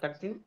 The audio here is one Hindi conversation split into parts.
करती हूँ।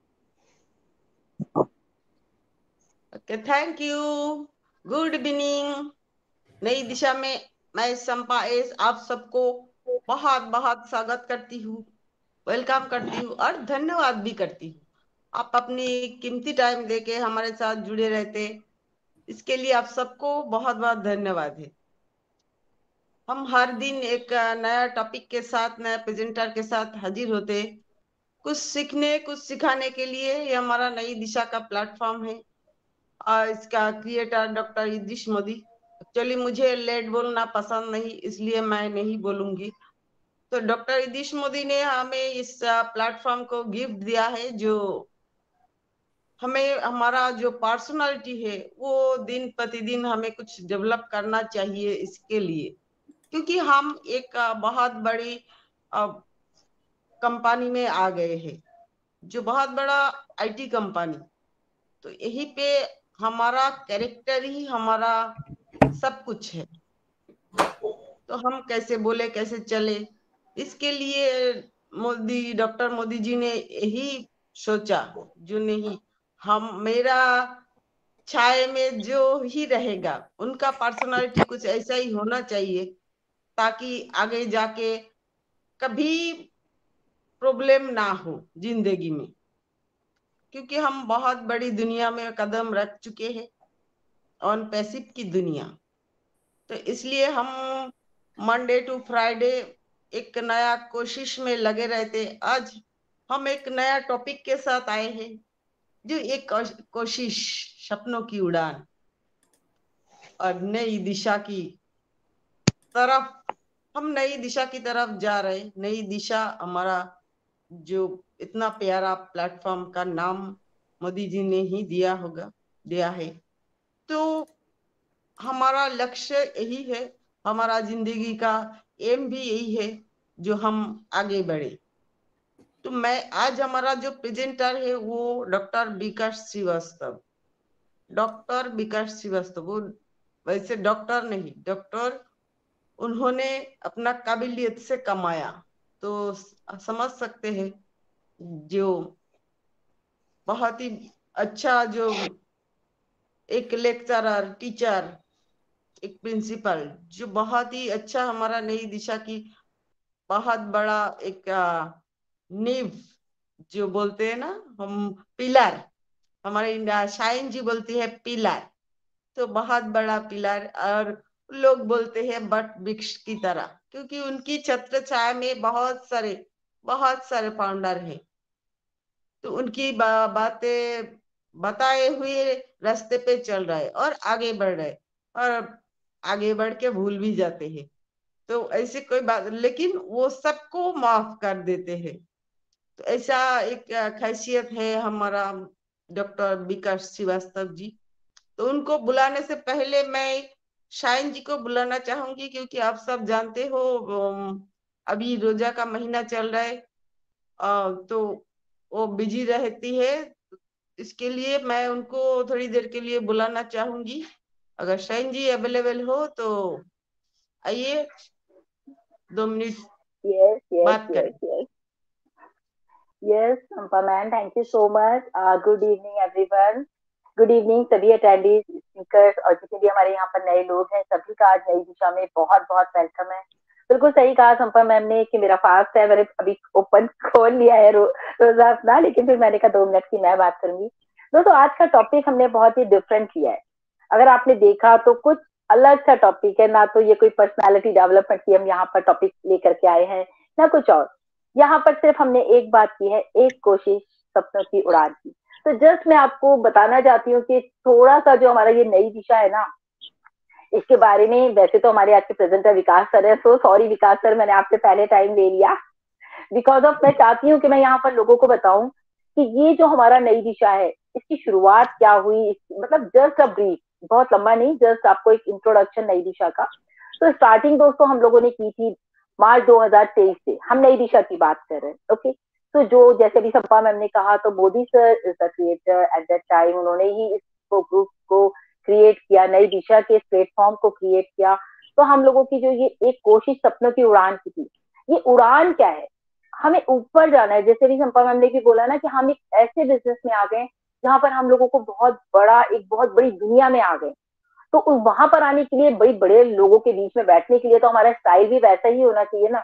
Okay, thank you. Good evening. Nayi Disha में मैं संपा एस आप सबको बहुत बहुत स्वागत करती हूँ, वेलकम करती हूँ और धन्यवाद भी करती हूँ। आप अपनी कीमती टाइम देके हमारे साथ जुड़े रहते, इसके लिए आप सबको बहुत बहुत धन्यवाद है। हम हर दिन एक नया टॉपिक के साथ, नया प्रेजेंटर के साथ हाजिर होते, कुछ सीखने कुछ सिखाने के लिए। ये हमारा नई दिशा का प्लेटफॉर्म है और इसका creator doctor Yadish Modi. Actually मुझे लेट बोलना पसंद नहीं, इसलिए मैं नहीं बोलूंगी। तो डॉक्टर यदीश मोदी ने हमें इस प्लेटफॉर्म को गिफ्ट दिया है, जो हमें हमारा जो पर्सनालिटी है वो दिन प्रतिदिन हमें कुछ डेवलप करना चाहिए इसके लिए, क्योंकि हम एक बहुत बड़ी कंपनी में आ गए हैं, जो बहुत बड़ा आईटी कंपनी। तो यही पे हमारा कैरेक्टर ही हमारा सब कुछ है। तो हम कैसे बोले, कैसे चले, इसके लिए डॉक्टर मोदी जी ने यही सोचा, जो नहीं, हम मेरा छाए में जो ही रहेगा उनका पर्सनालिटी कुछ ऐसा ही होना चाहिए, ताकि आगे जाके कभी प्रॉब्लम ना हो जिंदगी में। क्योंकि हम बहुत बड़ी दुनिया में कदम रख चुके हैं, ऑन पैसिव की दुनिया। तो इसलिए हम मंडे टू फ्राइडे एक नया कोशिश में लगे रहते। आज हम एक नया टॉपिक के साथ आए हैं, जो एक कोशिश, सपनों की उड़ान और नई दिशा की तरफ। हम नई दिशा की तरफ जा रहे। नई दिशा हमारा जो इतना प्यारा प्लेटफॉर्म का नाम मोदी जी ने ही दिया है। तो हमारा लक्ष्य यही है, हमारा जिंदगी का एम भी यही है, जो हम आगे बढ़े। तो मैं आज हमारा जो प्रेजेंटर है वो डॉक्टर विकास श्रीवास्तव। डॉक्टर विकास श्रीवास्तव वो वैसे डॉक्टर नहीं, डॉक्टर उन्होंने अपना काबिलियत से कमाया। तो समझ सकते हैं, जो बहुत ही अच्छा, जो एक लेक्चरर, टीचर, एक प्रिंसिपल, जो बहुत ही अच्छा हमारा नई दिशा की बहुत बड़ा एक नींव, जो बोलते हैं ना हम, पिलर। हमारे शाइन जी बोलती है पिलर, तो बहुत बड़ा पिलर। और लोग बोलते हैं बट वृक्ष की तरह, क्योंकि उनकी छत्र छाया में बहुत सारे फाउंडर हैं। तो उनकी बातें बताए हुए रास्ते पे चल रहे और आगे बढ़ रहे, और आगे बढ़ के भूल भी जाते हैं। तो ऐसी कोई बात, लेकिन वो सबको माफ कर देते हैं। तो ऐसा एक खासियत है हमारा डॉक्टर विकास श्रीवास्तव जी। तो उनको बुलाने से पहले मैं शाइन जी को बुलाना चाहूंगी, क्योंकि आप सब जानते हो अभी रोजा का महीना चल रहा है। तो वो बिजी रहती है। इसके लिए मैं उनको थोड़ी देर के लिए बुलाना चाहूंगी। अगर शाइन जी अवेलेबल हो तो आइए, 2 मिनट Yes, yes, बात yes, करें। yes. Yes, Sampa ma'am, thank you so much. Good evening, everyone. Good evening सभी अटेंडीज, स्पीकर्स और जितने भी हमारे यहाँ पर नए लोग हैं, सभी का आज नई दिशा में बहुत बहुत वेलकम है। बिल्कुल सही कहा संपा मैम ने कि मेरा फास्ट है, मैंने अभी ओपन खोल लिया है रोजा अपना, लेकिन फिर मैंने कहा 2 मिनट की मैं बात करूंगी। दोस्तों आज का टॉपिक हमने बहुत ही डिफरेंट लिया है। अगर आपने देखा तो कुछ अलग सा टॉपिक है ना, तो ये कोई पर्सनालिटी डेवलपमेंट की हम यहाँ पर टॉपिक लेकर के आए हैं ना कुछ और। यहाँ पर सिर्फ हमने एक बात की है, एक कोशिश, सपनों की उड़ान की। तो जस्ट मैं आपको बताना चाहती हूँ कि थोड़ा सा जो हमारा ये नई दिशा है ना, इसके बारे में, वैसे तो हमारे आज के प्रेजेंटर विकास सर है, सो सॉरी विकास सर, मैंने आपसे पहले टाइम ले लिया। बिकॉज ऑफ मैं चाहती हूँ कि मैं यहाँ पर लोगों को बताऊं कि ये जो हमारा नई दिशा है, इसकी शुरुआत क्या हुई, मतलब जस्ट अ ब्रीफ, बहुत लंबा नहीं, जस्ट आपको एक इंट्रोडक्शन नई दिशा का। तो स्टार्टिंग दोस्तों हम लोगों ने की थी मार्च 2023 से, हम नई दिशा की बात कर रहे हैं। ओके, तो जो जैसे भी संपा मैम ने कहा, तो Modi sir is the creator at that time, उन्होंने ही इसको ग्रुप को क्रिएट किया, नई दिशा के इस प्लेटफॉर्म को क्रिएट किया। तो हम लोगों की जो ये एक कोशिश सपनों की उड़ान की थी, ये उड़ान क्या है, हमें ऊपर जाना है। जैसे भी संपा मैम ने भी बोला ना कि हम एक ऐसे बिजनेस में आ गए जहां पर हम लोगों को एक बहुत बड़ी दुनिया में आ गए। तो वहां पर आने के लिए, बड़ी बड़े लोगों के बीच में बैठने के लिए तो हमारा स्टाइल भी वैसा ही होना चाहिए ना।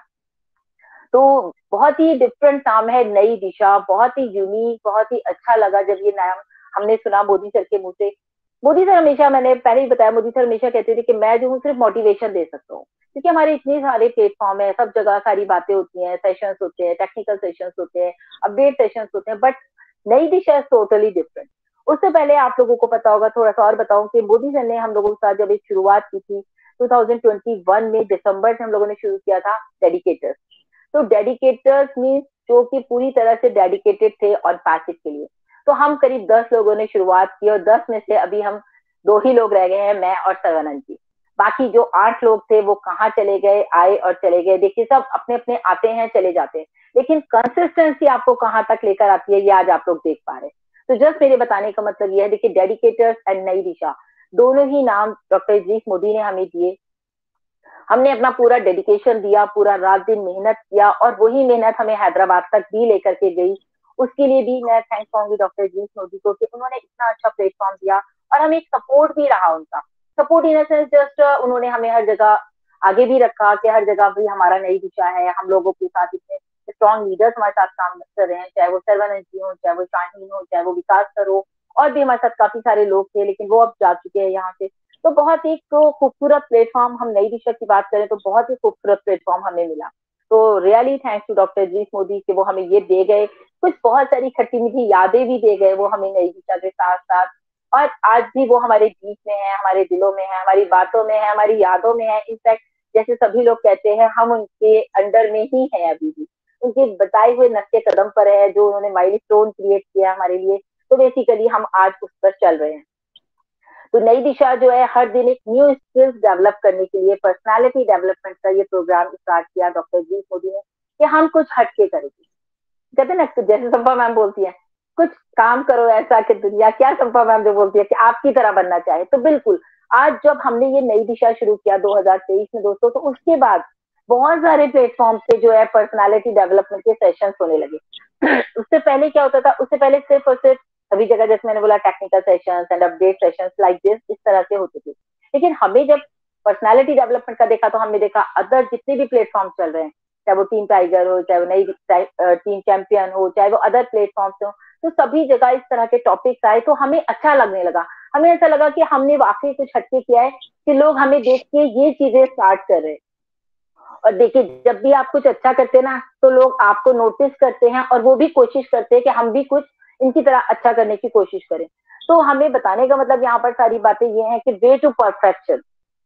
तो बहुत ही डिफरेंट नाम है नई दिशा, बहुत ही यूनिक, बहुत ही अच्छा लगा जब ये नाम हमने सुना मोदी सर के मुंह से। मोदी सर हमेशा, मैंने पहले ही बताया, मोदी सर हमेशा कहते थे कि मैं जो हूँ सिर्फ मोटिवेशन दे सकता हूँ, क्योंकि हमारे इतने सारे प्लेटफॉर्म है, सब जगह सारी बातें होती हैं, सेशंस होते हैं, टेक्निकल सेशंस होते हैं, अपडेट सेशंस होते हैं, बट नई दिशा इज टोटली डिफरेंट। उससे पहले आप लोगों को पता होगा, थोड़ा सा और बताऊं, कि मोदी सर ने हम लोगों के साथ जब एक शुरुआत की थी 2021 में दिसंबर से हम लोगों ने शुरू किया था डेडिकेटर्स। तो डेडिकेटर्स मीन्स जो कि पूरी तरह से डेडिकेटेड थे और पैसिव के लिए। तो हम करीब 10 लोगों ने शुरुआत की, और 10 में से अभी हम 2 ही लोग रह गए हैं, मैं और सर्वानंद जी। बाकी जो 8 लोग थे वो कहाँ चले गए, आए और चले गए। देखिए, सब अपने अपने आते हैं, चले जाते हैं, लेकिन कंसिस्टेंसी आपको कहाँ तक लेकर आती है, ये आज आप लोग देख पा रहे हैं। तो जस्ट मेरे बताने का मतलब ये है, देखिए, डेडिकेटर्स एंड नई दिशा, दोनों ही नाम डॉक्टर इदरीस मोदी ने हमें दिए। हमने अपना पूरा डेडिकेशन दिया, पूरा रात दिन मेहनत किया, और वही मेहनत हमें हैदराबाद तक भी लेकर के गई। उसके लिए भी मैं थैंक कहूंगी डॉक्टर इदरीस मोदी को, कि उन्होंने इतना अच्छा प्लेटफॉर्म दिया, और हमें एक सपोर्ट भी रहा उनका। सपोर्ट इन सेंस, जस्ट उन्होंने हमें हर जगह आगे भी रखा, कि हर जगह भी हमारा नई दिशा है, हम लोगों के साथ इतने स्ट्रॉन्ग लीडर्स हमारे साथ काम कर रहे हैं, चाहे वो सर्वनंद जी हो, चाहे वो शाहीन हो, चाहे वो विकास सर हो, और भी हमारे साथ काफी सारे लोग थे, लेकिन वो अब जा चुके हैं यहाँ से। तो बहुत ही खूबसूरत प्लेटफॉर्म, हम नई दिशा की बात करें तो बहुत ही खूबसूरत प्लेटफॉर्म हमें मिला। तो really thanks to doctor Idris Modi कि वो हमें ये दे गए, कुछ बहुत सारी खट्टी मीठी यादें भी दे गए वो हमें नई दिशा के साथ साथ। और आज भी वो हमारे बीच में है, हमारे दिलों में है, हमारी बातों में है, हमारी यादों में है। इनफैक्ट जैसे सभी लोग कहते हैं, हम उनके अंडर में ही है अभी भी, उनके बताए हुए नक्शे कदम पर है, जो उन्होंने माइलस्टोन क्रिएट किया हमारे लिए। तो बेसिकली हम आज उस पर चल रहे हैं। तो नई दिशा जो है, हर दिन एक न्यू स्किल्स डेवलप करने के लिए, पर्सनालिटी डेवलपमेंट का ये प्रोग्राम स्टार्ट किया डॉक्टर जी मोदी ने, कि हम कुछ हटके करेंगे। कहते हैं ना, जैसे संपा मैम बोलती है, कुछ काम करो ऐसा कि दुनिया, क्या संपा मैम जो बोलती है कि आपकी तरह बनना चाहे। तो बिल्कुल, आज जब हमने ये नई दिशा शुरू किया 2023 में दोस्तों, तो उसके बाद बहुत सारे प्लेटफॉर्म पे जो है पर्सनालिटी डेवलपमेंट के सेशंस होने लगे। उससे पहले क्या होता था, उससे पहले सिर्फ और सिर्फ सभी जगह, जैसे मैंने बोला, technical sessions and update sessions like this, इस तरह से होते थे। लेकिन हमें जब पर्सनालिटी डेवलपमेंट का देखा, तो हमने देखा अदर जितने भी प्लेटफॉर्म चल रहे हैं, चाहे वो टीम टाइगर हो, चाहे वो नई टीम चैंपियन हो, चाहे वो अदर प्लेटफॉर्म्स हो, तो सभी जगह इस तरह के टॉपिक्स आए, तो हमें अच्छा लगने लगा। हमें ऐसा लगा कि हमने वाकई कुछ हटके किया है, कि लोग हमें देख के ये चीजें स्टार्ट कर रहे हैं। और देखिए, जब भी आप कुछ अच्छा करते हैं ना, तो लोग आपको नोटिस करते हैं, और वो भी कोशिश करते हैं कि हम भी कुछ इनकी तरह अच्छा करने की कोशिश करें। तो हमें बताने का मतलब यहाँ पर सारी बातें ये हैं कि वे to perfection,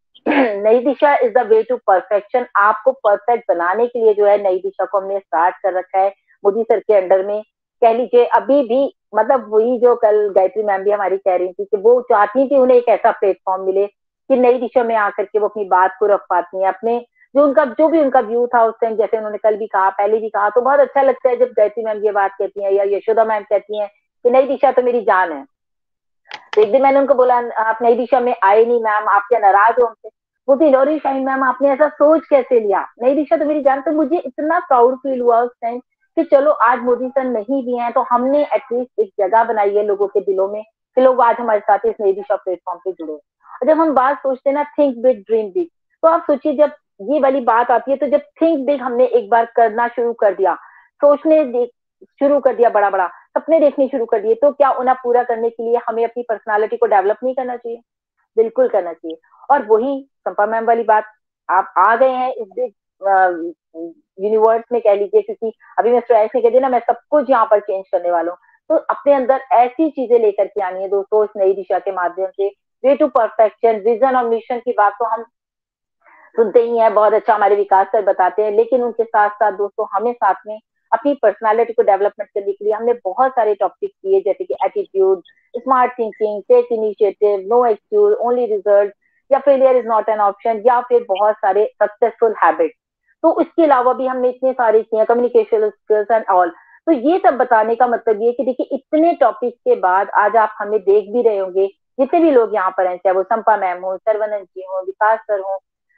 Nayi Disha is the way to perfection. आपको परफेक्ट बनाने के लिए जो है, नई दिशा को हमने स्टार्ट कर रखा है मोदी सर के अंडर में। कह लीजिए अभी भी, मतलब वही जो कल गायत्री मैम भी हमारी कह रही थी, कि वो चाहती थी उन्हें एक ऐसा प्लेटफॉर्म मिले कि नई दिशा में आकर के वो अपनी बात को रख पाती हैं, अपने जो भी उनका व्यू था उस टाइम, जैसे उन्होंने कल भी कहा, पहले भी कहा। तो बहुत अच्छा लगता है जब गायत्री मैम ये बात कहती हैं, या यशोदा मैम कहती हैं कि नई दिशा तो मेरी जान है। तो एक दिन मैंने उनको बोला, आप नई दिशा में आए नहीं मैम, आप क्या नाराज हो हमसे? बोलती, लॉरी शाइन मैम, आपने ऐसा सोच कैसे लिया, नई दिशा तो मेरी जान। तो मुझे इतना प्राउड फील हुआ उस टाइम, कि चलो आज मोदी सर नहीं भी हैं, तो हमने एटलीस्ट एक जगह बनाई है लोगों के दिलों में, कि लोग आज हमारे साथ इस नई दिशा प्लेटफॉर्म पे जुड़े। और जब हम बात सोचते हैं ना, थिंक बिग ड्रीम बिग, तो आप सोचिए, जब ये वाली बात आती है, तो जब थिंक बिग हमने एक बार करना शुरू कर दिया, सोचने शुरू कर दिया, बड़ा बड़ा सपने देखने शुरू कर दिए, तो क्या उन्हें पूरा करने के लिए हमें अपनी पर्सनालिटी को डेवलप नहीं करना चाहिए? बिल्कुल करना चाहिए। और वही संपा मैम वाली बात, आप आ गए हैं इस बिग यूनिवर्स में, कह लीजिए, क्योंकि अभी मैं स्ट्रेस नहीं कह दी ना, मैं सब कुछ यहाँ पर चेंज करने वाला हूँ। तो अपने अंदर ऐसी चीजें लेकर के आनी है दोस्तों, इस नई दिशा के माध्यम से। वे टू परफेक्शन, विजन और मिशन की बात तो हम सुनते ही हैं, बहुत अच्छा हमारे विकास सर बताते हैं, लेकिन उनके साथ साथ दोस्तों, हमें साथ में अपनी पर्सनालिटी को डेवलपमेंट करने के लिए हमने बहुत सारे टॉपिक किए, जैसे कि attitude, smart thinking, take initiative, no excuse, only result, या failure is not an option, या फिर बहुत सारे सक्सेसफुल हैबिट। तो इसके अलावा भी हमने इतने सारे किए, कम्युनिकेशन स्किल्स एंड ऑल। तो ये सब बताने का मतलब ये कि देखिए, इतने टॉपिक के बाद आज आप हमें देख भी रहे होंगे, जितने भी लोग यहाँ पर हैं, चाहे वो संपा मैम हो, सर्वनंद जी हो, विकास सर हो,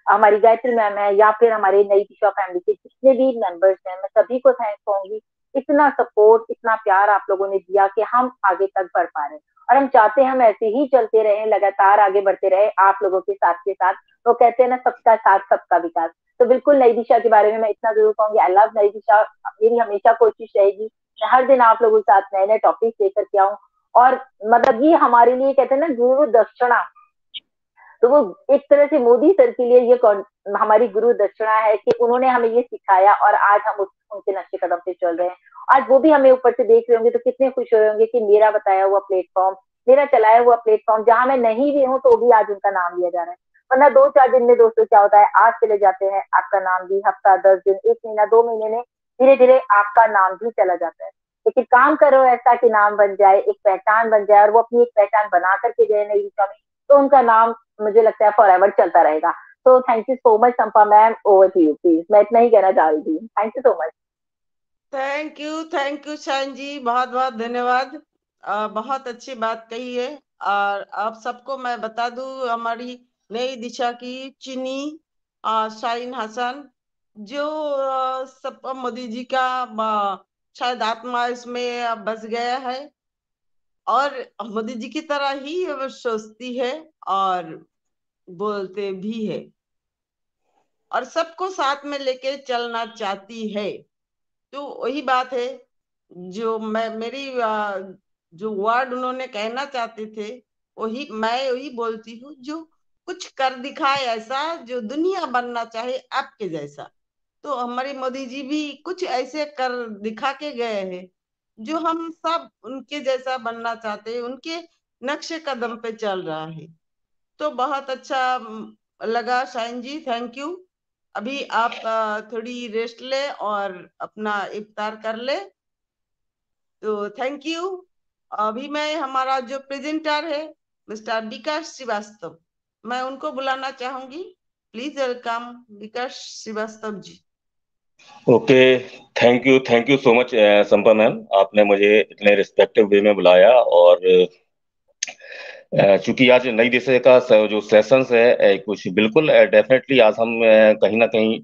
हमारी गायत्री मैम है या फिर हमारे नई दिशा फैमिली के जितने भी मेंबर्स हैं, मैं सभी को थैंक्स कहूंगी। इतना सपोर्ट, इतना प्यार आप लोगों ने दिया कि हम आगे तक बढ़ पा रहे हैं, और हम चाहते हैं हम ऐसे ही चलते रहे, लगातार आगे बढ़ते रहे आप लोगों के साथ के साथ। तो कहते हैं ना, सबका साथ सबका विकास। तो बिल्कुल नई दिशा के बारे में मैं इतना जरूर कहूंगी, आई लव नई दिशा। मेरी हमेशा कोशिश रहेगी मैं हर दिन आप लोगों के साथ नए नए टॉपिक लेकर के आऊं। और मतलब ये हमारे लिए कहते हैं ना गुरु दक्षिणा, तो वो एक तरह से मोदी सर के लिए ये हमारी गुरु दक्षिणा है कि उन्होंने हमें ये सिखाया और आज हम उनके नक्शे कदम पे चल रहे हैं। आज वो भी हमें ऊपर से देख रहे होंगे तो कितने खुश हो रहे होंगे कि मेरा बताया हुआ प्लेटफॉर्म, मेरा चलाया हुआ प्लेटफॉर्म जहां मैं नहीं भी हूँ तो भी आज उनका नाम लिया जा रहा है। वरना 2-4 दिन में दोस्तों क्या होता है, आज चले जाते हैं आपका नाम भी हफ्ता 10 दिन 1 महीना 2 महीने में धीरे धीरे आपका नाम भी चला जाता है। लेकिन काम करो ऐसा कि नाम बन जाए, एक पहचान बन जाए, और वो अपनी एक पहचान बना करके गए नई दिशा में, तो उनका नाम मुझे लगता है फॉर एवर चलता रहेगा। तो thank you so much Sampa ma'am, over to you please. मैं इतना ही कहना चाह रही थी, thank you so much. Thank you Shine ji, बहुत बहुत धन्यवाद। बहुत अच्छी बात कही है। और आप सबको मैं बता दूं, हमारी नई दिशा की चीनी शाइन हसन, जो सब मोदी जी का शायद आत्मा इसमें बस गया है, और मोदी जी की तरह ही वो सोचती है और बोलते भी है, और सबको साथ में लेके चलना चाहती है। तो वही बात है जो मेरी जो वर्ड उन्होंने कहना चाहते थे, वही बोलती हूँ, जो कुछ कर दिखाए ऐसा जो दुनिया बनना चाहे आपके जैसा। तो हमारे मोदी जी भी कुछ ऐसे कर दिखा के गए हैं जो हम सब उनके जैसा बनना चाहते हैं, उनके नक्शे कदम पे चल रहा है। तो बहुत अच्छा लगा शाइन जी, थैंक यू। अभी आप थोड़ी रेस्ट ले और अपना इफ्तार कर ले। तो थैंक यू। अभी मैं हमारा जो प्रेजेंटर है मिस्टर विकास श्रीवास्तव, मैं उनको बुलाना चाहूंगी। Please welcome Vikas Srivastava ji. Okay, thank you so much Sampa ma'am, आपने मुझे इतने रिस्पेक्टिव वे में बुलाया। और चूंकि आज नई दिशा का जो सेशंस है, कुछ बिल्कुल डेफिनेटली आज हम कहीं ना कहीं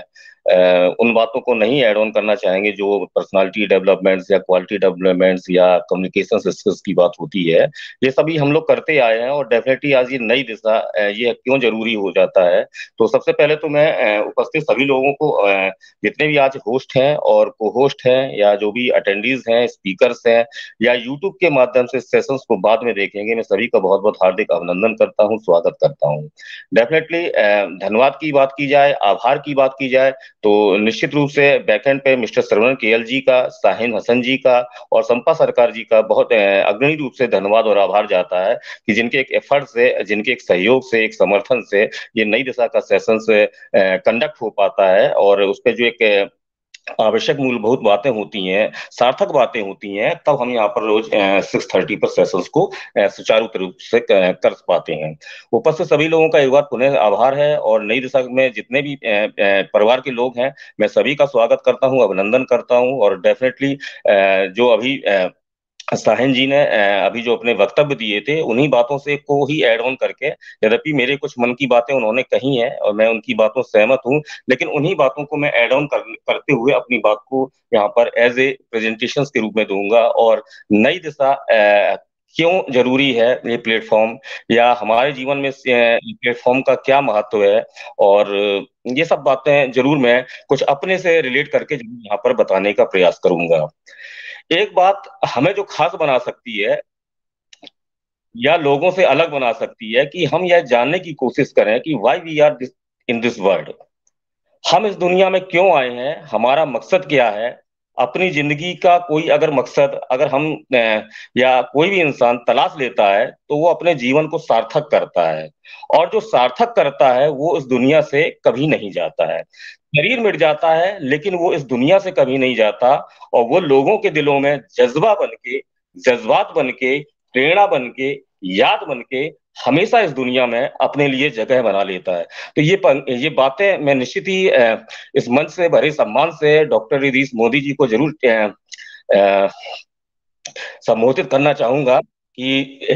उन बातों को नहीं ऐड ऑन करना चाहेंगे जो पर्सनालिटी डेवलपमेंट्स या क्वालिटी डेवलपमेंट्स या कम्युनिकेशन स्किल्स की बात होती है। ये सभी हम लोग करते आए हैं, और डेफिनेटली आज ये नई दिशा ये क्यों जरूरी हो जाता है। तो सबसे पहले तो मैं उपस्थित सभी लोगों को, जितने भी आज होस्ट हैं और को होस्ट हैं या जो भी अटेंडीज हैं, स्पीकर्स हैं या यूट्यूब के माध्यम से सेशंस को बाद में देखेंगे, मैं सभी का बहुत बहुत हार्दिक अभिनंदन करता हूं, स्वागत करता हूं। डेफिनेटली धन्यवाद की बात की जाए, आभार की बात की जाए, तो निश्चित रूप से बैकएंड पे मिस्टर सरवण केएल जी का, साहिन हसन जी का और संपा सरकार जी का बहुत अग्रणी रूप से धन्यवाद और आभार जाता है कि जिनके एक एफर्ट से, जिनके एक सहयोग से, एक समर्थन से ये नई दिशा का सेशन से कंडक्ट हो पाता है, और उस पर जो एक आवश्यक मूलभूत बातें होती हैं, सार्थक बातें होती हैं, तब हम यहाँ पर रोज 6:30 पर सेशंस को सुचारू रूप से कर पाते हैं। ऊपर से सभी लोगों का एक बार पुनः आभार है, और नई दिशा में जितने भी परिवार के लोग हैं, मैं सभी का स्वागत करता हूँ, अभिनंदन करता हूँ। और डेफिनेटली जो अभी साहिन जी ने अभी जो अपने वक्तव्य दिए थे, उन्हीं बातों से को ही ऐड ऑन करके, यद्यपि मेरे कुछ मन की बातें उन्होंने कही हैं और मैं उनकी बातों से सहमत हूं, लेकिन उन्हीं बातों को मैं ऐड ऑन करते हुए अपनी बात को यहाँ पर एज ए प्रेजेंटेशन के रूप में दूंगा। और नई दिशा क्यों जरूरी है, ये प्लेटफॉर्म, या हमारे जीवन में प्लेटफॉर्म का क्या महत्व है, और ये सब बातें जरूर मैं कुछ अपने से रिलेट करके यहाँ पर बताने का प्रयास करूंगा। एक बात हमें जो खास बना सकती है या लोगों से अलग बना सकती है कि हम यह जानने की कोशिश करें कि why we are in this world, हम इस दुनिया में क्यों आए हैं, हमारा मकसद क्या है। अपनी जिंदगी का कोई अगर मकसद अगर हम या कोई भी इंसान तलाश लेता है, तो वो अपने जीवन को सार्थक करता है, और जो सार्थक करता है वो इस दुनिया से कभी नहीं जाता है। शरीर मिट जाता है लेकिन वो इस दुनिया से कभी नहीं जाता, और वो लोगों के दिलों में जज्बा बन के, जज्बात बन के, प्रेरणा बन के, याद बन के हमेशा इस दुनिया में अपने लिए जगह बना लेता है। तो ये बातें मैं निश्चित ही इस मंच से भरे सम्मान से डॉक्टर नीतीश मोदी जी को जरूर संबोधित करना चाहूंगा कि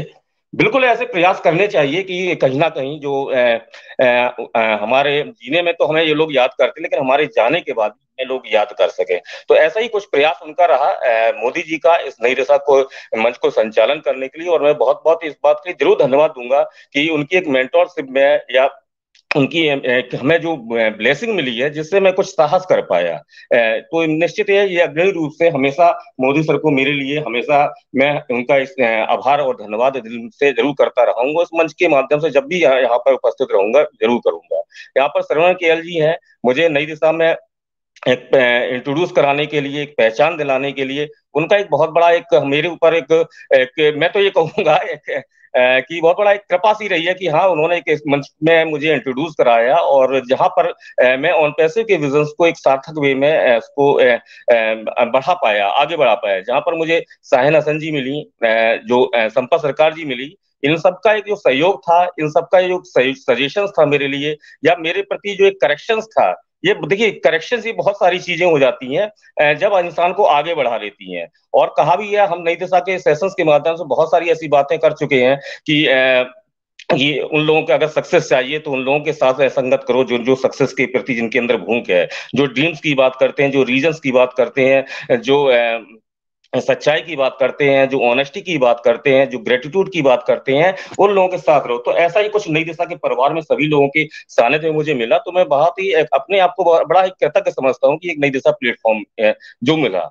बिल्कुल ऐसे प्रयास करने चाहिए कि कहीं ना कहीं जो हमारे जीने में तो हमें ये लोग याद करते हैं, लेकिन हमारे जाने के बाद ये लोग याद कर सके। तो ऐसा ही कुछ प्रयास उनका रहा मोदी जी का इस नई दिशा को मंच को संचालन करने के लिए। और मैं बहुत बहुत इस बात के लिए जरूर धन्यवाद दूंगा कि उनकी एक मेंटोरशिप में या उनकी हमें जो ब्लेसिंग मिली है जिससे मैं कुछ साहस कर पाया। तो निश्चित है ये अग्रणी रूप से हमेशा मोदी सर को मेरे लिए हमेशा मैं उनका इस आभार और धन्यवाद दिल से जरूर करता रहूंगा। इस मंच के माध्यम से जब भी यहाँ पर उपस्थित रहूंगा जरूर करूंगा। यहाँ पर श्रवण केएल जी हैं, मुझे नई दिशा में एक इंट्रोड्यूस कराने के लिए, एक पहचान दिलाने के लिए उनका एक बहुत बड़ा एक मेरे ऊपर एक मैं तो ये कहूंगा एक कि बहुत बड़ा एक कृपा सी रही है कि हाँ उन्होंने एक इस मंच में मुझे इंट्रोड्यूस कराया और जहां पर मैं ऑन पैसिव के विजन्स को एक सार्थक वे में उसको बढ़ा पाया, आगे बढ़ा पाया। जहां पर मुझे साहिन हसन जी मिली, जो संपत सरकार जी मिली, इन सबका एक जो सहयोग था, इन सबका जो सजेशन था मेरे लिए या मेरे प्रति जो एक करेक्शंस था, ये देखिए करेक्शन से बहुत सारी चीजें हो जाती हैं जब इंसान को आगे बढ़ा लेती हैं। और कहा भी है, हम नई दिशा के सेशंस के माध्यम से बहुत सारी ऐसी बातें कर चुके हैं कि ये उन लोगों को अगर सक्सेस चाहिए तो उन लोगों के साथ संगत करो जो जो सक्सेस के प्रति जिनके अंदर भूख है, जो ड्रीम्स की बात करते हैं, जो रीजंस की बात करते हैं, जो सच्चाई की बात करते हैं, जो ऑनेस्टी की बात करते हैं, जो ग्रेटिट्यूड की बात करते हैं, उन लोगों के साथ रहो। तो ऐसा ही कुछ नई दिशा के परिवार में सभी लोगों के सानिध्य में मुझे मिला, तो मैं बहुत ही अपने आप को बड़ा ही कृतज्ञ समझता हूँ कि एक नई दिशा प्लेटफॉर्म जो मिला।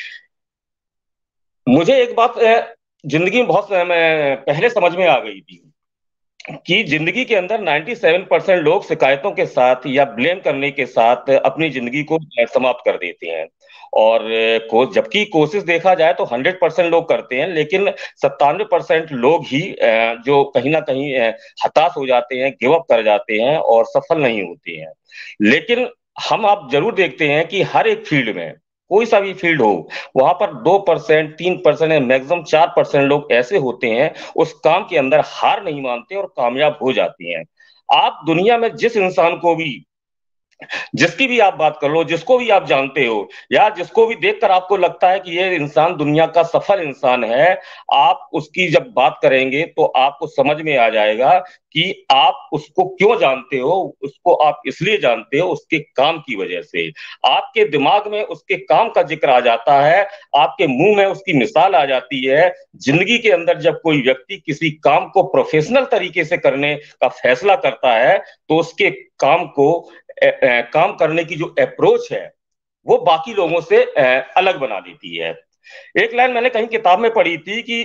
मुझे एक बात जिंदगी में बहुत पहले समझ में आ गई थी कि जिंदगी के अंदर 97% लोग शिकायतों के साथ या ब्लेम करने के साथ अपनी जिंदगी को समाप्त कर देते हैं। और जबकि कोशिश देखा जाए तो 100% लोग करते हैं, लेकिन 97% लोग ही जो कहीं ना कहीं हताश हो जाते हैं, गिव अप कर जाते हैं और सफल नहीं होते हैं। लेकिन हम आप जरूर देखते हैं कि हर एक फील्ड में, कोई सा भी फील्ड हो, वहां पर 2%, 3% या मैक्सिमम 4% लोग ऐसे होते हैं उस काम के अंदर हार नहीं मानते और कामयाब हो जाते हैं। आप दुनिया में जिस इंसान को भी, जिसकी भी आप बात कर लो, जिसको भी आप जानते हो या जिसको भी देखकर आपको लगता है कि ये इंसान दुनिया का सफल इंसान है, आप उसकी जब बात करेंगे तो आपको समझ में आ जाएगा कि आप उसको क्यों जानते हो। उसको आप इसलिए जानते हो उसके काम की वजह से। आपके दिमाग में उसके काम का जिक्र आ जाता है, आपके मुंह में उसकी मिसाल आ जाती है। जिंदगी के अंदर जब कोई व्यक्ति किसी काम को प्रोफेशनल तरीके से करने का फैसला करता है तो उसके काम को काम करने की जो अप्रोच है वो बाकी लोगों से अलग बना देती है। एक लाइन मैंने कहीं किताब में पढ़ी थी कि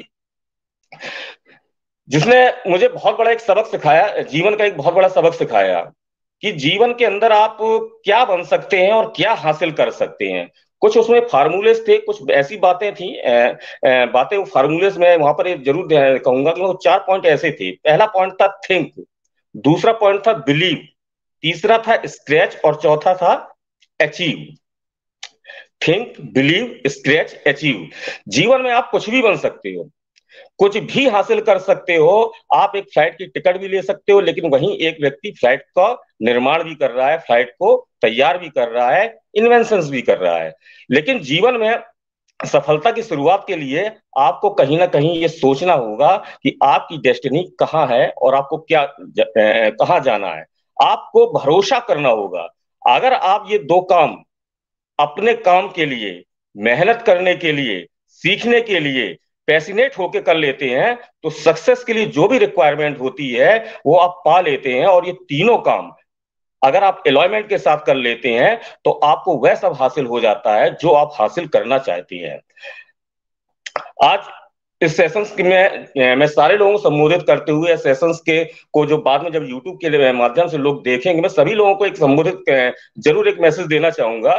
जिसने मुझे बहुत बड़ा एक सबक सिखाया, जीवन का एक बहुत बड़ा सबक सिखाया कि जीवन के अंदर आप क्या बन सकते हैं और क्या हासिल कर सकते हैं। कुछ उसमें फार्मूलेस थे, कुछ ऐसी बातें थी, बातें वो फार्मूलेस में वहां पर जरूर कहूंगा कि वो 4 पॉइंट ऐसे थे। पहला पॉइंट था थिंक, दूसरा पॉइंट था बिलीव, तीसरा था स्क्रैच और चौथा था achieve. Think, believe, scratch, achieve. जीवन में आप कुछ भी बन सकते हो, कुछ भी हासिल कर सकते हो। आप एक फ्लाइट की टिकट भी ले सकते हो, लेकिन वहीं एक व्यक्ति फ्लाइट का निर्माण भी कर रहा है, फ्लाइट को तैयार भी कर रहा है, इन्वेंशंस भी कर रहा है। लेकिन जीवन में सफलता की शुरुआत के लिए आपको कहीं ना कहीं ये सोचना होगा कि आपकी डेस्टिनी कहाँ है और आपको क्या कहाँ जाना है। आपको भरोसा करना होगा। अगर आप ये 2 काम अपने काम के लिए, मेहनत करने के लिए, सीखने के लिए पैसिनेट होके कर लेते हैं तो सक्सेस के लिए जो भी रिक्वायरमेंट होती है वो आप पा लेते हैं। और ये तीनों काम अगर आप एलॉयमेंट के साथ कर लेते हैं तो आपको वह सब हासिल हो जाता है जो आप हासिल करना चाहती हैं। आज इस सेशंस के मैं सारे लोगों को संबोधित करते हुए सेशंस के को जो बाद में जब यूट्यूब के माध्यम से लोग देखेंगे, मैं सभी लोगों को एक संबोधित जरूर एक मैसेज देना चाहूंगा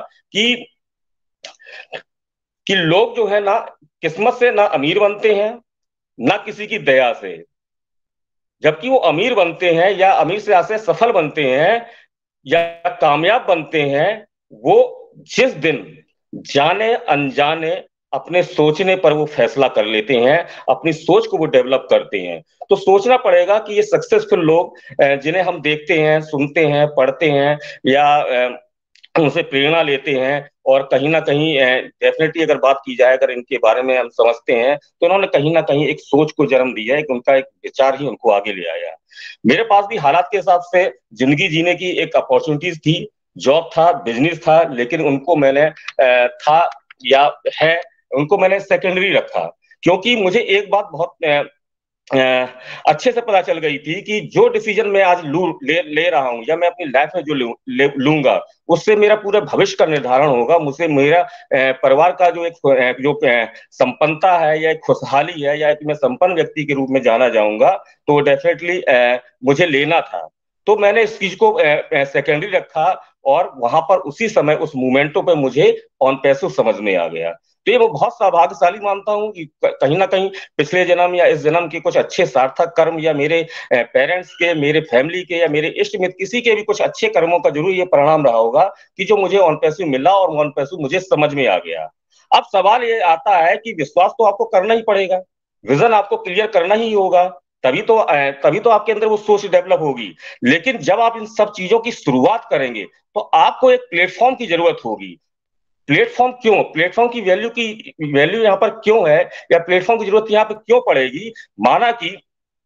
कि लोग जो है ना किस्मत से ना अमीर बनते हैं ना किसी की दया से। जबकि वो अमीर बनते हैं या अमीर से आसे सफल बनते हैं या कामयाब बनते हैं वो जिस दिन जाने अनजाने अपने सोचने पर वो फैसला कर लेते हैं, अपनी सोच को वो डेवलप करते हैं। तो सोचना पड़ेगा कि ये सक्सेसफुल लोग जिन्हें हम देखते हैं, सुनते हैं, पढ़ते हैं या उनसे प्रेरणा लेते हैं और कहीं ना कहीं डेफिनेटली अगर बात की जाए, अगर इनके बारे में हम समझते हैं तो उन्होंने कहीं ना कहीं एक सोच को जन्म दिया है, एक उनका एक विचार ही उनको आगे ले आया। मेरे पास भी हालात के हिसाब से जिंदगी जीने की एक अपॉर्चुनिटीज थी, जॉब था, बिजनेस था, लेकिन उनको मैंने था या है, उनको मैंने सेकेंडरी रखा, क्योंकि मुझे एक बात बहुत अ, अच्छे से पता चल गई थी कि जो डिसीजन मैं आज ले रहा हूं या मैं अपनी लाइफ में जो लूंगा, उससे मेरा पूरा भविष्य का निर्धारण होगा। मुझे मेरा परिवार का जो संपन्नता है या एक खुशहाली है या एक मैं संपन्न व्यक्ति के रूप में जाना जाऊंगा, तो डेफिनेटली मुझे लेना था। तो मैंने इस चीज को सेकेंडरी रखा और वहां पर उसी समय उस मोमेंटो पे मुझे ऑन पैसो समझ में आ गया। तो ये मैं बहुत सौभाग्यशाली मानता हूँ कि कहीं ना कहीं पिछले जन्म या इस जन्म के कुछ अच्छे सार्थक कर्म या मेरे पेरेंट्स के, मेरे फैमिली के या मेरे इष्ट मित्र किसी के भी कुछ अच्छे कर्मों का जरूर ये परिणाम रहा होगा कि जो मुझे ऑन पैसो मिला और ऑन पैसो मुझे समझ में आ गया। अब सवाल ये आता है कि विश्वास तो आपको करना ही पड़ेगा, विजन आपको क्लियर करना ही होगा, तभी तो आपके अंदर वो सोच डेवलप होगी। लेकिन जब आप इन सब चीजों की शुरुआत करेंगे तो आपको एक प्लेटफॉर्म की जरूरत होगी। प्लेटफॉर्म क्यों, प्लेटफॉर्म की वैल्यू यहाँ पर क्यों है, या प्लेटफॉर्म की जरूरत यहाँ पर क्यों पड़ेगी? माना कि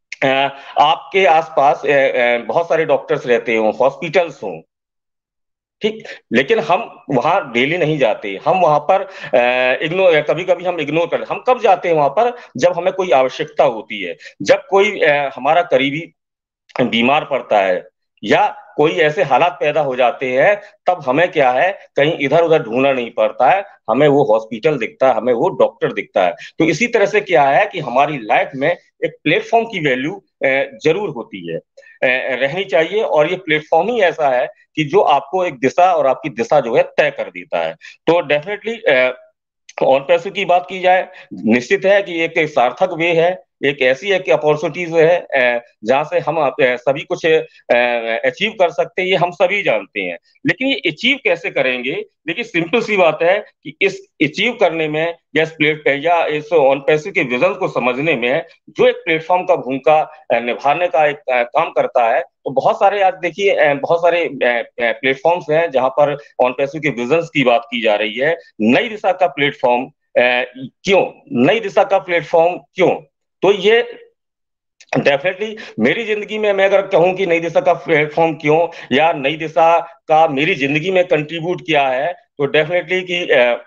आपके आसपास बहुत सारे डॉक्टर्स रहते हो, हॉस्पिटल्स हों, ठीक, लेकिन हम वहां डेली नहीं जाते, हम वहां पर इग्नोर, कभी कभी हम इग्नोर कर, हम कब जाते हैं वहां पर? जब हमें कोई आवश्यकता होती है, जब कोई हमारा करीबी बीमार पड़ता है या कोई ऐसे हालात पैदा हो जाते हैं, तब हमें क्या है, कहीं इधर उधर ढूंढना नहीं पड़ता है, हमें वो हॉस्पिटल दिखता है, हमें वो डॉक्टर दिखता है। तो इसी तरह से क्या है कि हमारी लाइफ में एक प्लेटफॉर्म की वैल्यू जरूर होती है, रहनी चाहिए, और ये प्लेटफॉर्म ही ऐसा है कि जो आपको एक दिशा और आपकी दिशा जो है तय कर देता है। तो डेफिनेटली और पैसों की बात की जाए, निश्चित है कि एक सार्थक वे है, एक ऐसी एक अपॉर्चुनिटीज है जहां से हम सभी कुछ अचीव कर सकते हैं, ये हम सभी जानते हैं। लेकिन ये अचीव कैसे करेंगे? देखिए, सिंपल सी बात है कि इस अचीव करने में या इस प्लेट या इस ऑन पैसे के विजन को समझने में जो एक प्लेटफॉर्म का भूमिका निभाने का एक काम करता है, तो बहुत सारे आज देखिए बहुत सारे प्लेटफॉर्म्स हैं जहां पर ऑन पैसे के विजन की बात की जा रही है। नई दिशा का प्लेटफॉर्म क्यों, नई दिशा का प्लेटफॉर्म क्यों? तो ये डेफिनेटली मेरी जिंदगी में मैं अगर कहूं कि नई दिशा का प्लेटफॉर्म क्यों या नई दिशा का मेरी जिंदगी में कंट्रीब्यूट किया है, तो डेफिनेटली कि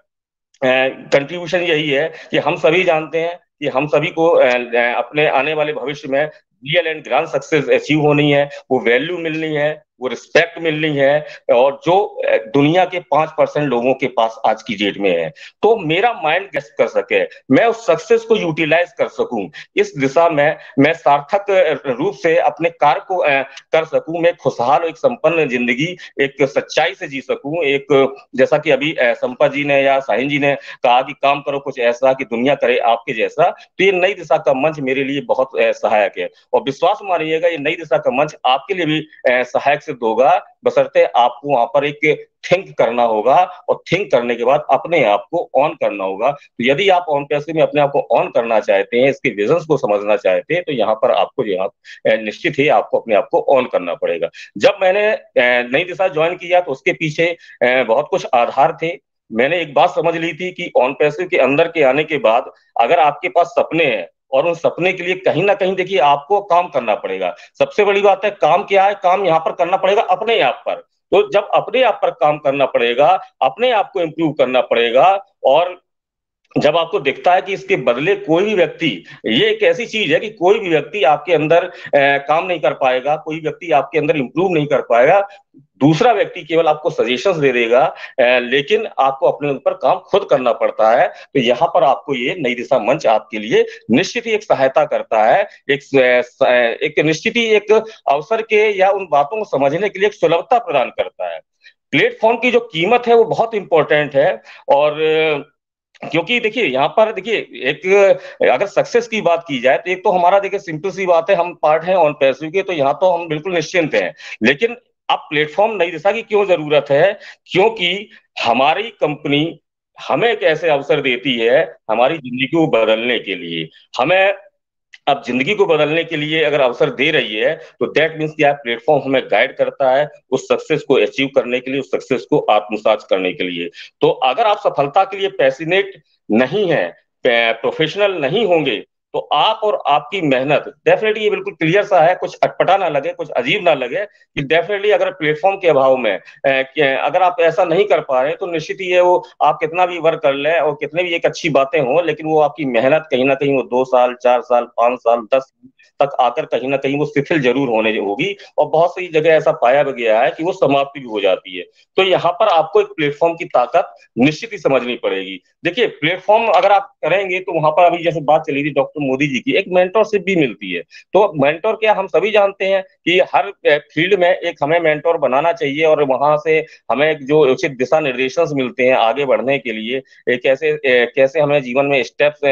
कंट्रीब्यूशन यही है कि हम सभी जानते हैं कि हम सभी को अपने आने वाले भविष्य में real and grand success achieve होनी है, वो वैल्यू मिलनी है, वो रिस्पेक्ट मिलनी है, और जो दुनिया के 5% लोगों के पास आज की डेट में है। तो मेरा माइंड गेस कर सके, मैं उस सक्सेस को यूटिलाइज कर सकूं, इस दिशा में मैं सार्थक रूप से अपने कार्य को कर सकूं, मैं खुशहाल एक संपन्न जिंदगी एक सच्चाई से जी सकूं, एक जैसा कि अभी संपत जी ने या साहिन जी ने कहा कि काम करो कुछ ऐसा कि दुनिया करे आपके जैसा। तो ये नई दिशा का मंच मेरे लिए बहुत सहायक है, और विश्वास मानिएगा ये नई दिशा का मंच आपके लिए भी सहायक सिद्ध होगा, बशर्ते आपको वहां पर एक थिंक करना होगा, और थिंक करने के बाद अपने आप को ऑन करना होगा। तो यदि आप ऑन पैसे में अपने आप को ऑन करना चाहते हैं, इसके विजन्स को समझना चाहते हैं, तो यहाँ पर आपको जो निश्चित ही आपको अपने आप को ऑन करना पड़ेगा। जब मैंने नई दिशा ज्वाइन किया तो उसके पीछे बहुत कुछ आधार थे। मैंने एक बात समझ ली थी कि ऑन पैसे के अंदर के आने के बाद अगर आपके पास सपने हैं, और उन सपने के लिए कहीं ना कहीं देखिए आपको काम करना पड़ेगा। सबसे बड़ी बात है, काम क्या है? काम यहाँ पर करना पड़ेगा अपने आप पर। तो जब अपने आप पर काम करना पड़ेगा, अपने आप को इम्प्रूव करना पड़ेगा, और जब आपको दिखता है कि इसके बदले कोई भी व्यक्ति, ये एक ऐसी चीज है कि कोई भी व्यक्ति आपके अंदर काम नहीं कर पाएगा, कोई व्यक्ति आपके अंदर इंप्रूव नहीं कर पाएगा, दूसरा व्यक्ति केवल आपको सजेशंस दे देगा, लेकिन आपको अपने ऊपर काम खुद करना पड़ता है। तो यहाँ पर आपको ये नई दिशा मंच आपके लिए निश्चित ही एक सहायता करता है, एक निश्चित ही एक अवसर के या उन बातों को समझने के लिए एक सुलभता प्रदान करता है। प्लेटफॉर्म की जो कीमत है वो बहुत इंपॉर्टेंट है, और क्योंकि देखिए यहाँ पर देखिए एक अगर सक्सेस की बात की जाए तो एक तो हमारा देखिए सिंपल सी बात है, हम पार्ट हैं ऑन पैसे के, तो यहाँ तो हम बिल्कुल निश्चिंत हैं। लेकिन अब प्लेटफॉर्म नई दिशा की क्यों जरूरत है? क्योंकि हमारी कंपनी हमें एक ऐसे अवसर देती है हमारी जिंदगी को बदलने के लिए। हमें अब जिंदगी को बदलने के लिए अगर अवसर दे रही है, तो दैट मीन्स कि प्लेटफॉर्म हमें गाइड करता है उस सक्सेस को अचीव करने के लिए, उस सक्सेस को आत्मसात करने के लिए। तो अगर आप सफलता के लिए पैसिनेट नहीं है, प्रोफेशनल नहीं होंगे, तो आप और आपकी मेहनत डेफिनेटली, ये बिल्कुल क्लियर सा है, कुछ अटपटा ना लगे, कुछ अजीब ना लगे, कि डेफिनेटली अगर प्लेटफॉर्म के अभाव में अगर आप ऐसा नहीं कर पा रहे, तो निश्चित ही है वो आप कितना भी वर्क कर लें और कितने भी एक अच्छी बातें हों, लेकिन वो आपकी मेहनत कहीं ना कहीं वो 2 साल, 4 साल, 5 साल, 10 तक आकर कहीं ना कहीं वो शिथिल जरूर होने होगी। और बहुत सी जगह ऐसा पाया गया है कि वो समाप्ति भी हो जाती है। तो यहाँ पर आपको एक प्लेटफॉर्म की ताकत निश्चित ही समझनी पड़ेगी। देखिए, प्लेटफॉर्म अगर आप करेंगे, तो वहां पर अभी जैसे बात चली थी डॉक्टर मोदी जी की, एक मेंटरशिप भी मिलती है। तो मेंटोर क्या, हम सभी जानते हैं कि हर फील्ड में एक हमें मेंटोर बनाना चाहिए, और वहां से हमें जो उचित दिशा निर्देशन मिलते हैं आगे बढ़ने के लिए, कैसे कैसे हमें जीवन में स्टेप्स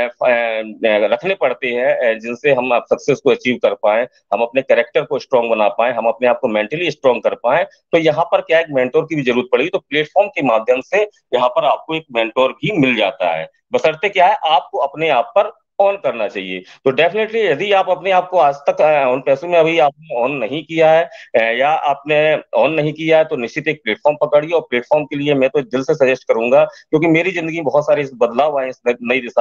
रखने पड़ते हैं जिनसे हम सक्सेस को अचीव कर पाए, हम अपने कैरेक्टर को स्ट्रांग बना पाए, हम अपने आप को मेंटली स्ट्रांग कर पाए। तो यहाँ पर क्या, एक मेंटोर की भी जरूरत पड़ेगी। तो प्लेटफॉर्म के माध्यम से यहाँ पर आपको एक मेंटोर भी मिल जाता है, बशर्ते क्या है, आपको अपने आप पर ऑन करना चाहिए। तो डेफिनेटली यदि आप अपने आप को आज तक उन पैसों में अभी आपने ऑन नहीं किया है, या आपने ऑन नहीं किया है, तो निश्चित एक प्लेटफॉर्म पकड़िए। और प्लेटफॉर्म के लिए मैं तो दिल से सजेस्ट करूंगा, क्योंकि मेरी जिंदगी में बहुत सारे बदलाव आए इस नई दिशा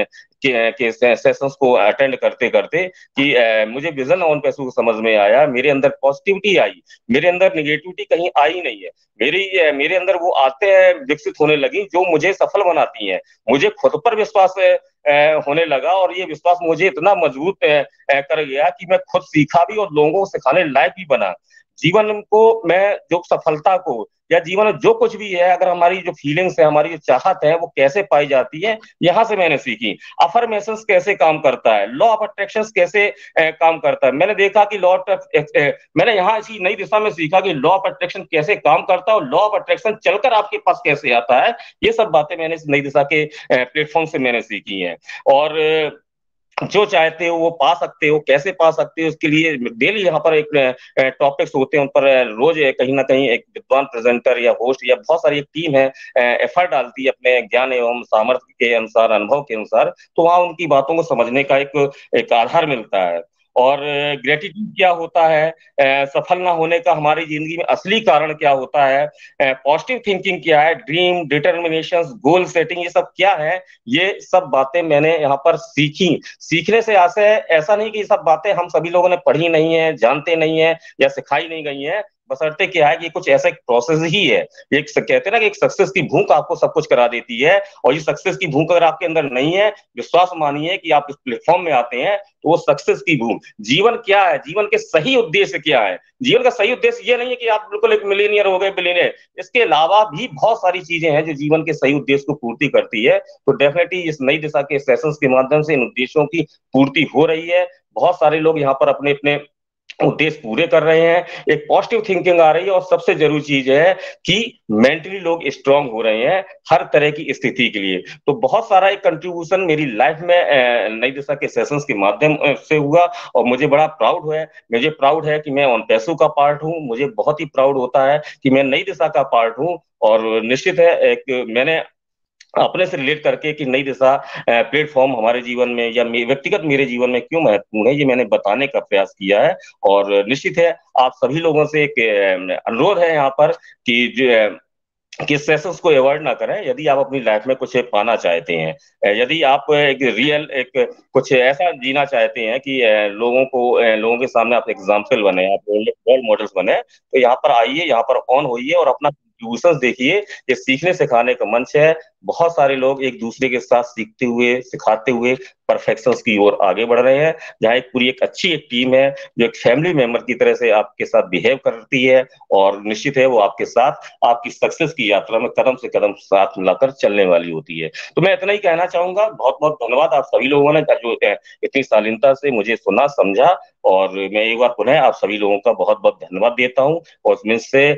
के सेशंस को अटेंड करते करते, कि मुझे विजन ऑन पैसों को समझ में आया, मेरे अंदर पॉजिटिविटी आई, मेरे अंदर निगेटिविटी कहीं आई नहीं है। मेरे अंदर वो आते विकसित होने लगी जो मुझे सफल बनाती हैं। मुझे खुद पर विश्वास होने लगा, और ये विश्वास मुझे इतना मजबूत कर गया कि मैं खुद सीखा भी और लोगों को सिखाने लायक भी बना। जीवन को मैं जो सफलता को, या जीवन में जो कुछ भी है, अगर हमारी जो फीलिंग्स है, हमारी जो चाहत है, वो कैसे पाई जाती है, यहाँ से मैंने सीखी। अफर्मेशंस कैसे काम करता है, लॉ ऑफ अट्रैक्शन कैसे काम करता है, मैंने देखा कि मैंने यहाँ इसी नई दिशा में सीखा कि लॉ ऑफ अट्रैक्शन कैसे काम करता है, और लॉ ऑफ अट्रैक्शन चलकर आपके पास कैसे आता है। ये सब बातें मैंने इस नई दिशा के प्लेटफॉर्म से मैंने सीखी हैं। और जो चाहते हो वो पा सकते हो, कैसे पा सकते हो, उसके लिए डेली यहाँ पर एक टॉपिक्स होते हैं, उन पर रोज कहीं ना कहीं एक विद्वान प्रेजेंटर या होस्ट या बहुत सारी एक टीम है एफर्ट डालती है अपने ज्ञान एवं सामर्थ्य के अनुसार, अनुभव के अनुसार। तो वहाँ उनकी बातों को समझने का एक आधार मिलता है। और ग्रेटिट्यूड क्या होता है, सफल ना होने का हमारी जिंदगी में असली कारण क्या होता है, पॉजिटिव थिंकिंग क्या है, ड्रीम, डिटर्मिनेशन, गोल सेटिंग, ये सब क्या है, ये सब बातें मैंने यहाँ पर सीखी। सीखने से ऐसा नहीं कि ये सब बातें हम सभी लोगों ने पढ़ी नहीं है, जानते नहीं है, या सिखाई नहीं गई है। बशर्ते क्या है कि कुछ ऐसा एक प्रोसेस ही है। एक कहते हैं ना कि एक सक्सेस की भूख आपको सब कुछ करा देती है, और ये सक्सेस की भूख अगर आपके अंदर नहीं है, विश्वास मानिए कि आप इस प्लेटफॉर्म में आते हैं, तो वो सक्सेस की भूख। जीवन क्या है, जीवन के सही उद्देश्य क्या है, जीवन का सही उद्देश्य ये नहीं है कि आप बिल्कुल एक मिलीनियर हो गए, बिलीनियर। इसके अलावा भी बहुत सारी चीजें हैं जो जीवन के सही उद्देश्य को पूर्ति करती है। तो डेफिनेटली इस नई दिशा के सेशंस के माध्यम से इन उद्देश्यों की पूर्ति हो रही है। बहुत सारे लोग यहाँ पर अपने अपने उद्देश्य पूरे कर रहे हैं, एक पॉजिटिव थिंकिंग आ रही है, और सबसे जरूरी चीज है कि मेंटली लोग स्ट्रांग हो रहे हैं हर तरह की स्थिति के लिए। तो बहुत सारा एक कंट्रीब्यूशन मेरी लाइफ में नई दिशा के सेशंस के माध्यम से हुआ, और मुझे बड़ा प्राउड है। मुझे प्राउड है कि मैं ऑन पैसों का पार्ट हूँ, मुझे बहुत ही प्राउड होता है कि मैं नई दिशा का पार्ट हूँ। और निश्चित है एक मैंने अपने से रिलेट करके कि नई दिशा प्लेटफॉर्म हमारे जीवन में या व्यक्तिगत मेरे जीवन में क्यों महत्वपूर्ण है, ये मैंने बताने का प्रयास किया है। और निश्चित है आप सभी लोगों से एक अनुरोध है यहाँ पर कि कि सेशंस को अवॉइड ना करें, यदि आप अपनी लाइफ में कुछ पाना चाहते हैं, यदि आप एक रियल एक कुछ ऐसा जीना चाहते हैं कि लोगों के सामने आप एग्जाम्पल बने, आप रोल मॉडल्स बने, तो यहाँ पर आइए, यहाँ पर ऑन होइए और अपना कंट्रीब्यूशन देखिए। ये सीखने सिखाने का मंच है। बहुत सारे लोग एक दूसरे के साथ सीखते हुए, सिखाते हुए परफेक्शन की ओर आगे बढ़ रहे हैं, जहाँ एक पूरी एक अच्छी एक टीम है जो एक फैमिली मेंबर की तरह से आपके साथ बिहेव करती है, और निश्चित है वो आपके साथ आपकी सक्सेस की यात्रा में कदम से कदम साथ मिलाकर चलने वाली होती है। तो मैं इतना ही कहना चाहूंगा। बहुत बहुत धन्यवाद आप सभी लोगों ने जो इतनी शालीनता से मुझे सुना, समझा। और मैं एक बार पुनः आप सभी लोगों का बहुत बहुत धन्यवाद देता हूँ, और उसमें से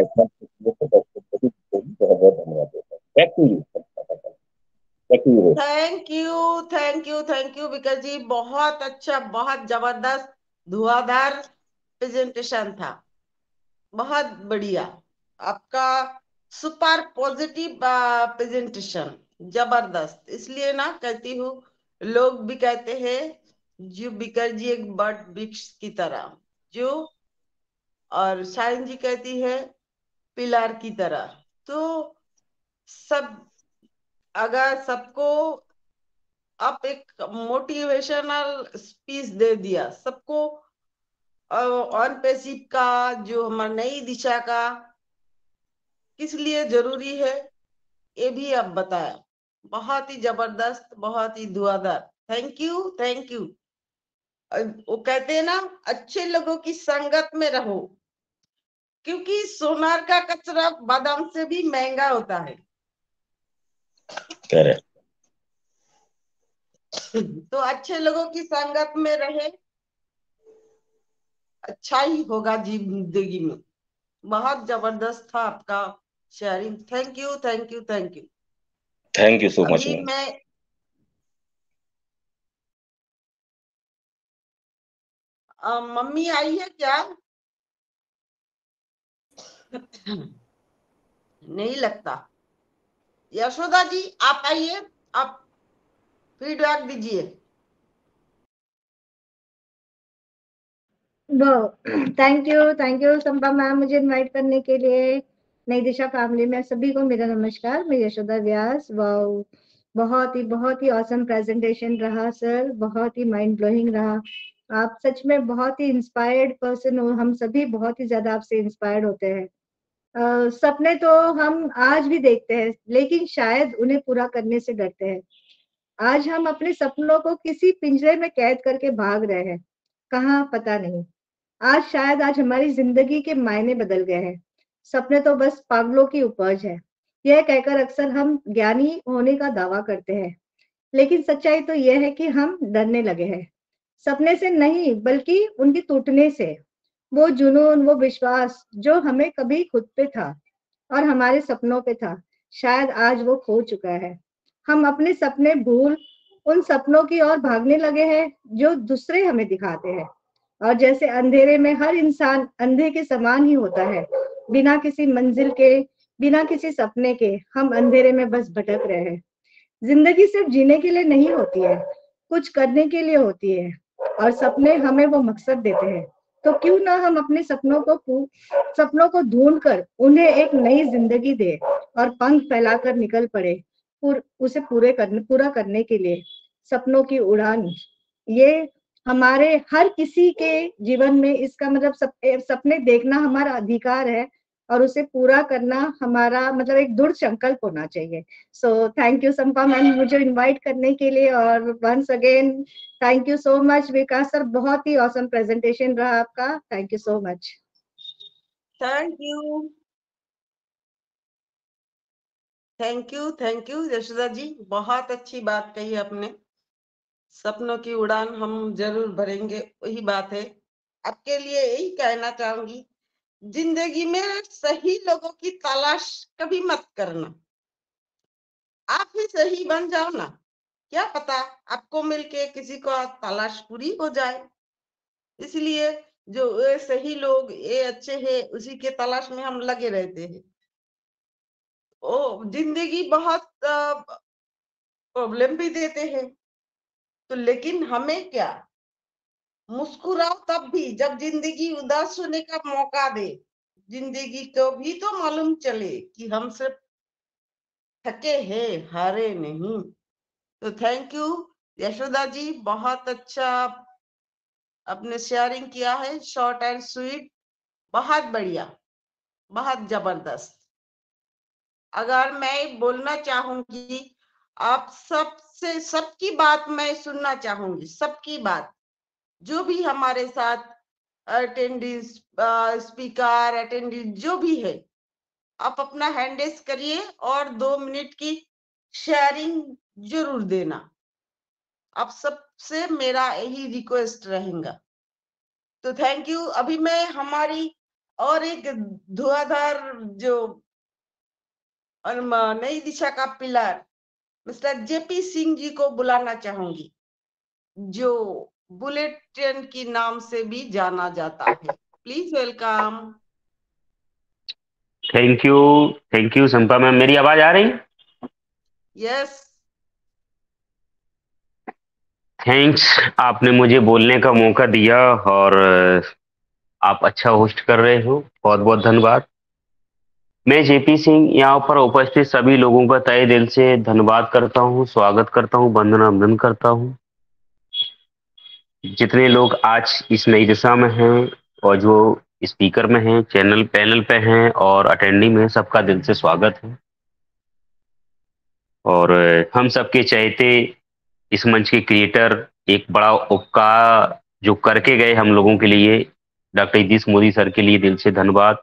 बहुत बहुत धन्यवाद देता हूँ। Back to you. Thank you, thank you, thank you Vikas ji, बहुत अच्छा, बहुत जबरदस्त, धुआंधार प्रेजेंटेशन था, बहुत बढ़िया आपका, सुपर पॉजिटिव प्रेजेंटेशन, जबरदस्त। इसलिए ना कहती हूँ, लोग भी कहते हैं जो बिकर जी एक बट वृक्ष की तरह, जो, और शायन जी कहती है पिलर की तरह। तो सब, अगर सबको आप एक मोटिवेशनल स्पीच दे दिया सबको, ऑन पैसिव का, जो हमारी नई दिशा का किस लिए जरूरी है, ये भी आप बताया। बहुत ही जबरदस्त, बहुत ही धुआंधार। Thank you, thank you. वो कहते हैं ना, अच्छे लोगों की संगत में रहो, क्योंकि सोनार का कचरा बादाम से भी महंगा होता है। करेक्ट। तो अच्छे लोगों की संगत में रहे, अच्छा ही होगा जिंदगी में। बहुत जबरदस्त था आपका sharing. Thank you, thank you, thank you. Thank you so much अभी मैम। मैं मम्मी आई है क्या? नहीं लगता। यशोदा जी आप आइए, आप फीडबैक दीजिए। थैंक यू संपा मैम, मुझे इनवाइट करने के लिए। नई दिशा फैमिली में सभी को मेरा नमस्कार। मैं यशोदा व्यास। वाओ, बहुत ही ऑसम प्रेजेंटेशन रहा सर, बहुत ही माइंड ब्लोइंग रहा। आप सच में बहुत ही इंस्पायर्ड पर्सन हो, हम सभी बहुत ही ज्यादा आपसे इंस्पायर्ड होते हैं। सपने तो हम आज भी देखते हैं, लेकिन शायद उन्हें पूरा करने से डरते हैं। आज हम अपने सपनों को किसी पिंजरे में कैद करके भाग रहे हैं, कहाँ पता नहीं। आज हमारी जिंदगी के मायने बदल गए हैं। सपने तो बस पागलों की उपज है, यह कहकर अक्सर हम ज्ञानी होने का दावा करते हैं, लेकिन सच्चाई तो यह है कि हम डरने लगे हैं। सपने से नहीं, बल्कि उनके टूटने से। वो जुनून, वो विश्वास जो हमें कभी खुद पे था और हमारे सपनों पे था, शायद आज वो खो चुका है। हम अपने सपने भूल उन सपनों की ओर भागने लगे हैं जो दूसरे हमें दिखाते हैं। और जैसे अंधेरे में हर इंसान अंधे के समान ही होता है, बिना किसी मंजिल के, बिना किसी सपने के हम अंधेरे में बस भटक रहे हैं। जिंदगी सिर्फ जीने के लिए नहीं होती है, कुछ करने के लिए होती है, और सपने हमें वो मकसद देते हैं। तो क्यों ना हम अपने सपनों को ढूंढ कर उन्हें एक नई जिंदगी दे और पंख फैलाकर निकल पड़े उसे पूरा करने के लिए। सपनों की उड़ान, ये हमारे हर किसी के जीवन में, इसका मतलब सपने देखना हमारा अधिकार है और उसे पूरा करना हमारा मतलब एक दृढ़ संकल्प होना चाहिए। So thank you Sampa ma'am मुझे इनवाइट करने के लिए, और once again thank you so much Vikas sir, बहुत ही ऑसम प्रेजेंटेशन रहा आपका। Thank you so much. Thank you, thank you, thank you Yashoda ji, बहुत अच्छी बात कही आपने। सपनों की उड़ान हम जरूर भरेंगे, वही बात है। आपके लिए यही कहना चाहूंगी, जिंदगी में सही लोगों की तलाश कभी मत करना, आप ही सही बन जाओ ना। क्या पता आपको मिलके किसी को तलाश पूरी हो जाए। इसलिए जो ये सही लोग, ये अच्छे हैं, उसी के तलाश में हम लगे रहते हैं। ओ जिंदगी बहुत प्रॉब्लम भी देते हैं, तो लेकिन हमें क्या, मुस्कुराओ तब भी जब जिंदगी उदास होने का मौका दे। जिंदगी को भी तो मालूम चले कि हम सिर्फ थके हैं, हारे नहीं। तो थैंक यू यशोदा जी, बहुत अच्छा आपने शेयरिंग किया है, शॉर्ट एंड स्वीट, बहुत बढ़िया, बहुत जबरदस्त। अगर मैं बोलना चाहूंगी, आप सबसे, सबकी बात मैं सुनना चाहूंगी, सबकी बात, जो भी हमारे साथ अटेंडेंस, स्पीकर अटेंडेंस जो भी है, आप अपना हैंड रेस करिए और 2 मिनट की शेयरिंग जरूर देना। आप सबसे मेरा यही रिक्वेस्ट रहेगा। तो थैंक यू। अभी मैं हमारी और एक धुआंधार जो नई दिशा का pillar mister JP Singh ji को बुलाना चाहूंगी, जो बुलेट ट्रेन के नाम से भी जाना जाता है। Please welcome. Thank you Sampa ma'am. मेरी आवाज आ रही? यस। थैंक्स, आपने मुझे बोलने का मौका दिया और आप अच्छा होस्ट कर रहे हो, बहुत बहुत धन्यवाद। मैं जेपी सिंह यहाँ पर उपस्थित सभी लोगों का तहे दिल से धन्यवाद करता हूँ, स्वागत करता हूँ, वंदन करता हूँ। जितने लोग आज इस नई दिशा में हैं और जो स्पीकर में हैं, चैनल पैनल पे हैं और अटेंडिंग में, सबका दिल से स्वागत है। और हम सबके चहेते इस मंच के क्रिएटर, एक बड़ा उपकार जो करके गए हम लोगों के लिए, डॉक्टर इदरीस मोदी सर के लिए दिल से धन्यवाद।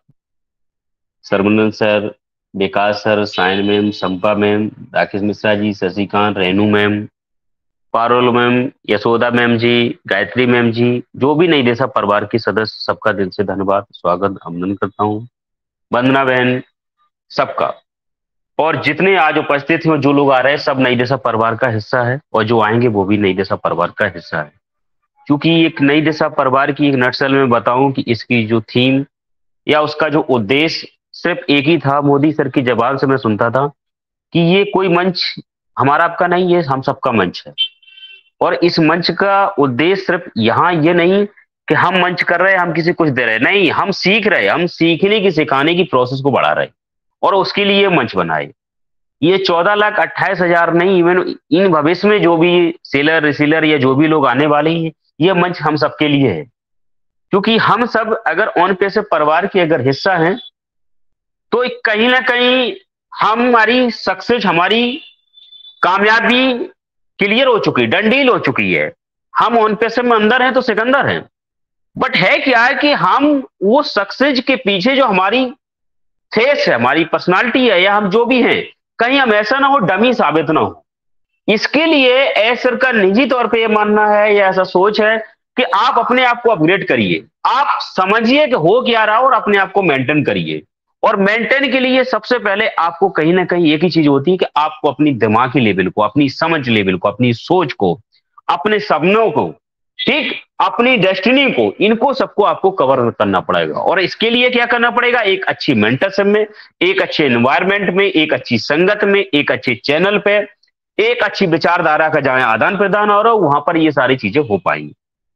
Sarvanandan sir, Vikas sir, Sayan ma'am, Sampa ma'am, Rakesh Mishra ji, Shashikant, Renu ma'am, Parul ma'am, Yashoda ma'am ji, Gayatri ma'am ji, जो भी नई दिशा परिवार के सदस्य, सबका दिल से धन्यवाद, स्वागत, अभिनंदन करता हूँ। वंदना बहन, सबका, और जितने आज उपस्थित हैं, जो लोग आ रहे हैं, सब नई दिशा परिवार का हिस्सा है और जो आएंगे वो भी नई दिशा परिवार का हिस्सा है। क्योंकि एक नई दिशा परिवार की एक नटशेल में बताऊं कि इसकी जो थीम या उसका जो उद्देश्य सिर्फ एक ही था। मोदी सर की जबान से मैं सुनता था कि ये कोई मंच हमारा आपका नहीं, ये हम सबका मंच है। और इस मंच का उद्देश्य सिर्फ यहाँ ये नहीं कि हम मंच कर रहे हैं, हम किसी कुछ दे रहे हैं, नहीं, हम सीख रहे हैं, हम सीखने की सिखाने की प्रोसेस को बढ़ा रहे हैं और उसके लिए मंच बनाए। ये 14,28,000 नहीं, इवन इन भविष्य में जो भी सेलर रिसीलर या जो भी लोग आने वाले हैं, ये मंच हम सबके लिए है। क्योंकि हम सब अगर ऑन पैसे परिवार के अगर हिस्सा हैं तो कहीं ना कहीं हमारी सक्सेस, हमारी कामयाबी क्लियर हो चुकी, डन डील हो चुकी है। हम ऑन पैसे में अंदर हैं तो सिकंदर हैं। बट है क्या है कि हम वो सक्सेस के पीछे जो हमारी फेस है, हमारी पर्सनालिटी है, या हम जो भी हैं, कहीं हम ऐसा ना हो डमी साबित ना हो। इसके लिए ऐसर का निजी तौर पे ये मानना है या ऐसा सोच है कि आप अपने आप को अपग्रेड करिए, आप समझिए कि हो क्या रहा और अपने आप को मेंटेन करिए। और मेंटेन के लिए सबसे पहले आपको कहीं ना कहीं एक ही चीज होती है कि आपको अपनी दिमागी लेवल को, अपनी समझ लेवल को, अपनी सोच को, अपने सपनों को, ठीक, अपनी डेस्टिनी को, इनको सबको आपको कवर करना पड़ेगा। और इसके लिए क्या करना पड़ेगा? एक अच्छी मेंटरशिप में, एक अच्छे एनवायरमेंट में, एक अच्छी संगत में, एक अच्छे चैनल पे, एक अच्छी विचारधारा का जहां आदान प्रदान हो रहा हो, वहां पर ये सारी चीजें हो पाएंगी।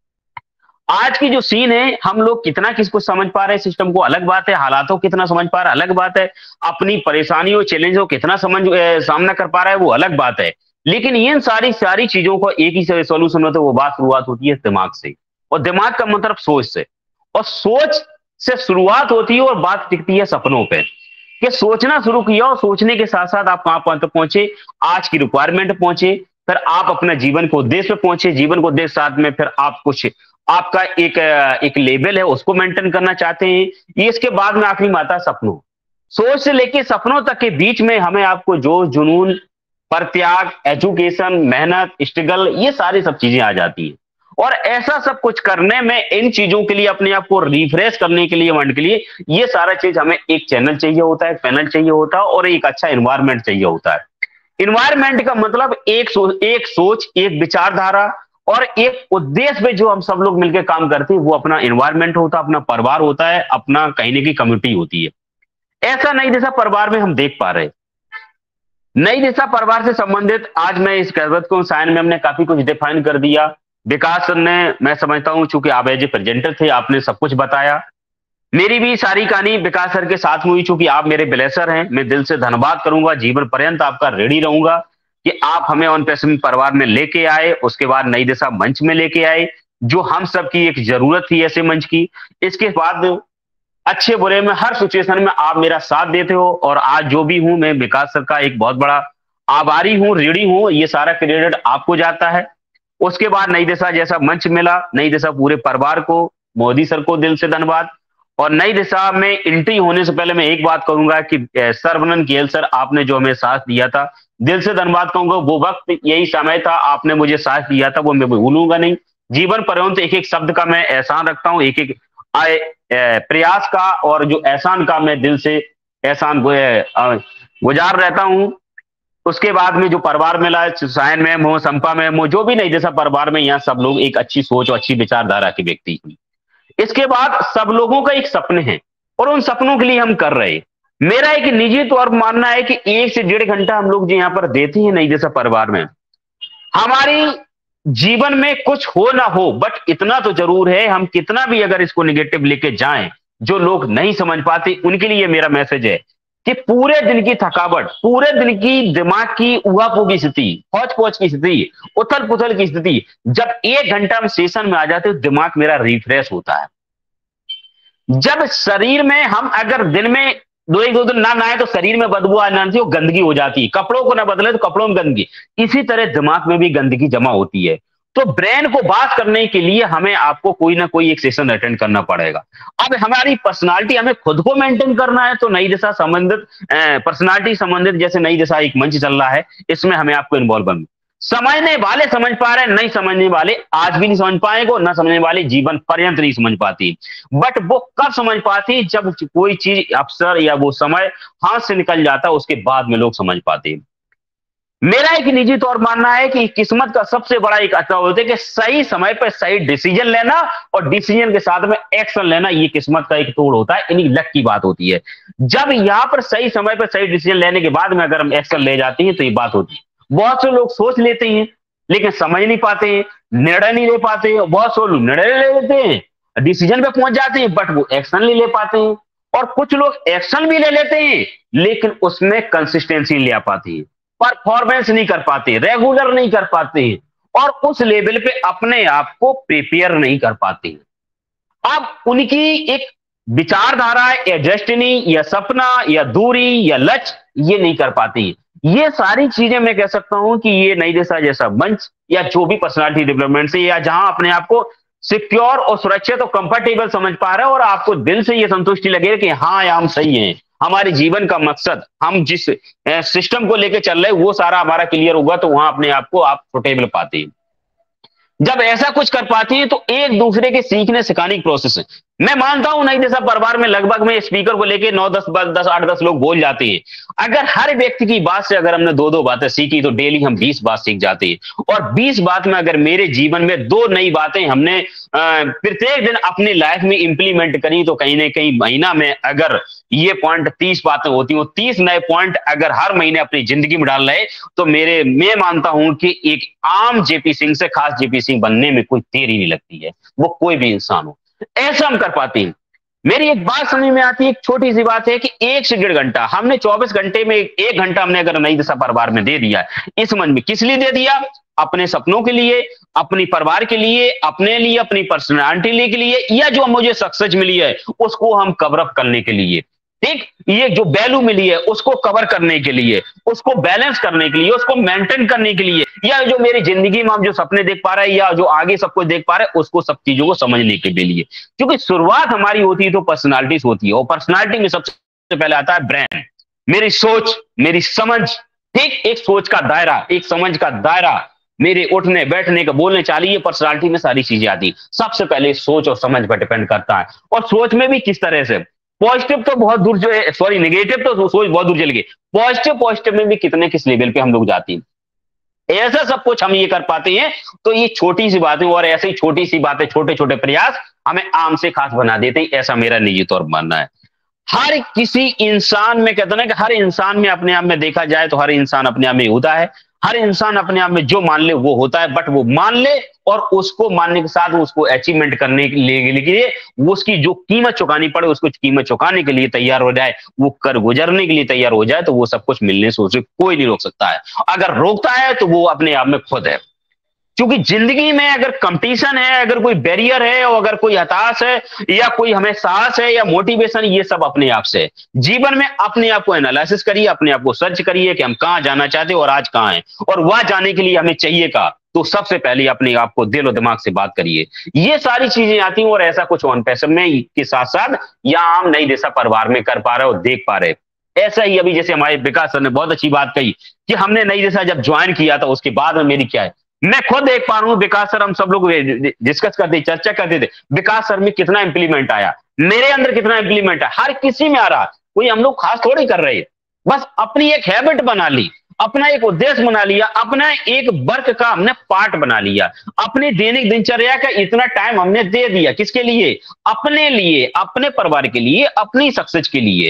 आज की जो सीन है, हम लोग कितना किसको समझ पा रहे हैं सिस्टम को अलग बात है, हालातों कितना समझ पा रहा है अलग बात है, अपनी परेशानियों चैलेंजों कितना सामना कर पा रहा है वो अलग बात है। लेकिन इन सारी चीजों को एक ही सोल्यूशन होता है, वो बात शुरुआत होती है दिमाग से, और दिमाग का मतलब सोच से, और सोच से शुरुआत होती है और बात टिकती है सपनों पे। कि सोचना शुरू किया और सोचने के साथ साथ आप कहां तक पहुंचे, आज की रिक्वायरमेंट पहुंचे, फिर आप अपना जीवन को उद्देश्य पे पहुंचे, जीवन को उद्देश्य साथ में फिर आप कुछ आपका एक लेवल है उसको मेंटेन करना चाहते हैं। ये इसके बाद में आखिरी माता सपनों, सोच से लेके सपनों तक के बीच में हमें आपको जो जुनून, परत्याग, एजुकेशन, मेहनत, स्ट्रगल, ये सारी सब चीजें आ जाती है। और ऐसा सब कुछ करने में, इन चीजों के लिए अपने आप को रिफ्रेश करने के लिए, वर्ल्ड के लिए, ये सारा चीज हमें एक चैनल चाहिए होता है, पैनल चाहिए होता है और एक अच्छा एनवायरमेंट चाहिए होता है। एनवायरमेंट का मतलब एक सोच, एक विचारधारा और एक उद्देश्य पे जो हम सब लोग मिलकर काम करते हैं, वो अपना एनवायरमेंट होता है, अपना परिवार होता है, अपना कहीं ना कहीं कम्युनिटी होती है। ऐसा नई दिशा परिवार में हम देख पा रहे हैं। नई दिशा परिवार से संबंधित आज मैं इस कहवत को सायन में हमने काफी कुछ डिफाइन कर दिया। विकास सर ने, मैं समझता हूं चूंकि आप एज ए प्रेजेंटर थे, आपने सब कुछ बताया। मेरी भी सारी कहानी विकास सर के साथ हुई, चूंकि आप मेरे ब्लेसर हैं। मैं दिल से धन्यवाद करूंगा, जीवन पर्यंत आपका रेडी रहूंगा कि आप हमें ऑन पैशन परिवार में लेके आए, उसके बाद नई दिशा मंच में लेके आए, जो हम सब की एक जरूरत थी ऐसे मंच की। इसके बाद अच्छे बुरे में हर सिचुएशन में आप मेरा साथ देते हो, और आज जो भी हूं मैं विकास सर का एक बहुत बड़ा आभारी हूं, ऋणी हूं। ये सारा क्रेडिट आपको जाता है। उसके बाद नई दिशा जैसा मंच मिला, नई दिशा पूरे परिवार को, मोदी सर को दिल से धन्यवाद। और नई दिशा में एंट्री होने से पहले मैं एक बात कहूंगा कि सरवनन केएल सर, आपने जो हमें साथ दिया था, दिल से धन्यवाद कहूंगा। वो वक्त, यही समय था, आपने मुझे साथ दिया था, वो मैं भूलूंगा नहीं। जीवन पर्यंत एक एक शब्द का मैं एहसान रखता हूं, एक एक प्रयास का और जो एहसान का मैं दिल से एहसान गुजार रहता हूं। उसके बाद में जो परिवार मिला, सायन मैम हो, संपा मैम हो, जो भी नहीं जैसा परिवार में, यहाँ सब लोग एक अच्छी सोच और अच्छी विचारधारा के व्यक्ति हुई। इसके बाद सब लोगों का एक सपने हैं और उन सपनों के लिए हम कर रहे हैं। मेरा एक निजी तौर पर मानना है कि 1 से 1.5 घंटा हम लोग जो यहाँ पर देते हैं नहीं जैसा परिवार में, हमारी जीवन में कुछ हो ना हो, बट इतना तो जरूर है, हम कितना भी अगर इसको नेगेटिव लेके जाएं, जो लोग नहीं समझ पाते उनके लिए मेरा मैसेज है कि पूरे दिन की थकावट, पूरे दिन की दिमाग की उहापोह की स्थिति, हौच पौच की स्थिति, उथल पुथल की स्थिति, जब 1 घंटा हम सेशन में आ जाते हैं दिमाग मेरा रिफ्रेश होता है। जब शरीर में हम अगर दिन में 2 दिन ना नहाए तो शरीर में बदबू आ जाती है, वो गंदगी हो जाती है, कपड़ों को ना बदले तो कपड़ों में गंदगी, इसी तरह दिमाग में भी गंदगी जमा होती है। तो ब्रेन को बात करने के लिए हमें आपको कोई ना कोई एक सेशन अटेंड करना पड़ेगा। अब हमारी पर्सनालिटी, हमें खुद को मेंटेन करना है, तो नई दिशा संबंधित पर्सनालिटी संबंधित जैसे नई दिशा एक मंच चल रहा है, इसमें हमें आपको इन्वॉल्व करना। समझने वाले समझ पा रहे हैं, नहीं समझने वाले आज भी नहीं समझ पाएंगे, ना समझने वाले जीवन पर्यंत नहीं समझ पाती। बट वो कब समझ पाती, जब कोई चीज अवसर या वो समय हाथ से निकल जाता, उसके बाद में लोग समझ पाते। मेरा एक निजी तौर मानना है कि किस्मत का सबसे बड़ा एक अच्छा होता है कि सही समय पर सही डिसीजन लेना और डिसीजन के साथ में एक्शन लेना, ये किस्मत का एक तोड़ होता है, इन्हीं लक की बात होती है। जब यहां पर सही समय पर सही डिसीजन लेने के बाद में अगर हम एक्शन ले जाते हैं तो ये बात होती है। बहुत से लोग सोच लेते हैं लेकिन समझ नहीं पाते हैं, निर्णय नहीं ले पाते हैं। बहुत से लोग निर्णय ले लेते हैं, डिसीजन पे पहुंच जाते हैं, बट वो एक्शन नहीं ले पाते हैं। और कुछ लोग एक्शन भी ले लेते हैं लेकिन उसमें कंसिस्टेंसी नहीं ले पाते हैं, परफॉर्मेंस नहीं कर पाते, रेगुलर नहीं कर पाते हैं और उस लेवल पे अपने आप को प्रिपेयर नहीं कर पाते हैं। अब उनकी एक विचारधारा या डेस्टिनी या सपना या दूरी या लक्ष्य ये नहीं कर पाती। ये सारी चीजें मैं कह सकता हूं कि ये नई दिशा जैसा मंच या जो भी पर्सनालिटी डेवलपमेंट से, या जहां अपने आप को सिक्योर और सुरक्षित और कंफर्टेबल समझ पा रहे हैं और आपको दिल से ये संतुष्टि लगे कि हाँ या हम सही हैं, हमारे जीवन का मकसद, हम जिस सिस्टम को लेकर चल रहे हैं वो सारा हमारा क्लियर होगा, तो वहां अपने आप को आप सुटेबल पाते हैं। जब ऐसा कुछ कर पाती है तो एक दूसरे के सीखने सिखाने की प्रोसेस है। मैं मानता हूं नई दिशा परिवार में लगभग में स्पीकर को लेके 8-10 लोग बोल जाते हैं। अगर हर व्यक्ति की बात से अगर हमने 2-2 बातें सीखी तो डेली हम 20 बात सीख जाते हैं। और 20 बात में अगर मेरे जीवन में 2 नई बातें हमने प्रत्येक दिन अपनी लाइफ में इंप्लीमेंट करी तो कहीं ना कहीं महीना में अगर ये पॉइंट 30 बातें होती हो, 30 नए पॉइंट अगर हर महीने अपनी जिंदगी में डाल रहे तो मैं मानता हूं कि एक आम जेपी सिंह से खास जेपी सिंह बनने में कोई देरी नहीं लगती है, वो कोई भी इंसान हो। ऐसा हम कर पाते हैं। मेरी एक बात समझ में आती है, एक छोटी सी बात है कि 1 से 1.5 घंटा हमने 24 घंटे में 1 घंटा हमने अगर नई दिशा परिवार में दे दिया, इस मन में किस लिए दे दिया? अपने सपनों के लिए, अपनी परिवार के लिए, अपने लिए, अपनी पर्सनालिटी के लिए, या जो मुझे सक्सेस मिली है उसको हम कवर अप करने के लिए। ठीक, ये जो वैल्यू मिली है उसको कवर करने के लिए, उसको बैलेंस करने के लिए, उसको मेंटेन करने के लिए, या जो मेरी जिंदगी में हम जो सपने देख पा रहे हैं या जो आगे सब कुछ देख पा रहे हैं उसको सब चीजों को समझने के लिए। क्योंकि शुरुआत हमारी होती है तो पर्सनालिटी होती है, और पर्सनालिटी में सबसे पहले आता है ब्रेन, मेरी सोच, मेरी समझ। ठीक, एक सोच का दायरा, एक समझ का दायरा, मेरे उठने बैठने का, बोलने चालिए, पर्सनालिटी में सारी चीजें आती। सबसे पहले सोच और समझ पर डिपेंड करता है। और सोच में भी किस तरह से, पॉजिटिव तो बहुत दूर जो है, सॉरी नेगेटिव तो सोच बहुत दूर चल गई, पॉजिटिव में भी कितने किस लेवल पे हम लोग जाते हैं। ऐसा सब कुछ हम ये कर पाते हैं। तो ये छोटी सी बातें और ऐसे ही छोटी सी बातें, छोटे छोटे प्रयास हमें आम से खास बना देते हैं, ऐसा मेरा निजी तौर पर मानना है। हर किसी इंसान में, कहते हैं कि हर इंसान में अपने आप में देखा जाए तो हर इंसान अपने आप में होता है, हर इंसान अपने आप में जो मान ले वो होता है, बट वो मान ले और उसको मानने के साथ उसको अचीवमेंट करने के लिए वो उसकी जो कीमत चुकानी पड़े उसको कीमत चुकाने के लिए तैयार हो जाए, वो कर गुजरने के लिए तैयार हो जाए, तो वो सब कुछ मिलने से उसे कोई नहीं रोक सकता है। अगर रोकता है तो वो अपने आप में खुद है। क्योंकि जिंदगी में अगर कंपटीशन है, अगर कोई बैरियर है, और अगर कोई हताश है या कोई हमें साहस है या मोटिवेशन, ये सब अपने आप से है। जीवन में अपने आप को एनालिसिस करिए, अपने आप को सर्च करिए कि हम कहां जाना चाहते हैं और आज कहां हैं, और वहां जाने के लिए हमें चाहिए का, तो सबसे पहले अपने आप को दिल और दिमाग से बात करिए। ये सारी चीजें आती हैं और ऐसा कुछ ऑन पैशन में के साथ साथ यहाँ हम नई दिशा परिवार में कर पा रहे और देख पा रहे। ऐसा ही अभी जैसे हमारे विकास सर ने बहुत अच्छी बात कही कि हमने नई दिशा जब ज्वाइन किया था उसके बाद में मेरी क्या है, मैं खुद देख पा रहा हूँ। विकास सर, हम सब लोग डिस्कस करते, चर्चा करते थे, विकास सर में कितना इंप्लीमेंट आया, मेरे अंदर कितना इंप्लीमेंट है, हर किसी में आ रहा। कोई हम लोग खास थोड़ी कर रहे हैं, बस अपनी एक हैबिट बना ली, अपना एक उद्देश्य बना लिया, अपना एक वर्क का हमने पार्ट बना लिया, अपनी दैनिक दिनचर्या का इतना टाइम हमने दे दिया। किसके लिए? अपने लिए, अपने परिवार के लिए, अपनी सक्सेस के लिए।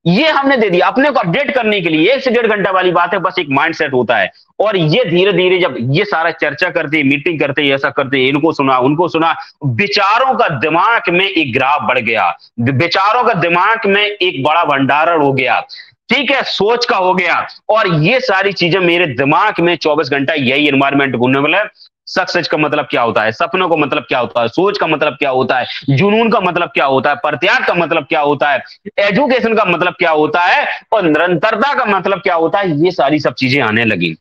ये हमने दे दिया अपने को अपडेट करने के लिए। 1 से 1.5 घंटा वाली बात है, बस एक माइंड सेट होता है। और ये धीरे धीरे जब ये सारा चर्चा करते, मीटिंग करते, ऐसा करते, इनको सुना उनको सुना, विचारों का दिमाग में एक ग्राफ बढ़ गया, विचारों का दिमाग में एक बड़ा भंडारण हो गया, ठीक है, सोच का हो गया। और ये सारी चीजें मेरे दिमाग में 24 घंटा यही एनवायरमेंट घूमने वाला है। सक्सेस का मतलब क्या होता है, सपनों का मतलब क्या होता है, सोच का मतलब क्या होता है, जुनून का मतलब क्या होता है, प्रत्याग का मतलब क्या होता है, एजुकेशन का मतलब क्या होता है, और निरंतरता का मतलब क्या होता है, ये सारी सब चीजें आने लगी।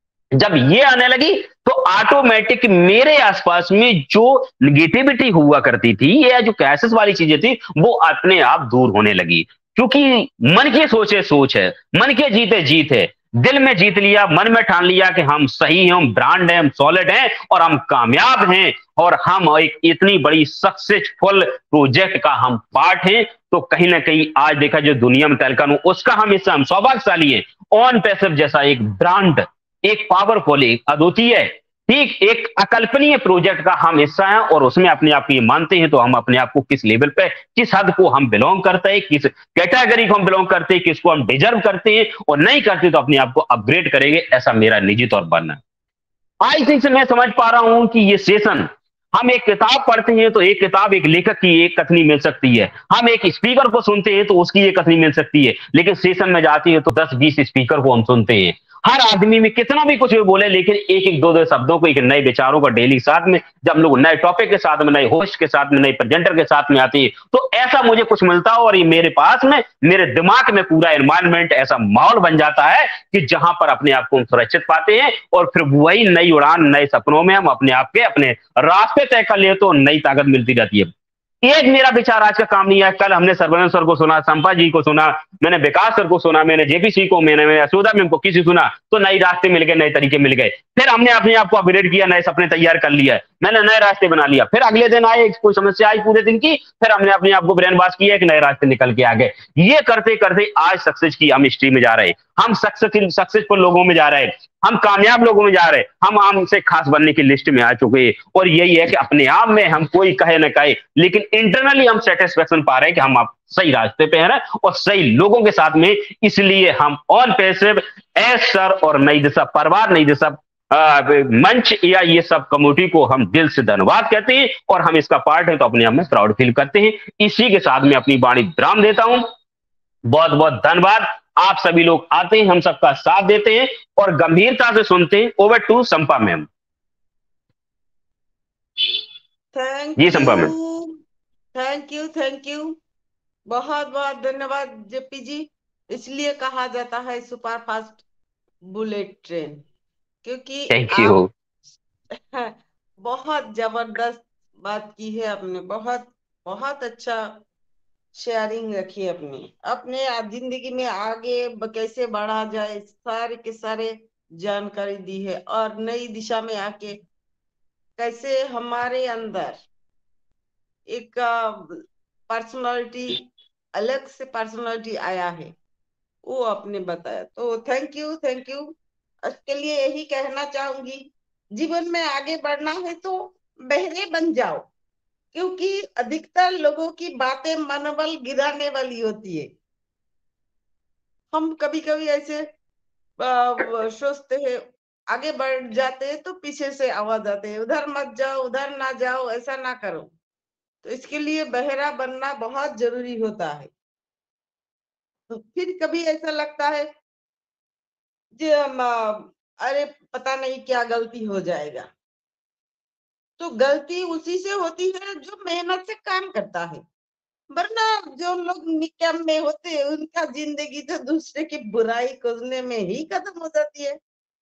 जब ये आने लगी तो ऑटोमेटिक मेरे आसपास में जो निगेटिविटी हुआ करती थी, ये जो कैसेस वाली चीजें थी, वो अपने आप दूर होने लगी। क्योंकि मन की सोचे सोच है, मन के जीते जीत है। दिल में जीत लिया, मन में ठान लिया कि हम सही हैं, हम ब्रांड हैं, हम सॉलिड हैं और हम कामयाब हैं और हम एक इतनी बड़ी सक्सेसफुल प्रोजेक्ट का हम पार्ट हैं। तो कहीं ना कहीं आज देखा जो दुनिया में तहलका उसका हम हिस्सा, हम सौभाग्यशाली हैं। ऑन पैसिव जैसा एक ब्रांड, एक पावरफुल, एक अद्वितीय, ठीक, एक अकल्पनीय प्रोजेक्ट का हम हिस्सा हैं और उसमें अपने आप को ये मानते हैं। तो हम अपने आप को किस लेवल पे, किस हद को हम बिलोंग करते हैं, किस कैटेगरी को हम बिलोंग करते हैं, किसको हम डिजर्व करते हैं और नहीं करते तो अपने आप को अपग्रेड करेंगे, ऐसा मेरा निजी तौर पर है। आई थिंक मैं समझ पा रहा हूं कि ये सेशन, हम एक किताब पढ़ते हैं तो एक किताब, एक लेखक की एक कथनी मिल सकती है, हम एक स्पीकर को सुनते हैं तो उसकी एक कथनी मिल सकती है, लेकिन सेशन में जाती है तो 10-20 स्पीकर को हम सुनते हैं। हर आदमी में कितना भी कुछ भी बोले, लेकिन एक एक दो दो शब्दों को, एक नए विचारों को डेली साथ में, जब हम लोग नए टॉपिक के साथ में, नए होस्ट के साथ में, नए प्रेजेंटर के साथ में आते हैं तो ऐसा मुझे कुछ मिलता है। और ये मेरे पास में, मेरे दिमाग में पूरा एनवायरनमेंट, ऐसा माहौल बन जाता है कि जहां पर अपने आप को हम सुरक्षित पाते हैं और फिर वही नई उड़ान, नए सपनों में हम अपने आप के अपने रास्ते तय कर लिए तो नई ताकत मिलती रहती है। एक मेरा विचार आज का काम नहीं है। कल हमने सर्वनंद सर को सुना, संपा जी को सुना, मैंने विकास सर को सुना, मैंने जेपीसी को, मैंने यशोदा मैम को, किसी सुना तो नए रास्ते मिल गए, नए तरीके मिल गए। फिर हमने अपने आप को अपग्रेड किया, नए सपने तैयार कर लिया, मैंने नए रास्ते बना लिया। फिर अगले दिन आए, कोई समस्या आई पूरे दिन की, फिर हमने अपने आप को ब्रेन वॉश किया, एक नए रास्ते निकल के आ गए। ये करते करते आज सक्सेस की हम हिस्ट्री में जा रहे हैं, हम सक्सेसफुल लोगों में जा रहे हैं, हम कामयाब लोगों में जा रहे हैं, हम हमसे खास बनने की लिस्ट में आ चुके हैं। और यही है कि अपने आप में हम कोई कहे न कहे, लेकिन इंटरनली हम सेटिस्फेक्शन पा रहे हैं कि हम आप सही रास्ते पे हैं और सही लोगों के साथ में। इसलिए हम ऑन पैसिव, एस सर और नई दिशा परिवार, नई दिशा मंच या ये सब कम्युनिटी को हम दिल से धन्यवाद कहते हैं और हम इसका पार्ट है तो अपने आप में प्राउड फील करते हैं। इसी के साथ में अपनी वाणी विराम देता हूं। बहुत बहुत धन्यवाद। आप सभी लोग आते हैं, हम सबका साथ देते हैं और गंभीरता से सुनते हैं। Over to Sampa ma'am. जी संपा मैम। थैंक यू बहुत बहुत धन्यवाद जेपी जी। इसलिए कहा जाता है सुपर फास्ट बुलेट ट्रेन, क्योंकि थैंक यू। बहुत जबरदस्त बात की है आपने, बहुत बहुत अच्छा शेयरिंग रखी है अपनी अपने जिंदगी में आगे कैसे बढ़ा जाए, सारे के सारे जानकारी दी है। और नई दिशा में आके कैसे हमारे अंदर एक पर्सनालिटी, अलग से पर्सनालिटी आया है, वो आपने बताया। तो थैंक यू इसके लिए यही कहना चाहूंगी, जीवन में आगे बढ़ना है तो बहरे बन जाओ, क्योंकि अधिकतर लोगों की बातें मनोबल गिराने वाली होती है। हम कभी कभी ऐसे सोचते हैं, आगे बढ़ जाते हैं तो पीछे से आवाज आते हैं, उधर मत जाओ, उधर ना जाओ, ऐसा ना करो। तो इसके लिए बहरा बनना बहुत जरूरी होता है। तो फिर कभी ऐसा लगता है कि अरे पता नहीं क्या गलती हो जाएगा। तो गलती उसी से होती है जो मेहनत से काम करता है, वरना जो लोग निकम्मे होते हैं उनका जिंदगी तो दूसरे की बुराई खोजने में ही खत्म हो जाती है।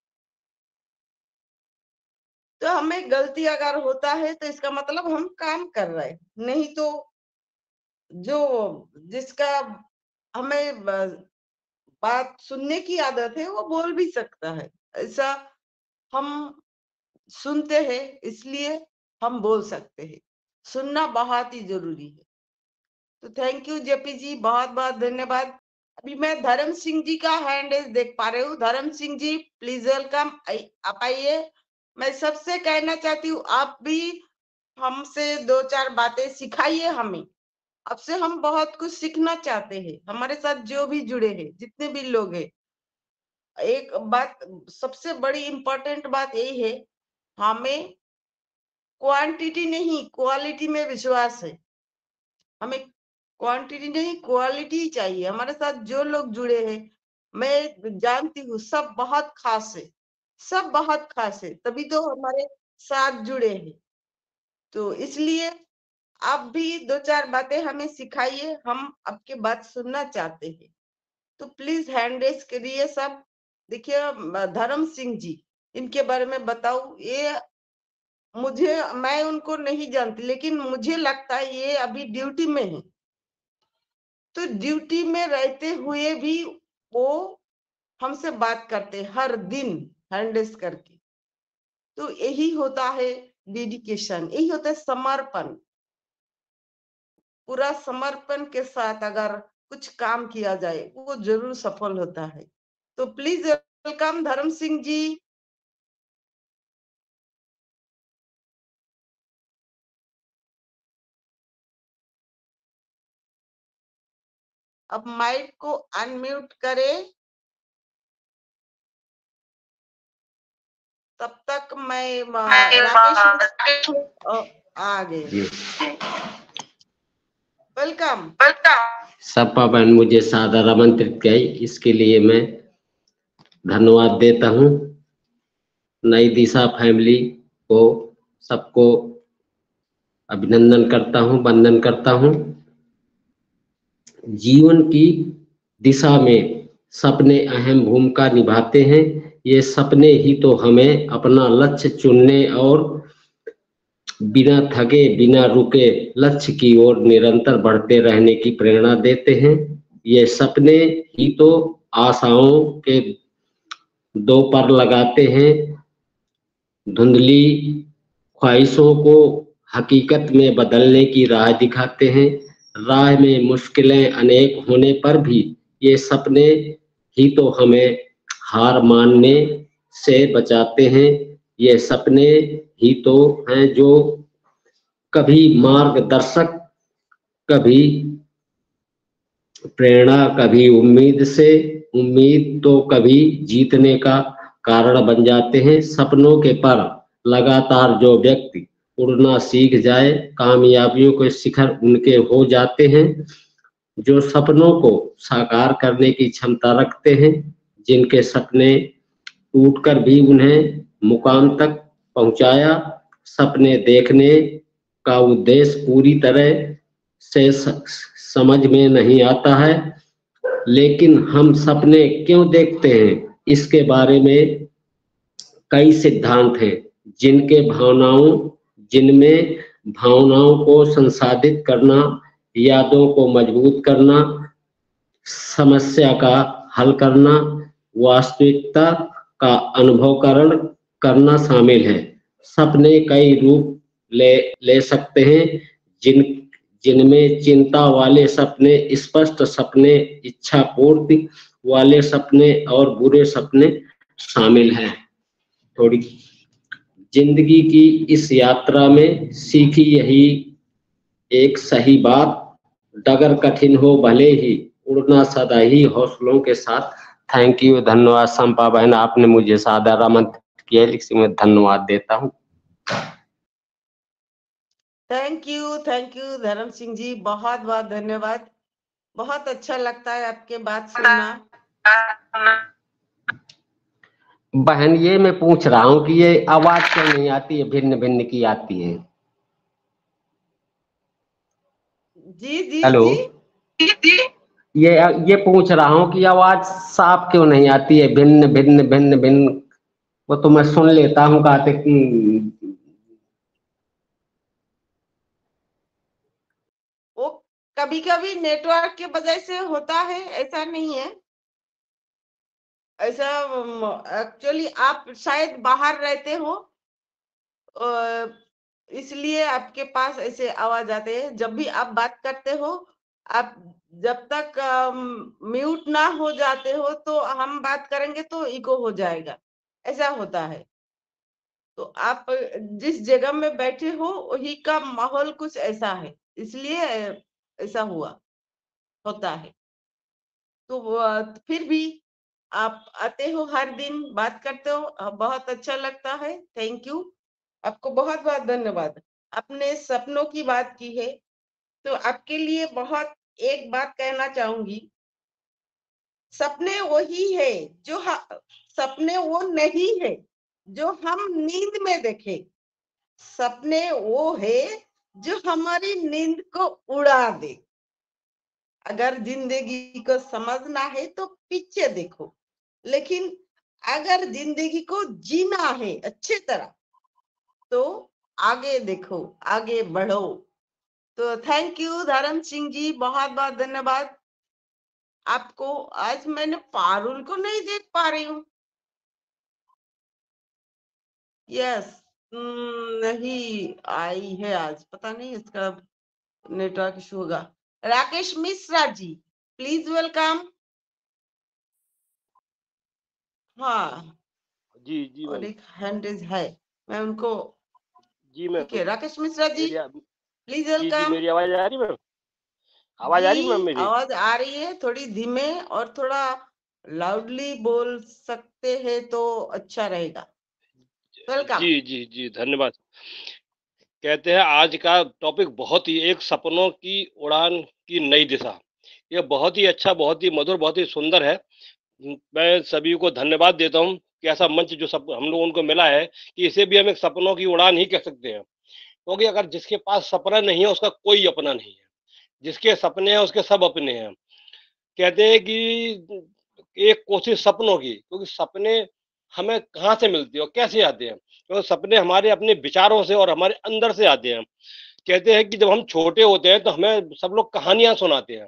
तो हमें गलती अगर होता है तो इसका मतलब हम काम कर रहे हैं, नहीं तो जो जिसका हमें बात सुनने की आदत है वो बोल भी सकता है। ऐसा हम सुनते हैं इसलिए हम बोल सकते हैं, सुनना बहुत ही जरूरी है। तो थैंक यू जेपी जी, बहुत बहुत धन्यवाद। अभी मैं धर्म सिंह जी का हैंड रेज देख पा रही हूँ। धर्म सिंह जी प्लीज वेलकम, आप आइए। मैं सबसे कहना चाहती हूँ आप भी हमसे 2-4 बातें सिखाइए हमें, आपसे हम बहुत कुछ सीखना चाहते हैं। हमारे साथ जो भी जुड़े हैं, जितने भी लोग हैं, एक बात, सबसे बड़ी इंपॉर्टेंट बात यही है, हमें क्वांटिटी नहीं क्वालिटी में विश्वास है। हमें क्वांटिटी नहीं क्वालिटी चाहिए। हमारे साथ जो लोग जुड़े हैं, मैं जानती हूँ सब बहुत खास है, सब बहुत खास है, तभी तो हमारे साथ जुड़े हैं। तो इसलिए आप भी दो चार बातें हमें सिखाइए, हम आपके बात सुनना चाहते हैं। तो प्लीज हैंड रेस करिए सब। देखिए धर्म सिंह जी, इनके बारे में बताऊं, ये मैं उनको नहीं जानती, लेकिन मुझे लगता है ये अभी ड्यूटी में है। तो ड्यूटी में रहते हुए भी वो हमसे बात करते हर दिन हैंड रेस करके। तो यही होता है डेडिकेशन, यही होता है समर्पण। पूरा समर्पण के साथ अगर कुछ काम किया जाए वो जरूर सफल होता है। तो प्लीज वेलकम धर्म सिंह जी। अब माइक को अनम्यूट करें, तब तक मैं राकेश आ गए। वेलकम। सपा बहन मुझे सादर आमंत्रित किया, इसके लिए मैं धन्यवाद देता हूँ। नई दिशा फैमिली को सबको अभिनंदन करता हूँ, वंदन करता हूँ। जीवन की दिशा में सपने अहम भूमिका निभाते हैं। ये सपने ही तो हमें अपना लक्ष्य चुनने और बिना थके बिना रुके लक्ष्य की ओर निरंतर बढ़ते रहने की प्रेरणा देते हैं। ये सपने ही तो आशाओं के दो पर लगाते हैं, धुंधली ख्वाहिशों को हकीकत में बदलने की राह दिखाते हैं। राह में मुश्किलें अनेक होने पर भी ये सपने ही तो हमें हार मानने से बचाते हैं। ये सपने ही तो हैं जो कभी मार्गदर्शक, कभी प्रेरणा, कभी उम्मीद तो कभी जीतने का कारण बन जाते हैं। सपनों के पर लगातार जो व्यक्ति उड़ना सीख जाए, कामयाबियों के शिखर उनके हो जाते हैं। जो सपनों को साकार करने की क्षमता रखते हैं, जिनके सपने टूटकर भी उन्हें मुकाम तक पहुंचाया। सपने देखने का उद्देश्य पूरी तरह से समझ में नहीं आता है, लेकिन हम सपने क्यों देखते हैं इसके बारे में कई सिद्धांत हैं, जिनमें भावनाओं को संसाधित करना, यादों को मजबूत करना, समस्या का हल करना, वास्तविकता का अनुभव करना शामिल है। सपने कई रूप ले सकते हैं, जिनमें चिंता वाले सपने, स्पष्ट सपने, इच्छा पूर्ति वाले सपने और बुरे सपने शामिल हैं। थोड़ी जिंदगी की इस यात्रा में सीखी यही एक सही बात, डगर कठिन हो भले ही उड़ना सदा ही हौसलों के साथ। थैंक यू, धन्यवाद संपा बहन, आपने मुझे सादर आमंत्रित किया, इसलिए मैं धन्यवाद देता हूँ। थैंक यू धर्म सिंह जी, बहुत बहुत धन्यवाद। बहुत अच्छा लगता है आपके बात सुनना। बहन ये मैं पूछ रहा हूँ कि ये आवाज क्यों नहीं आती है, भिन्न भिन्न की आती है। जी जी हेलो जी, ये पूछ रहा हूँ कि आवाज साफ क्यों नहीं आती है, भिन्न भिन्न भिन्न भिन्न। वो तो मैं सुन लेता हूँ, कहते कि वो कभी कभी नेटवर्क के वजह से होता है, ऐसा नहीं है। ऐसा एक्चुअली आप शायद बाहर रहते हो, इसलिए आपके पास ऐसे आवाज आते हैं। जब भी आप बात करते हो, आप जब तक म्यूट ना हो जाते हो तो हम बात करेंगे तो इको हो जाएगा, ऐसा होता है। तो आप जिस जगह में बैठे हो वही का माहौल कुछ ऐसा है, इसलिए ऐसा होता है। तो फिर भी आप आते हो, हर दिन बात करते हो, बहुत अच्छा लगता है। थैंक यू, आपको बहुत बहुत धन्यवाद। आपने सपनों की बात की है, तो आपके लिए बहुत एक बात कहना चाहूंगी, सपने वही है जो सपने वो नहीं है जो हम नींद में देखे, सपने वो है जो हमारी नींद को उड़ा दे। अगर जिंदगी को समझना है तो पीछे देखो, लेकिन अगर जिंदगी को जीना है अच्छी तरह तो आगे देखो, आगे बढ़ो। तो थैंक यू धर्म सिंह जी, बहुत बहुत धन्यवाद आपको। आज मैंने पारुल को नहीं देख पा रही हूँ। यस, नहीं आई है आज, पता नहीं इसका नेटवर्क इशू होगा। Rakesh Mishra ji, please welcome. हाँ जी जी और मैम। एक हैंड रेज है, मैं उनको, जी मैम। ठीक है राकेश मिश्रा जी, प्लीज जी वेलकम। मेरी आवाज आ रही मैम? आवाज आ रही मैम जी मेरी? आवाज आ रही है, थोड़ी धीमे और थोड़ा लाउडली बोल सकते हैं तो अच्छा रहेगा। वेलकम। जी जी जी धन्यवाद। कहते हैं आज का टॉपिक बहुत ही, एक सपनों की उड़ान की नई दिशा। ये बहुत ही अच्छा, बहुत ही मधुर, बहुत ही सुंदर है। मैं सभी को धन्यवाद देता हूँ कि ऐसा मंच जो सब हम लोगों को मिला है, कि इसे भी हम एक सपनों की उड़ान ही कह सकते हैं। क्योंकि अगर जिसके पास सपना नहीं है उसका कोई अपना नहीं है, जिसके सपने हैं उसके सब अपने हैं। कहते हैं कि एक कोशिश सपनों की, क्योंकि सपने हमें कहाँ से मिलते हैं और कैसे आते हैं, क्योंकि सपने हमारे अपने विचारों से और हमारे अंदर से आते हैं। कहते हैं कि जब हम छोटे होते हैं तो हमें सब लोग कहानियां सुनाते हैं,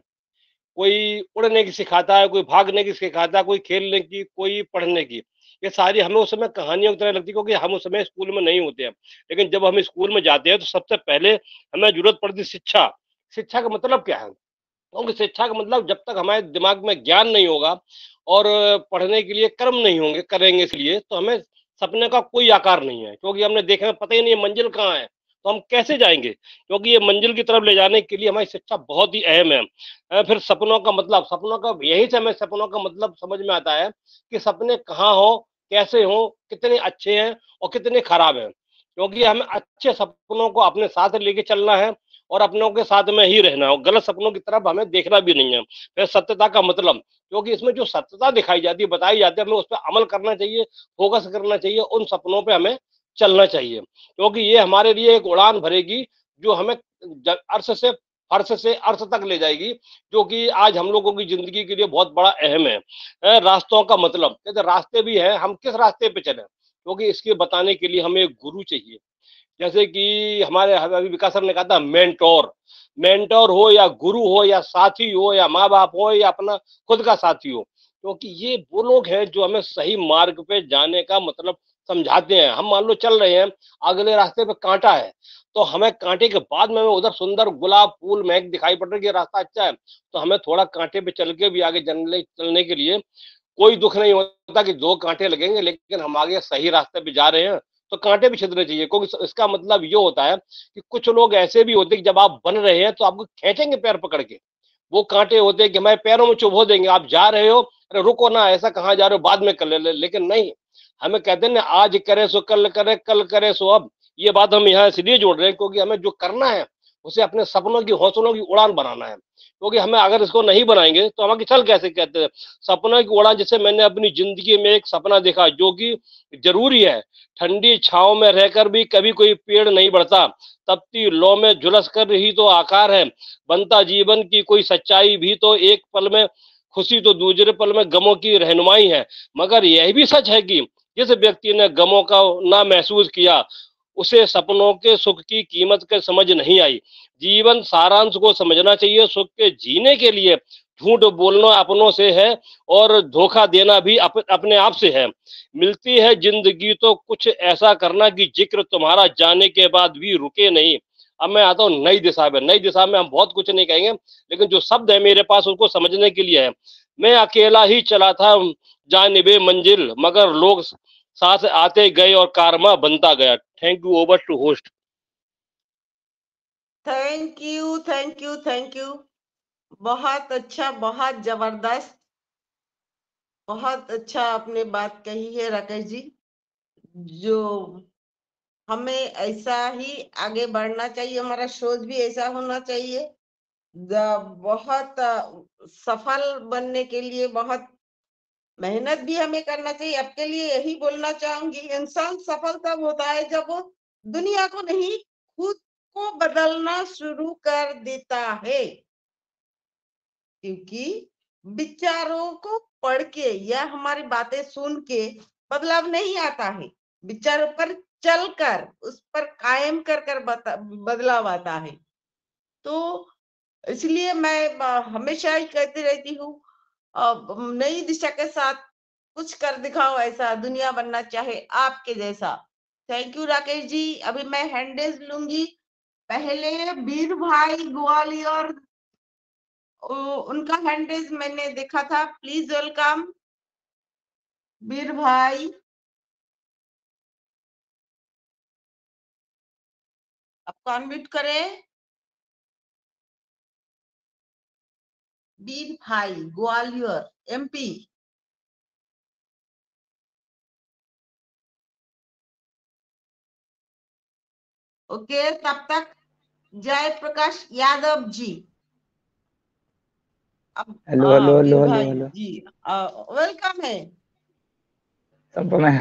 कोई उड़ने की सिखाता है, कोई भागने की सिखाता है, कोई खेलने की, कोई पढ़ने की। ये सारी हमें उस समय कहानियों की तरह लगती है, क्योंकि हम उस समय स्कूल में नहीं होते हैं। लेकिन जब हम स्कूल में जाते हैं तो सबसे पहले हमें जरूरत पड़ती शिक्षा। शिक्षा का मतलब क्या है? क्योंकि शिक्षा का मतलब जब तक हमारे दिमाग में ज्ञान नहीं होगा और पढ़ने के लिए कर्म नहीं होंगे करेंगे इसलिए, तो हमें सपने का कोई आकार नहीं है, क्योंकि हमने देखा है पता ही नहीं है मंजिल कहाँ है, तो हम कैसे जाएंगे? क्योंकि ये मंजिल की तरफ ले जाने के लिए हमारी शिक्षा बहुत ही अहम है। फिर सपनों का मतलब, सपनों का यही से हमें सपनों का मतलब समझ में आता है कि सपने कहाँ हो, कैसे हो, कितने अच्छे हैं और कितने खराब हैं। क्योंकि हमें अच्छे सपनों को अपने साथ लेके चलना है और अपनों के साथ में ही रहना है, गलत सपनों की तरफ हमें देखना भी नहीं है। फिर सत्यता का मतलब, क्योंकि इसमें जो सत्यता दिखाई जाती है, बताई जाती है, हमें उस पर अमल करना चाहिए, फोकस करना चाहिए, उन सपनों पे हमें चलना चाहिए। क्योंकि ये हमारे लिए एक उड़ान भरेगी जो हमें अर्थ से फर्श से अर्थ तक ले जाएगी, जो कि आज हम लोगों की जिंदगी के लिए बहुत बड़ा अहम है। रास्तों का मतलब, कहते रास्ते भी है, हम किस रास्ते पे चले, क्योंकि इसके बताने के लिए हमें एक गुरु चाहिए। जैसे कि हमारे अभी विकास सर ने कहा था मेंटोर, मेंटोर हो या गुरु हो या साथी हो या माँ बाप हो या अपना खुद का साथी हो, क्योंकि ये वो लोग हैं जो हमें सही मार्ग पे जाने का मतलब समझाते हैं। हम मान लो चल रहे हैं, अगले रास्ते पे कांटा है, तो हमें कांटे के बाद में उधर सुंदर गुलाब फूल महक दिखाई पड़ रही है, रास्ता अच्छा है, तो हमें थोड़ा कांटे पे चल के भी आगे चलने के लिए कोई दुख नहीं होता कि दो कांटे लगेंगे, लेकिन हम आगे सही रास्ते पे जा रहे हैं तो कांटे भी छिदने चाहिए। क्योंकि इसका मतलब ये होता है कि कुछ लोग ऐसे भी होते हैं कि जब आप बन रहे हैं तो आपको खींचेंगे पैर पकड़ के, वो कांटे होते हैं कि हमारे पैरों में चुभो देंगे, आप जा रहे हो, अरे रुको ना, ऐसा कहाँ जा रहे हो, बाद में कर ले, लेकिन नहीं, हमें कहते हैं ना, आज करे सो कल करे, कल करे सो अब। ये बात हम यहाँ इसलिए जोड़ रहे हैं क्योंकि हमें जो करना है उसे अपने सपनों की, हौसलों की उड़ान बनाना है। क्योंकि हमें अगर इसको नहीं बनाएंगे तो हम आगे चल कैसे, कहते हैं सपनों की उड़ान। जैसे मैंने अपनी जिंदगी में एक सपना देखा जो कि जरूरी है, ठंडी छांव में रहकर भी कभी कोई पेड़ नहीं बढ़ता, तपती लौ में झुलस कर ही तो आकार है, बनता जीवन की कोई सच्चाई भी तो एक पल में खुशी तो दूसरे पल में गमों की रहनुमाई है। मगर यह भी सच है कि जिस व्यक्ति ने गमों का ना महसूस किया उसे सपनों के सुख की कीमत के समझ नहीं आई। जीवन सारांश को समझना चाहिए, सुख के जीने के लिए झूठ बोलना अपनों से है और धोखा देना भी अपने आप से है। मिलती है जिंदगी तो कुछ ऐसा करना कि जिक्र तुम्हारा जाने के बाद भी रुके नहीं। अब मैं आता हूँ नई दिशा में। नई दिशा में हम बहुत कुछ नहीं कहेंगे, लेकिन जो शब्द है मेरे पास उसको समझने के लिए है। मैं अकेला ही चला था जानिबे मंजिल, मगर लोग साथ आते गए और कारवा बनता गया। Thank you, over to host. Thank you, thank you, thank you. बहुत अच्छा, बहुत जबरदस्त, बहुत अच्छा आपने बात कही है राकेश जी। जो हमें ऐसा ही आगे बढ़ना चाहिए, हमारा शोध भी ऐसा होना चाहिए। बहुत सफल बनने के लिए बहुत मेहनत भी हमें करना चाहिए। आपके लिए यही बोलना चाहूंगी, इंसान सफल तब होता है जब वो दुनिया को नहीं, खुद को बदलना शुरू कर देता है। क्योंकि विचारों को पढ़ के या हमारी बातें सुन के बदलाव नहीं आता है, विचारों पर चलकर उस पर कायम कर कर बदलाव आता है। तो इसलिए मैं हमेशा ही कहती रहती हूँ, नई दिशा के साथ कुछ कर दिखाओ, ऐसा दुनिया बनना चाहे आपके जैसा। Thank you Rakesh ji. अभी मैं हैंडेज लूंगी। पहले वीर भाई ग्वालियर, उनका हैंडेज मैंने देखा था। प्लीज वेलकम वीर भाई। आपको अनम्यूट करें। वीर भाई ग्वालियर MP। ओके, तब तक जय प्रकाश यादव जी। अब hello hello Veer hello hello भाई हेलो जी वेलकम है। Sampa ma'am,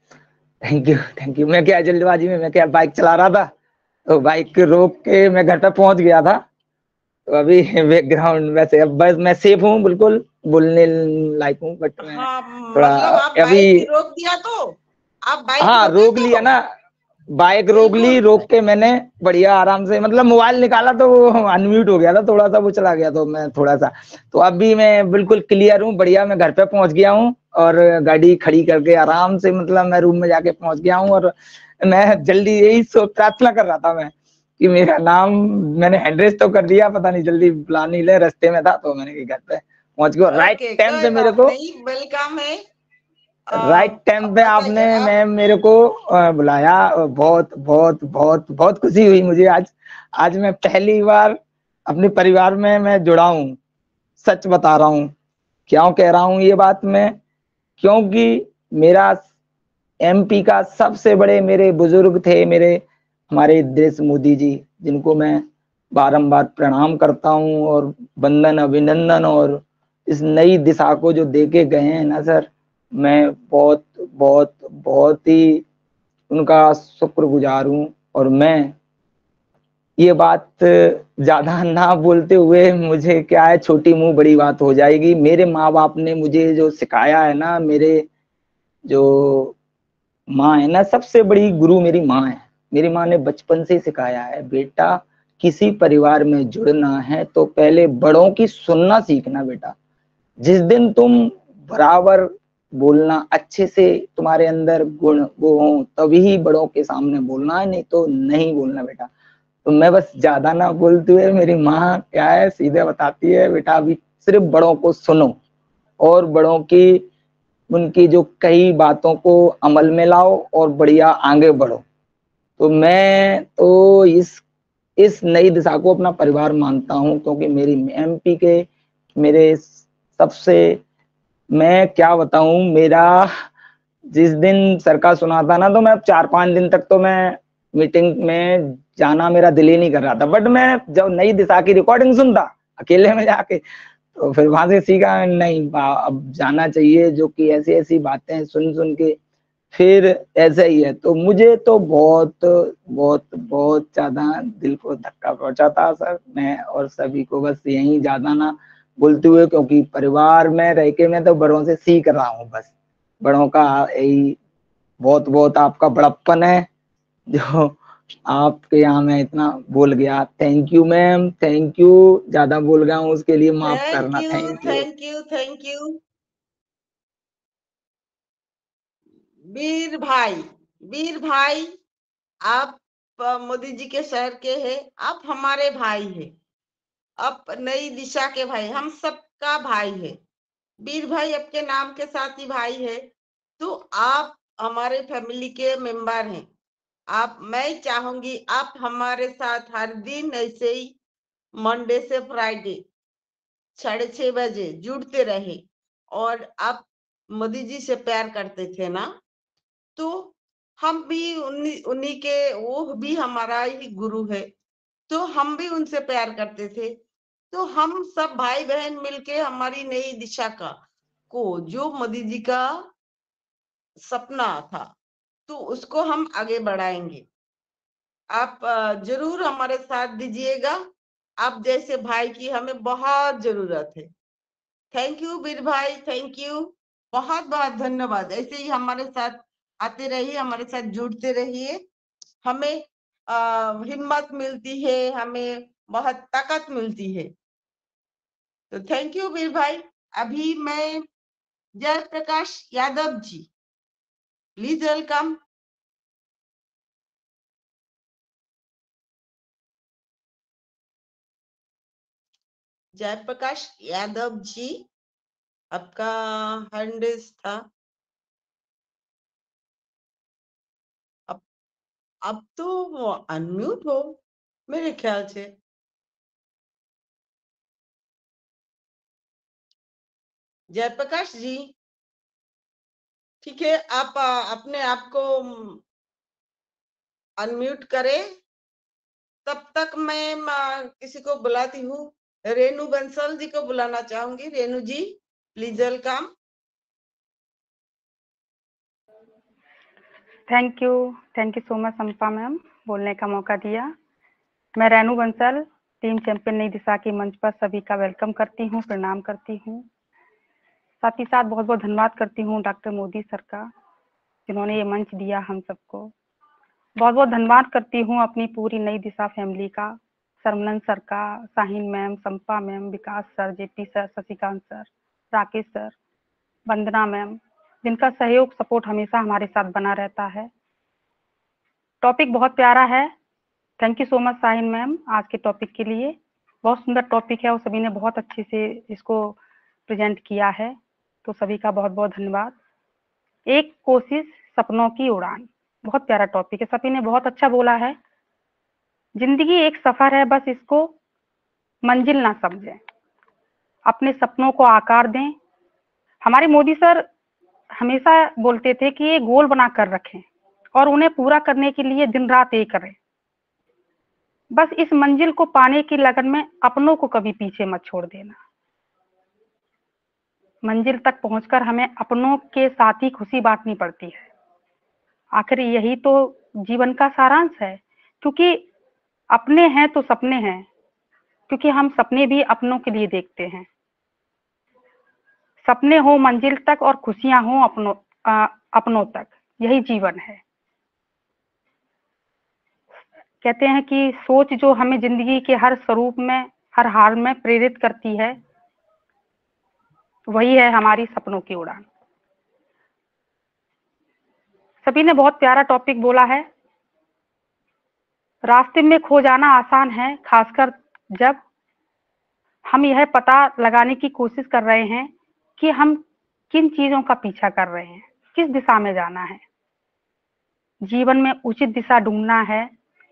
thank you. मैं क्या जल्दबाजी में, मैं क्या बाइक चला रहा था, तो बाइक रोक के मैं घर पे पहुंच गया था। तो अभी बैकग्राउंड वैसे अब बस मैं सेफ हूँ, बिल्कुल बोलने लायक हूँ, बट मैं हाँ, थोड़ा मतलब आप अभी, बाइक रोक दिया तो आप बाइक हाँ रोके रोक लिया तो ना, बाइक रोक ली, बिल्कुल। रोक के मैंने बढ़िया आराम से, मतलब मोबाइल निकाला तो वो अनम्यूट हो गया था, थोड़ा सा वो चला गया, तो मैं थोड़ा सा, तो अभी मैं बिल्कुल क्लियर हूँ, बढ़िया। मैं घर पे पहुंच गया हूँ और गाड़ी खड़ी करके आराम से, मतलब मैं रूम में जाके पहुंच गया हूँ। और मैं जल्दी यही प्रार्थना कर रहा था मैं कि मेरा नाम, मैंने हैंडरेस तो कर दिया, पता नहीं जल्दी बुला नहीं ले, रास्ते में था, तो मैंने घर पे पहुंच गया राइट ओके, टाइम कोई पे मेरे बात को, नहीं, वेलकम है। राइट टाइम पे आपने बताइए आप। मैम मेरे को बुलाया। बहुत बहुत बहुत बहुत खुशी हुई मुझे आज। आज मैं पहली बार अपने परिवार में मैं जुड़ा हूँ, सच बता रहा हूँ। क्यों कह रहा हूँ ये बात मैं, क्योंकि मेरा MP का सबसे बड़े मेरे बुजुर्ग थे, मेरे हमारे देश मोदी जी, जिनको मैं बारंबार प्रणाम करता हूँ और वंदन अभिनंदन, और इस नई दिशा को जो देके गए हैं ना सर, मैं बहुत बहुत बहुत ही उनका शुक्रगुजार हूँ। और मैं ये बात ज्यादा ना बोलते हुए, मुझे क्या है, छोटी मुंह बड़ी बात हो जाएगी। मेरे माँ बाप ने मुझे जो सिखाया है ना, मेरे जो माँ है ना, सबसे बड़ी गुरु मेरी माँ है। मेरी माँ ने बचपन से सिखाया है, बेटा किसी परिवार में जुड़ना है तो पहले बड़ों की सुनना सीखना बेटा। जिस दिन तुम बराबर बोलना, अच्छे से तुम्हारे अंदर गुण वो हो, तभी बड़ों के सामने बोलना है, नहीं तो नहीं बोलना बेटा। तो मैं बस ज्यादा ना बोलते हुए, मेरी माँ क्या है, सीधे बताती है, बेटा अभी सिर्फ बड़ों को सुनो और बड़ों की, उनकी जो कई बातों को अमल में लाओ और बढ़िया आगे बढ़ो। तो मैं तो इस नई दिशा को अपना परिवार मानता हूँ, क्योंकि मेरी MP के मेरे सबसे, मैं क्या बताऊं, मेरा जिस दिन सर का सुना था ना, तो मैं 4-5 दिन तक तो मैं मीटिंग में जाना मेरा दिल ही नहीं कर रहा था, बट मैं जब नई दिशा की रिकॉर्डिंग सुनता अकेले में जाके, तो फिर वहां से सीखा नहीं, अब जाना चाहिए, जो कि ऐसी ऐसी बातें सुन सुन के फिर ऐसा ही है। तो मुझे तो बहुत बहुत बहुत ज्यादा दिल को धक्का पहुंचा था सर। मैं और सभी को बस यही ज्यादा ना बोलते हुए, क्योंकि परिवार में रह के मैं तो बड़ों से सीख रहा हूँ, बस बड़ों का यही बहुत बहुत आपका बड़प्पन है, जो आपके यहाँ मैं इतना बोल गया। Thank you ma'am, thank you, ज्यादा बोल गया हूँ उसके लिए माफ थैंक करना। You, thank you. Thank you, thank you Veer भाई। वीर भाई, आप मोदी जी के शहर के हैं, आप हमारे भाई हैं, आप नई दिशा के भाई, हम सबका भाई है। वीर भाई आपके नाम के साथ ही भाई है, तो आप हमारे फैमिली के मेंबर हैं। मैं चाहूंगी आप हमारे साथ हर दिन ऐसे ही मंडे से फ्राइडे 6:30 बजे जुड़ते रहे। और आप मोदी जी से प्यार करते थे ना, तो हम भी उन्हीं के, वो भी हमारा ही गुरु है, तो हम भी उनसे प्यार करते थे। तो हम सब भाई बहन मिलके हमारी नई दिशा को जो मोदी जी का सपना था, तो उसको हम आगे बढ़ाएंगे। आप जरूर हमारे साथ दीजिएगा। आप जैसे भाई की हमें बहुत जरूरत है। थैंक यू वीर भाई, थैंक यू, बहुत बहुत धन्यवाद। ऐसे ही हमारे साथ आते रहिए, हमारे साथ जुड़ते रहिए। हमें हिम्मत मिलती है, हमें बहुत ताकत मिलती है। तो थैंक यू वीर भाई। अभी मैं जयप्रकाश यादव जी, प्लीज वेलकम। जयप्रकाश यादव जी, आपका हैंड रेज था। अब तो अनम्यूट हो मेरे ख्याल से। जयप्रकाश जी, ठीक है, आप अपने आप को अनम्यूट करें। तब तक मैं किसी को बुलाती हूँ। रेनू बंसल जी को बुलाना चाहूंगी। Renu ji, please welcome. Thank you so much Sampa ma'am, बोलने का मौका दिया। मैं रेनू बंसल, टीम चैंपियन नई दिशा के मंच पर सभी का वेलकम करती हूँ, प्रणाम करती हूँ। साथ ही साथ बहुत बहुत धन्यवाद करती हूँ डॉक्टर मोदी सर का, जिन्होंने ये मंच दिया हम सबको। बहुत बहुत धन्यवाद करती हूँ अपनी पूरी नई दिशा फैमिली का, सरमलन सर का, Sahin ma'am, Sampa ma'am, Vikas sir, JP sir, Shashikant sir, Rakesh sir, Vandana ma'am, जिनका सहयोग सपोर्ट हमेशा हमारे साथ बना रहता है। टॉपिक बहुत प्यारा है। Thank you so much Sahin ma'am आज के टॉपिक के लिए। बहुत सुंदर टॉपिक है और सभी ने बहुत अच्छे से इसको प्रेजेंट किया है, तो सभी का बहुत बहुत धन्यवाद। एक कोशिश सपनों की उड़ान, बहुत प्यारा टॉपिक है, सभी ने बहुत अच्छा बोला है। जिंदगी एक सफर है, बस इसको मंजिल ना समझें, अपने सपनों को आकार दें। हमारे मोदी सर हमेशा बोलते थे कि ये गोल बना कर रखें और उन्हें पूरा करने के लिए दिन रात एक करें। बस इस मंजिल को पाने की लगन में अपनों को कभी पीछे मत छोड़ देना। मंजिल तक पहुंचकर हमें अपनों के साथ ही खुशी बांटनी पड़ती है। आखिर यही तो जीवन का सारांश है, क्योंकि अपने हैं तो सपने हैं, क्योंकि हम सपने भी अपनों के लिए देखते हैं। सपने हो मंजिल तक और खुशियां हो अपनों तक, यही जीवन है। कहते हैं कि सोच जो हमें जिंदगी के हर स्वरूप में, हर हाल में प्रेरित करती है, वही है हमारी सपनों की उड़ान। सभी ने बहुत प्यारा टॉपिक बोला है। रास्ते में खो जाना आसान है, खासकर जब हम यह पता लगाने की कोशिश कर रहे हैं कि हम किन चीजों का पीछा कर रहे हैं, किस दिशा में जाना है। जीवन में उचित दिशा ढूंढना है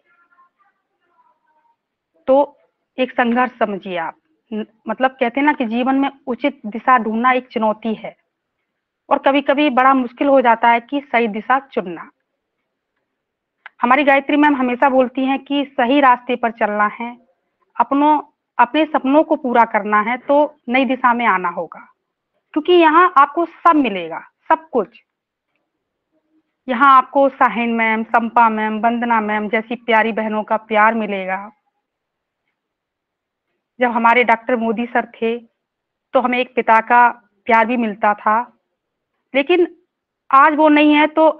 तो एक संघर्ष समझिए आप। मतलब कहते हैं ना कि जीवन में उचित दिशा ढूंढना एक चुनौती है, और कभी कभी बड़ा मुश्किल हो जाता है कि सही दिशा चुनना। हमारी गायत्री मैम हमेशा बोलती हैं कि सही रास्ते पर चलना है, अपने सपनों को पूरा करना है, तो नई दिशा में आना होगा, क्योंकि यहाँ आपको सब मिलेगा, सब कुछ। यहाँ आपको Sahin ma'am, Sampa ma'am, Vandana ma'am जैसी प्यारी बहनों का प्यार मिलेगा। जब हमारे डॉक्टर मोदी सर थे तो हमें एक पिता का प्यार भी मिलता था, लेकिन आज वो नहीं है, तो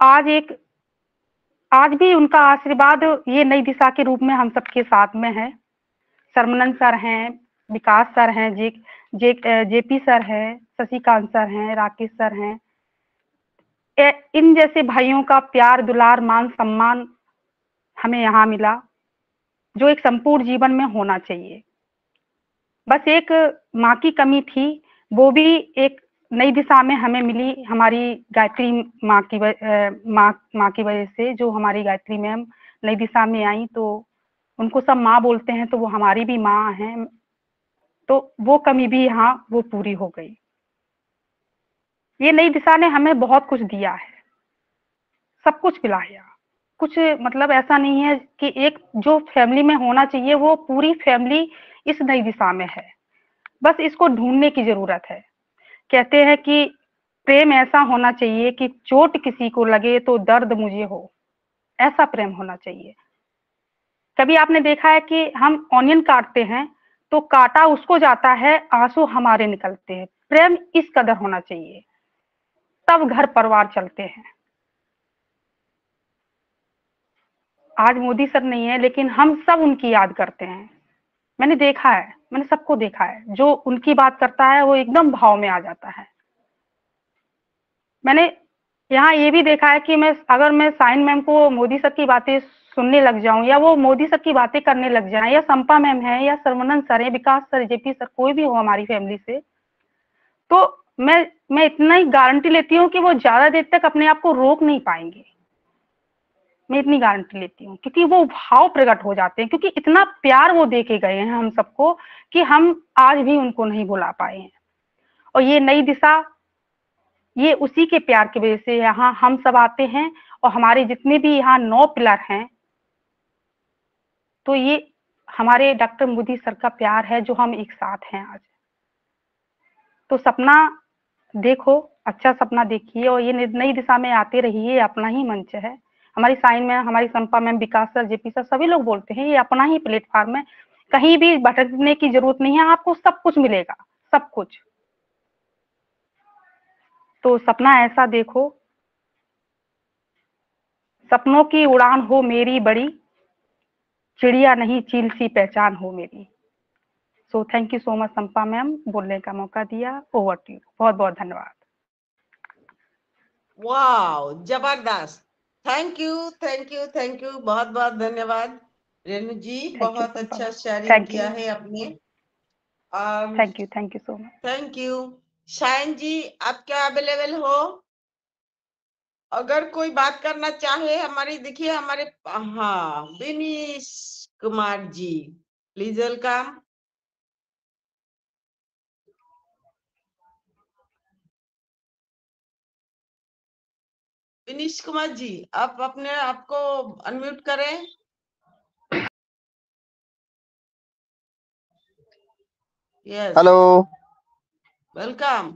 आज भी उनका आशीर्वाद ये नई दिशा के रूप में हम सबके साथ में है। सरमनन सर हैं, विकास सर हैं, जेपी सर हैं, शशिकांत सर हैं, राकेश सर हैं। इन जैसे भाइयों का प्यार, दुलार, मान सम्मान हमें यहाँ मिला, जो एक संपूर्ण जीवन में होना चाहिए। बस एक माँ की कमी थी, वो भी एक नई दिशा में हमें मिली, हमारी गायत्री माँ की वजह से, जो हमारी गायत्री मैम नई दिशा में आई तो उनको सब माँ बोलते हैं, तो वो हमारी भी माँ हैं, तो वो कमी भी यहाँ वो पूरी हो गई। ये नई दिशा ने हमें बहुत कुछ दिया है, सब कुछ पिलाया। कुछ मतलब ऐसा नहीं है कि एक जो फैमिली में होना चाहिए वो पूरी फैमिली इस नई दिशा में है, बस इसको ढूंढने की जरूरत है। कहते हैं कि प्रेम ऐसा होना चाहिए कि चोट किसी को लगे तो दर्द मुझे हो, ऐसा प्रेम होना चाहिए। कभी आपने देखा है कि हम ऑनियन काटते हैं तो काटा उसको जाता है, आंसू हमारे निकलते हैं। प्रेम इस कदर होना चाहिए, तब घर परिवार चलते हैं। आज मोदी सर नहीं है, लेकिन हम सब उनकी याद करते हैं। मैंने देखा है, मैंने सबको देखा है, जो उनकी बात करता है वो एकदम भाव में आ जाता है। मैंने यहाँ ये भी देखा है कि अगर मैं साइन मैम को मोदी सर की बातें सुनने लग जाऊं, या वो मोदी सर की बातें करने लग जाएं, या संपा मैम है, या सर्वनंद सर है, विकास सर, जेपी सर, कोई भी हो हमारी फैमिली से, तो मैं इतना ही गारंटी लेती हूँ कि वो ज्यादा देर तक अपने आप को रोक नहीं पाएंगे। मैं इतनी गारंटी लेती हूँ, क्योंकि वो भाव प्रकट हो जाते हैं, क्योंकि इतना प्यार वो दे के गए हैं हम सबको कि हम आज भी उनको नहीं भुला पाए हैं। और ये नई दिशा, ये उसी के प्यार की वजह से यहाँ हम सब आते हैं, और हमारे जितने भी यहाँ 9 पिलर हैं, तो ये हमारे डॉक्टर मोदी सर का प्यार है जो हम एक साथ हैं आज। तो सपना देखो, अच्छा सपना देखिए, और ये नई दिशा में आते रहिए। अपना ही मंच है, हमारी साइन में, हमारी Sampa ma'am, Vikas sir, JP sir, सभी लोग बोलते हैं ये अपना ही प्लेटफॉर्म है, कहीं भी भटकने की जरूरत नहीं है, आपको सब कुछ मिलेगा, सब कुछ। तो सपना ऐसा देखो, सपनों की उड़ान हो मेरी बड़ी, चिड़िया नहीं चील सी पहचान हो मेरी। So thank you so much Sampa ma'am, बोलने का मौका दिया। ओवर टू यू, बहुत बहुत धन्यवाद। वाह, जबरदस्त, thank you thank you thank you, बहुत बहुत धन्यवाद रेणु जी, बहुत अच्छा शेयरिंग किया है आपने। Thank you so much. Thank you. Shine ji, आप क्या अवेलेबल हो? अगर कोई बात करना चाहे हमारी, देखिए हमारे, हाँ, विनीश कुमार जी, प्लीज वेलकम। विनीश कुमार जी, आप अपने आपको अनम्यूट करें। Yes, hello, welcome.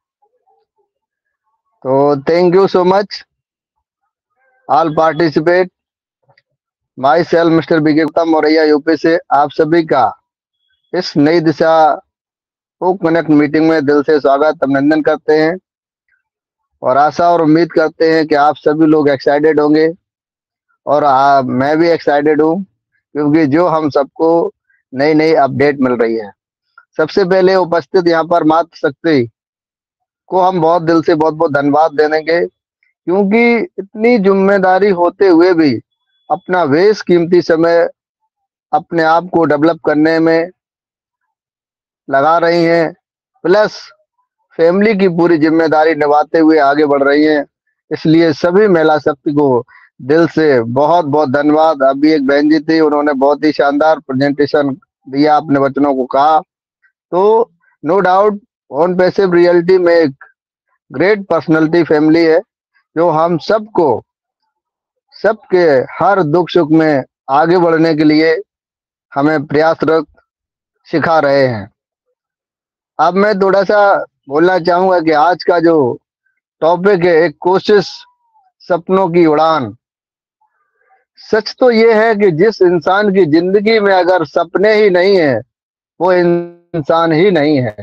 तो thank you so much all participate. Myself mister BK Gupta Moraiya UP से आप सभी का इस नई दिशा को कनेक्ट मीटिंग में दिल से स्वागत अभिनंदन करते हैं, और आशा और उम्मीद करते हैं कि आप सभी लोग एक्साइटेड होंगे, और मैं भी एक्साइटेड हूँ, क्योंकि जो हम सबको नई नई अपडेट मिल रही है। सबसे पहले उपस्थित यहाँ पर मातृशक्ति को हम बहुत दिल से बहुत बहुत धन्यवाद देंगे, क्योंकि इतनी जिम्मेदारी होते हुए भी अपना बेश कीमती समय अपने आप को डेवलप करने में लगा रही हैं, प्लस फैमिली की पूरी जिम्मेदारी निभाते हुए आगे बढ़ रही हैं। इसलिए सभी महिला शक्ति को दिल से बहुत बहुत धन्यवाद। अभी एक बहन जी थी, उन्होंने बहुत ही शानदार प्रेजेंटेशन दिया, अपने बच्चों को कहा, तो no doubt on passive reality में एक ग्रेट पर्सनालिटी फैमिली है, जो हम सबको सबके हर दुख सुख में आगे बढ़ने के लिए हमें प्रयासरत सिखा रहे हैं। अब मैं थोड़ा सा बोलना चाहूंगा कि आज का जो टॉपिक है, एक कोशिश सपनों की उड़ान। सच तो ये है कि जिस इंसान की जिंदगी में अगर सपने ही नहीं है, वो इंसान ही नहीं है,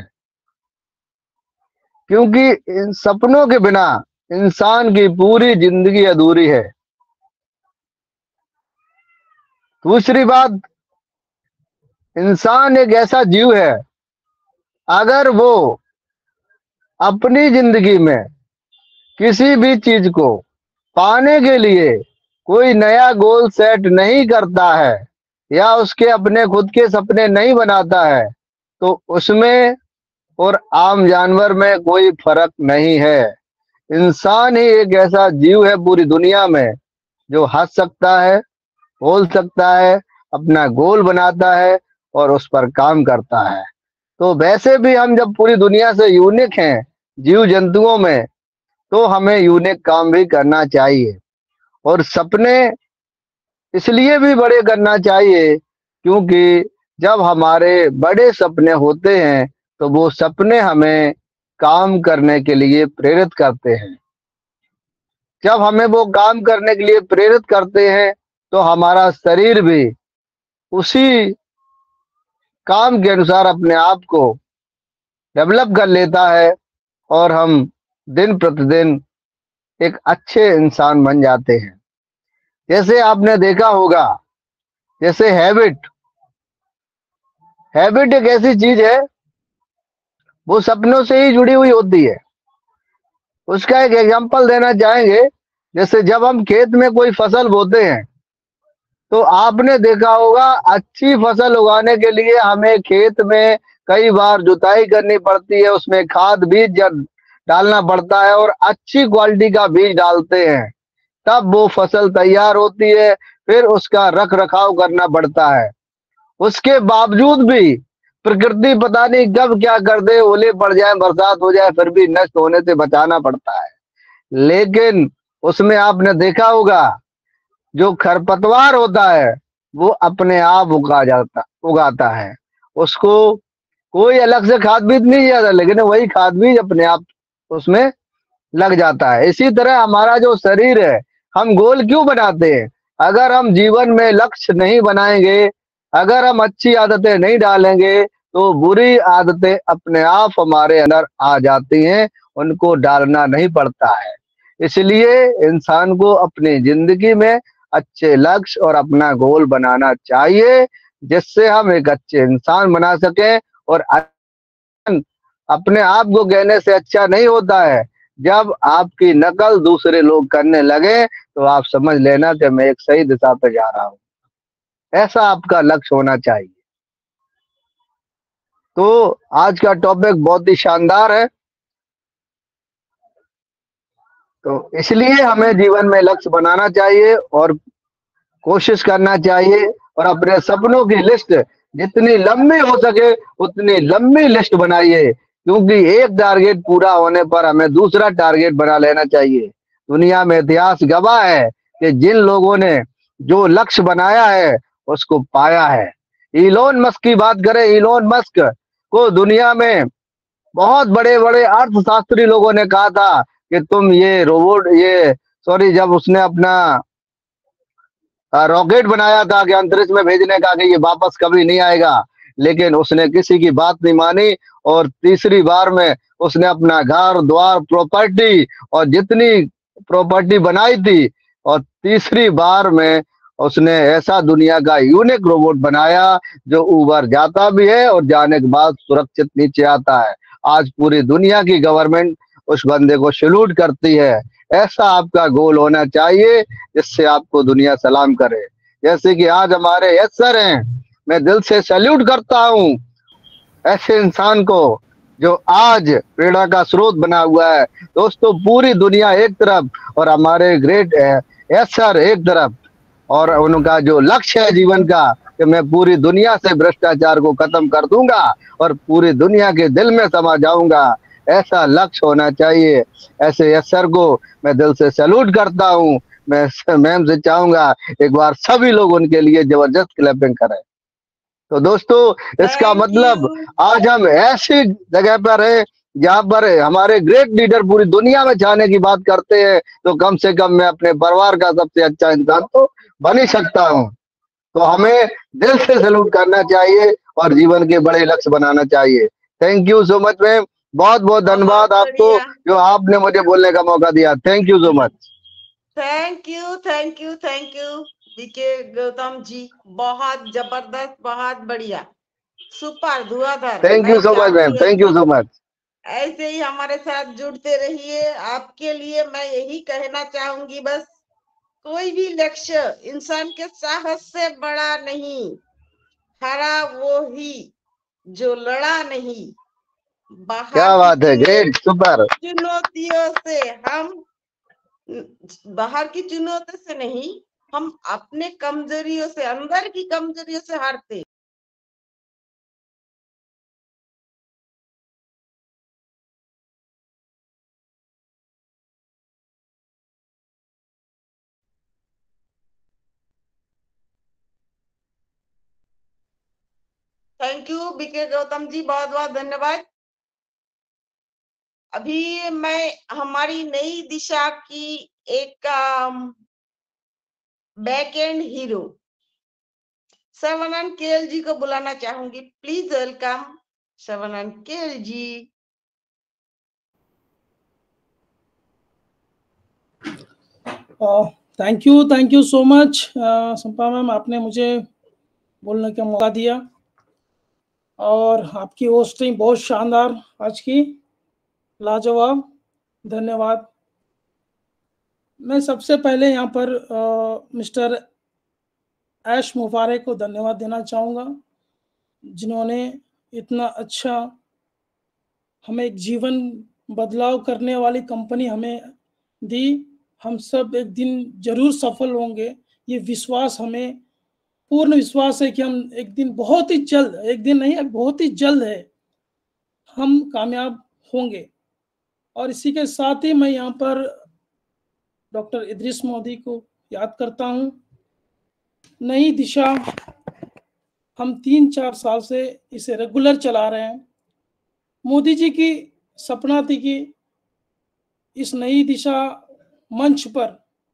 क्योंकि इन सपनों के बिना इंसान की पूरी जिंदगी अधूरी है। दूसरी बात, इंसान एक ऐसा जीव है, अगर वो अपनी जिंदगी में किसी भी चीज को पाने के लिए कोई नया गोल सेट नहीं करता है, या उसके अपने खुद के सपने नहीं बनाता है, तो उसमें और आम जानवर में कोई फर्क नहीं है। इंसान ही एक ऐसा जीव है पूरी दुनिया में जो हंस सकता है, बोल सकता है, अपना गोल बनाता है और उस पर काम करता है। तो वैसे भी हम जब पूरी दुनिया से यूनिक हैं जीव जंतुओं में, तो हमें यूनिक काम भी करना चाहिए। और सपने इसलिए भी बड़े करना चाहिए क्योंकि जब हमारे बड़े सपने होते हैं तो वो सपने हमें काम करने के लिए प्रेरित करते हैं। जब हमें वो काम करने के लिए प्रेरित करते हैं तो हमारा शरीर भी उसी काम के अनुसार अपने आप को डेवलप कर लेता है और हम दिन प्रतिदिन एक अच्छे इंसान बन जाते हैं। जैसे आपने देखा होगा, जैसे हैबिट एक ऐसी चीज है, वो सपनों से ही जुड़ी हुई होती है। उसका एक एग्जांपल देना चाहेंगे। जैसे जब हम खेत में कोई फसल बोते हैं तो आपने देखा होगा अच्छी फसल उगाने के लिए हमें खेत में कई बार जुताई करनी पड़ती है, उसमें खाद बीज डालना पड़ता है और अच्छी क्वालिटी का बीज डालते हैं, तब वो फसल तैयार होती है। फिर उसका रख रखाव करना पड़ता है। उसके बावजूद भी प्रकृति पता नहीं कब क्या कर दे, ओले पड़ जाए, बरसात हो जाए, फिर भी नष्ट होने से बचाना पड़ता है। लेकिन उसमें आपने देखा होगा जो खरपतवार होता है वो अपने आप उगाता है। उसको कोई अलग से खाद बीज नहीं जाता, लेकिन वही खाद बीज अपने आप उसमें लग जाता है। इसी तरह हमारा जो शरीर है, हम गोल क्यों बनाते हैं? अगर हम जीवन में लक्ष्य नहीं बनाएंगे, अगर हम अच्छी आदतें नहीं डालेंगे तो बुरी आदतें अपने आप हमारे अंदर आ जाती हैं, उनको डालना नहीं पड़ता है। इसलिए इंसान को अपनी जिंदगी में अच्छे लक्ष्य और अपना गोल बनाना चाहिए, जिससे हम एक अच्छे इंसान बना सकें। और अपने आप को कहने से अच्छा नहीं होता है। जब आपकी नकल दूसरे लोग करने लगे तो आप समझ लेना कि मैं एक सही दिशा पे जा रहा हूं। ऐसा आपका लक्ष्य होना चाहिए। तो आज का टॉपिक बहुत ही शानदार है, तो इसलिए हमें जीवन में लक्ष्य बनाना चाहिए और कोशिश करना चाहिए और अपने सपनों की लिस्ट जितनी लंबी हो सके उतनी लंबी लिस्ट बनाइए, क्योंकि एक टारगेट पूरा होने पर हमें दूसरा टारगेट बना लेना चाहिए। दुनिया में इतिहास गवाह है कि जिन लोगों ने जो लक्ष्य बनाया है उसको पाया है। इलोन मस्क की बात करें, इलोन मस्क को दुनिया में बहुत बड़े बड़े अर्थशास्त्री लोगों ने कहा था कि तुम ये रोबोट जब उसने अपना रॉकेट बनाया था कि अंतरिक्ष में भेजने का, कि ये वापस कभी नहीं आएगा, लेकिन उसने किसी की बात नहीं मानी और तीसरी बार में उसने अपना घर द्वार प्रॉपर्टी और जितनी प्रॉपर्टी बनाई थी और तीसरी बार में उसने ऐसा दुनिया का यूनिक रोबोट बनाया जो ऊपर जाता भी है और जाने के बाद सुरक्षित नीचे आता है। आज पूरी दुनिया की गवर्नमेंट उस बंदे को सैल्यूट करती है। ऐसा आपका गोल होना चाहिए जिससे आपको दुनिया सलाम करे। जैसे कि आज हमारे यस सर हैं, मैं दिल से सैल्यूट करता हूँ ऐसे इंसान को जो आज प्रेरणा का स्रोत बना हुआ है। दोस्तों, पूरी दुनिया एक तरफ और हमारे ग्रेट यस सर एक तरफ, और उनका जो लक्ष्य है जीवन का कि मैं पूरी दुनिया से भ्रष्टाचार को खत्म कर दूंगा और पूरी दुनिया के दिल में समा जाऊंगा, ऐसा लक्ष्य होना चाहिए। ऐसे यस सर को मैं दिल से सैल्यूट करता हूं। मैं मैम से चाहूंगा एक बार सभी लोग उनके लिए जबरदस्त क्लैपिंग करें। तो दोस्तों, इसका मतलब आज हम ऐसी जगह पर हैं जहाँ पर हमारे ग्रेट लीडर पूरी दुनिया में जाने की बात करते हैं, तो कम से कम मैं अपने परिवार का सबसे अच्छा इंसान तो बन ही सकता हूँ। तो हमें दिल से सैल्यूट करना चाहिए और जीवन के बड़े लक्ष्य बनाना चाहिए। Thank you so much ma'am, बहुत बहुत धन्यवाद आपको जो आपने मुझे बोलने का मौका दिया। Thank you so much. Thank you BK Gautam ji, बहुत जबरदस्त, बहुत बढ़िया, सुपर, धुआंधार। Thank you so much ma'am, thank you so much. ऐसे ही हमारे साथ जुड़ते रहिए। आपके लिए मैं यही कहना चाहूंगी, बस कोई भी लक्ष्य इंसान के साहस से बड़ा नहीं, हरा वो ही जो लड़ा नहीं। क्या बात है, ग्रेट, सुपर। चुनौतियों से हम बाहर की चुनौती से नहीं, हम अपने कमजोरियों से, अंदर की कमजोरियों से हारते। Thank you BK Gautam ji, बहुत बहुत धन्यवाद। अभी मैं हमारी नई दिशा की एक back end hero Sarvanand KL ji को बुलाना चाहूंगी। Please welcome Sarvanand KL ji. Thank you so much Sampa ma'am, आपने मुझे बोलने का मौका दिया और आपकी होस्टिंग बहुत शानदार आज की, लाजवाब, धन्यवाद। मैं सबसे पहले यहाँ पर मिस्टर ऐश मुबारक को धन्यवाद देना चाहूँगा, जिन्होंने इतना अच्छा हमें एक जीवन बदलाव करने वाली कंपनी हमें दी। हम सब एक दिन जरूर सफल होंगे, ये विश्वास हमें पूर्ण विश्वास है कि हम एक दिन बहुत ही जल्द, एक दिन नहीं बहुत ही जल्द है, हम कामयाब होंगे। और इसी के साथ ही मैं यहाँ पर डॉक्टर इदरीस मोदी को याद करता हूँ। नई दिशा हम 3-4 साल से इसे रेगुलर चला रहे हैं। मोदी जी की सपना थी कि इस नई दिशा मंच पर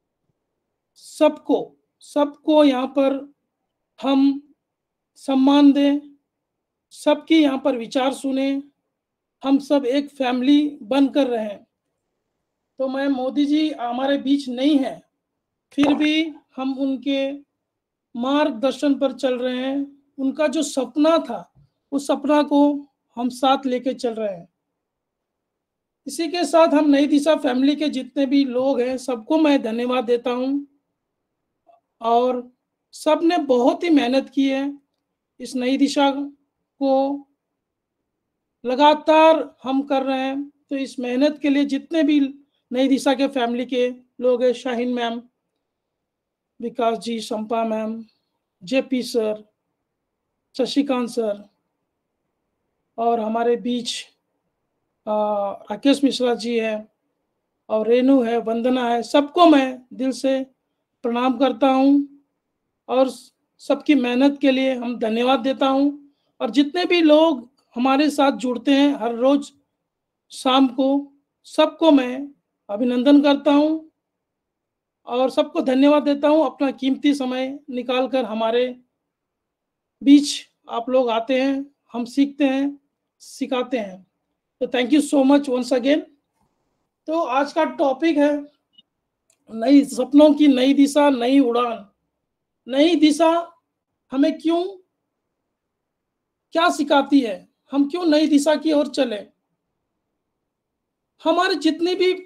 सबको यहाँ पर हम सम्मान दें, सबकी यहाँ पर विचार सुने, हम सब एक फैमिली बनकर रहें। तो मैं, मोदी जी हमारे बीच नहीं है, फिर भी हम उनके मार्गदर्शन पर चल रहे हैं। उनका जो सपना था, उस सपना को हम साथ लेके चल रहे हैं। इसी के साथ हम नई दिशा फैमिली के जितने भी लोग हैं, सबको मैं धन्यवाद देता हूं। और सब ने बहुत ही मेहनत की है इस नई दिशा को, लगातार हम कर रहे हैं। तो इस मेहनत के लिए जितने भी नई दिशा के फैमिली के लोग हैं, Shaheen ma'am, Vikas ji, Sampa ma'am, JP sir, Shashikant sir, और हमारे बीच राकेश मिश्रा जी है, और रेनू है, वंदना है, सबको मैं दिल से प्रणाम करता हूं और सबकी मेहनत के लिए हम धन्यवाद देता हूं। और जितने भी लोग हमारे साथ जुड़ते हैं हर रोज शाम को, सबको मैं अभिनंदन करता हूं और सबको धन्यवाद देता हूं। अपना कीमती समय निकालकर हमारे बीच आप लोग आते हैं, हम सीखते हैं, सिखाते हैं। तो thank you so much once again. तो आज का टॉपिक है नई सपनों की नई दिशा, नई उड़ान। नई दिशा हमें क्या सिखाती है, हम क्यों नई दिशा की ओर चले। हमारी जितनी भी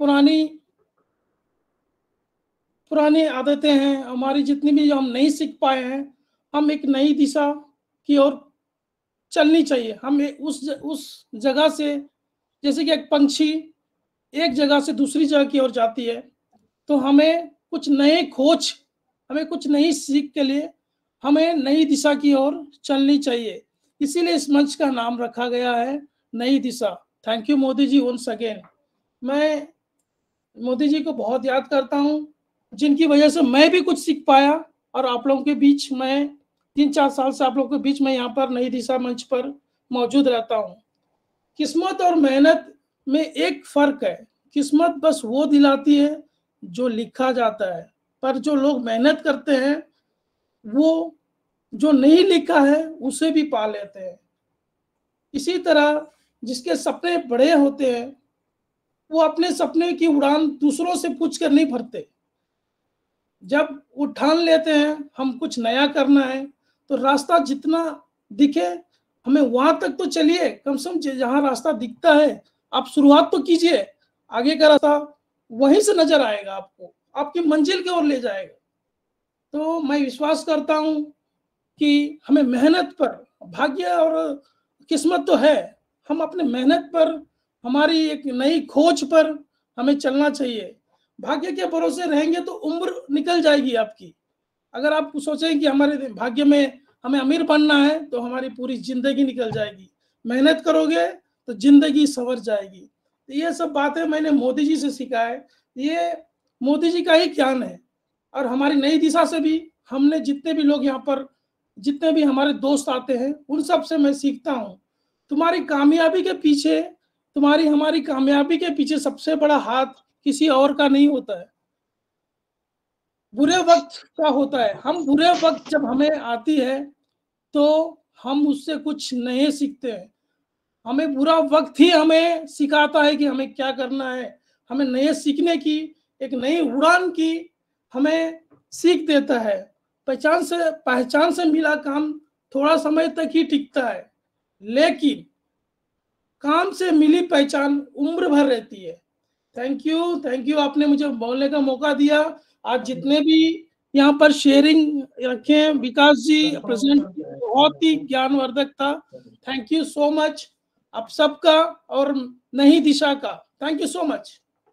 पुरानी आदतें हैं, हमारी जितनी भी जो हम नहीं सीख पाए हैं, हम एक नई दिशा की ओर चलनी चाहिए। हम उस जगह से, जैसे कि एक पंछी एक जगह से दूसरी जगह की ओर जाती है, तो हमें कुछ नए खोज, हमें कुछ नई सीख के लिए हमें नई दिशा की ओर चलनी चाहिए। इसीलिए इस मंच का नाम रखा गया है Nai Disha. Thank you Modi ji once again. मैं मोदी जी को बहुत याद करता हूं, जिनकी वजह से मैं भी कुछ सीख पाया। और आप लोगों के बीच, मैं 3-4 साल से आप लोगों के बीच में यहाँ पर नई दिशा मंच पर मौजूद रहता हूँ। किस्मत और मेहनत में एक फर्क है, किस्मत बस वो दिलाती है जो लिखा जाता है, पर जो लोग मेहनत करते हैं वो जो नहीं लिखा है उसे भी पा लेते हैं। इसी तरह जिसके सपने बड़े होते हैं, वो अपने सपने की उड़ान दूसरों से पूछ कर नहीं भरते। जब वो ठान लेते हैं हम कुछ नया करना है, तो रास्ता जितना दिखे हमें वहां तक तो चलिए, कम से कम जहां रास्ता दिखता है आप शुरुआत तो कीजिए, आगे का रास्ता वहीं से नजर आएगा, आपको आपकी मंजिल की ओर ले जाएगा। तो मैं विश्वास करता हूं कि हमें मेहनत पर, भाग्य और किस्मत तो है, हम अपने मेहनत पर, हमारी एक नई खोज पर हमें चलना चाहिए। भाग्य के भरोसे रहेंगे तो उम्र निकल जाएगी आपकी, अगर आप सोचें कि हमारे भाग्य में हमें अमीर बनना है तो हमारी पूरी जिंदगी निकल जाएगी, मेहनत करोगे तो जिंदगी संवर जाएगी। तो ये सब बातें मैंने मोदी जी से सीखा है, ये मोदी जी का ही ज्ञान है। और हमारी नई दिशा से भी हमने जितने भी लोग यहाँ पर, जितने भी हमारे दोस्त आते हैं, उन सब से मैं सीखता हूँ। तुम्हारी कामयाबी के पीछे, तुम्हारी हमारी कामयाबी के पीछे सबसे बड़ा हाथ किसी और का नहीं होता है, बुरे वक्त का होता है। हम बुरे वक्त जब हमें आती है तो हम उससे कुछ नए सीखते हैं। हमें बुरा वक्त ही हमें सिखाता है कि हमें क्या करना है, हमें नए सीखने की, एक नई उड़ान की हमें सीख देता है। पहचान से मिला काम थोड़ा समय तक ही टिकता है, लेकिन काम से मिली पहचान उम्र भर रहती है। थैंक यू, आपने मुझे बोलने का मौका दिया। आज जितने भी यहाँ पर शेयरिंग रखे, विकास जी प्रेजेंट, बहुत ही ज्ञानवर्धक था। थैंक यू सो मच आप सबका और नई दिशा का। Thank you so much.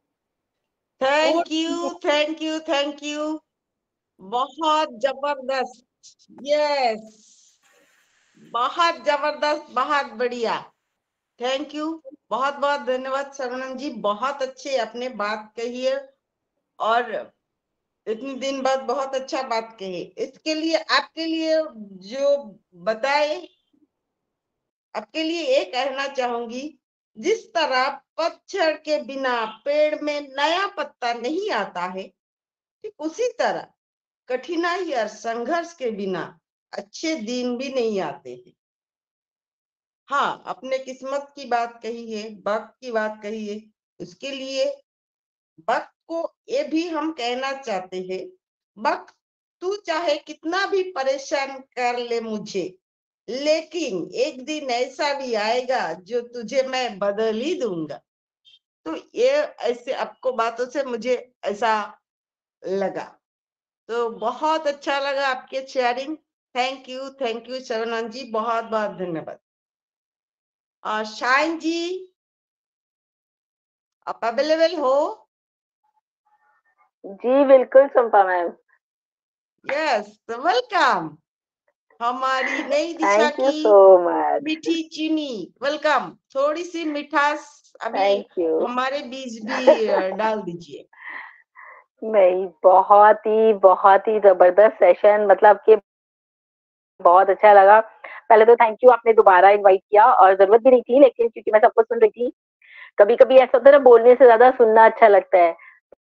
Thank you, बहुत जबरदस्त, यस, बहुत जबरदस्त, बहुत बढ़िया। थैंक यू, बहुत बहुत धन्यवाद सर्वनंद जी, बहुत अच्छे अपने बात कही है और इतने दिन बाद बहुत अच्छा बात कही। इसके लिए आपके लिए जो बताए, आपके लिए ये कहना चाहूंगी, जिस तरह पतझड़ के बिना पेड़ में नया पत्ता नहीं आता है, ठीक उसी तरह कठिनाई और संघर्ष के बिना अच्छे दिन भी नहीं आते हैं। हाँ, अपने किस्मत की बात कही है, वक्त की बात कही है, उसके लिए वक्त को ये भी हम कहना चाहते हैं, वक्त तू चाहे कितना भी परेशान कर ले मुझे, लेकिन एक दिन ऐसा भी आएगा जो तुझे मैं बदल ही दूंगा। तो ये ऐसे आपको बातों से मुझे ऐसा लगा, तो बहुत अच्छा लगा आपके sharing. Thank you Sharananand ji, बहुत बहुत धन्यवाद। शाइन जी, आप अवेलेबल हो? जी बिल्कुल चंपा मैम। Yes, welcome. हमारी नई दिशा थैंक यू की सो मच। मीठी चीनी, वेलकम। थोड़ी सी मिठास अभी थैंक यू। हमारे बीच भी डाल दीजिए। नहीं, बहुत ही जबरदस्त सेशन, मतलब कि बहुत अच्छा लगा। पहले तो थैंक यू, आपने दोबारा इनवाइट किया, और जरूरत भी नहीं थी, लेकिन क्योंकि मैं सबको सुन रही थी, कभी कभी ऐसा होता है ना, बोलने से ज्यादा सुनना अच्छा लगता है,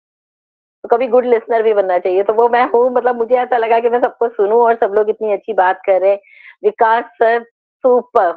तो कभी गुड लिसनर भी बनना चाहिए। तो वो मैं हूँ, मतलब मुझे ऐसा लगा कि मैं सबको सुनूं, और सब लोग इतनी अच्छी बात कर रहे हैं। Vikas sir, super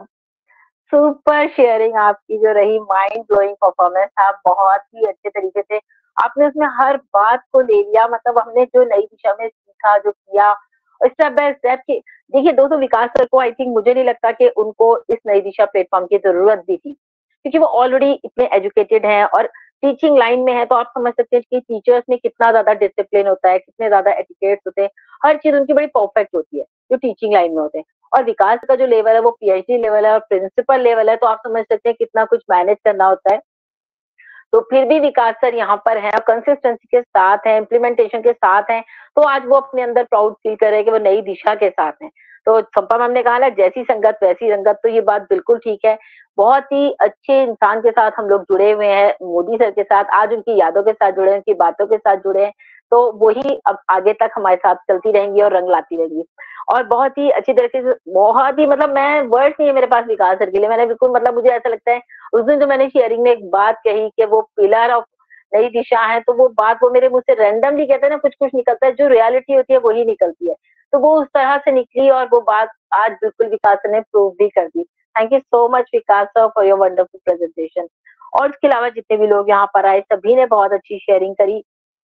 super sharing आपकी जो रही, माइंड ब्लोइंग परफॉर्मेंस था, बहुत ही अच्छे तरीके से आपने उसमें हर बात को ले लिया। मतलब हमने जो नई दिशा में सीखा, जो किया, स्टेप बाय स्टेप की। देखिए दोस्तों, विकास सर को आई थिंक, मुझे नहीं लगता कि उनको इस नई दिशा प्लेटफॉर्म की जरूरत भी थी, क्योंकि वो ऑलरेडी इतने एजुकेटेड हैं और टीचिंग लाइन में है। तो आप समझ सकते हैं कि टीचर्स में कितना ज्यादा डिसिप्लिन होता है, कितने ज्यादा एटिकेट्स होते हैं, हर चीज उनकी बड़ी परफेक्ट होती है जो टीचिंग लाइन में होते हैं। और विकास का जो लेवल है वो पीएचडी लेवल है और प्रिंसिपल लेवल है, तो आप समझ सकते हैं कितना कुछ मैनेज करना होता है। तो फिर भी विकास सर यहाँ पर हैं, कंसिस्टेंसी के साथ हैं, इम्प्लीमेंटेशन के साथ हैं, तो आज वो अपने अंदर प्राउड फील कर रहे हैं कि वो नई दिशा के साथ हैं। तो चंपा मैम ने कहा ना, जैसी संगत वैसी रंगत, तो ये बात बिल्कुल ठीक है। बहुत ही अच्छे इंसान के साथ हम लोग जुड़े हुए हैं, मोदी सर के साथ, आज उनकी यादों के साथ जुड़े हैं, उनकी बातों के साथ जुड़े हैं, तो वही अब आगे तक हमारे साथ चलती रहेंगी और रंग लाती रहेंगी। और बहुत ही अच्छी तरीके से, बहुत ही, मतलब मैं वर्ड्स नहीं है मेरे पास विकास सर के लिए। मैंने बिल्कुल, मतलब मुझे ऐसा लगता है, उस दिन जो मैंने शेयरिंग में एक बात कही कि वो पिलर ऑफ नई दिशा है, तो वो बात, वो मेरे मुंह से रैंडमली कहते हैं ना, कुछ कुछ निकलता है, जो रियलिटी होती है वही निकलती है। तो वो उस तरह से निकली, और वो बात आज बिल्कुल विकास सर ने प्रूव भी कर दी। Thank you so much Vikas sir for your wonderful presentation. और इसके अलावा जितने भी लोग यहाँ पर आए, सभी ने बहुत अच्छी शेयरिंग करी।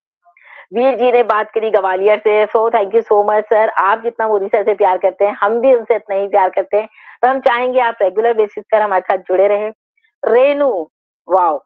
वीर जी ने बात करी ग्वालियर से, so thank you so much sir. आप जितना मोदी सर से प्यार करते हैं, हम भी उनसे इतना ही प्यार करते हैं, तो हम चाहेंगे आप रेगुलर बेसिस पर हमारे साथ जुड़े रहें। रेनू, वाओ,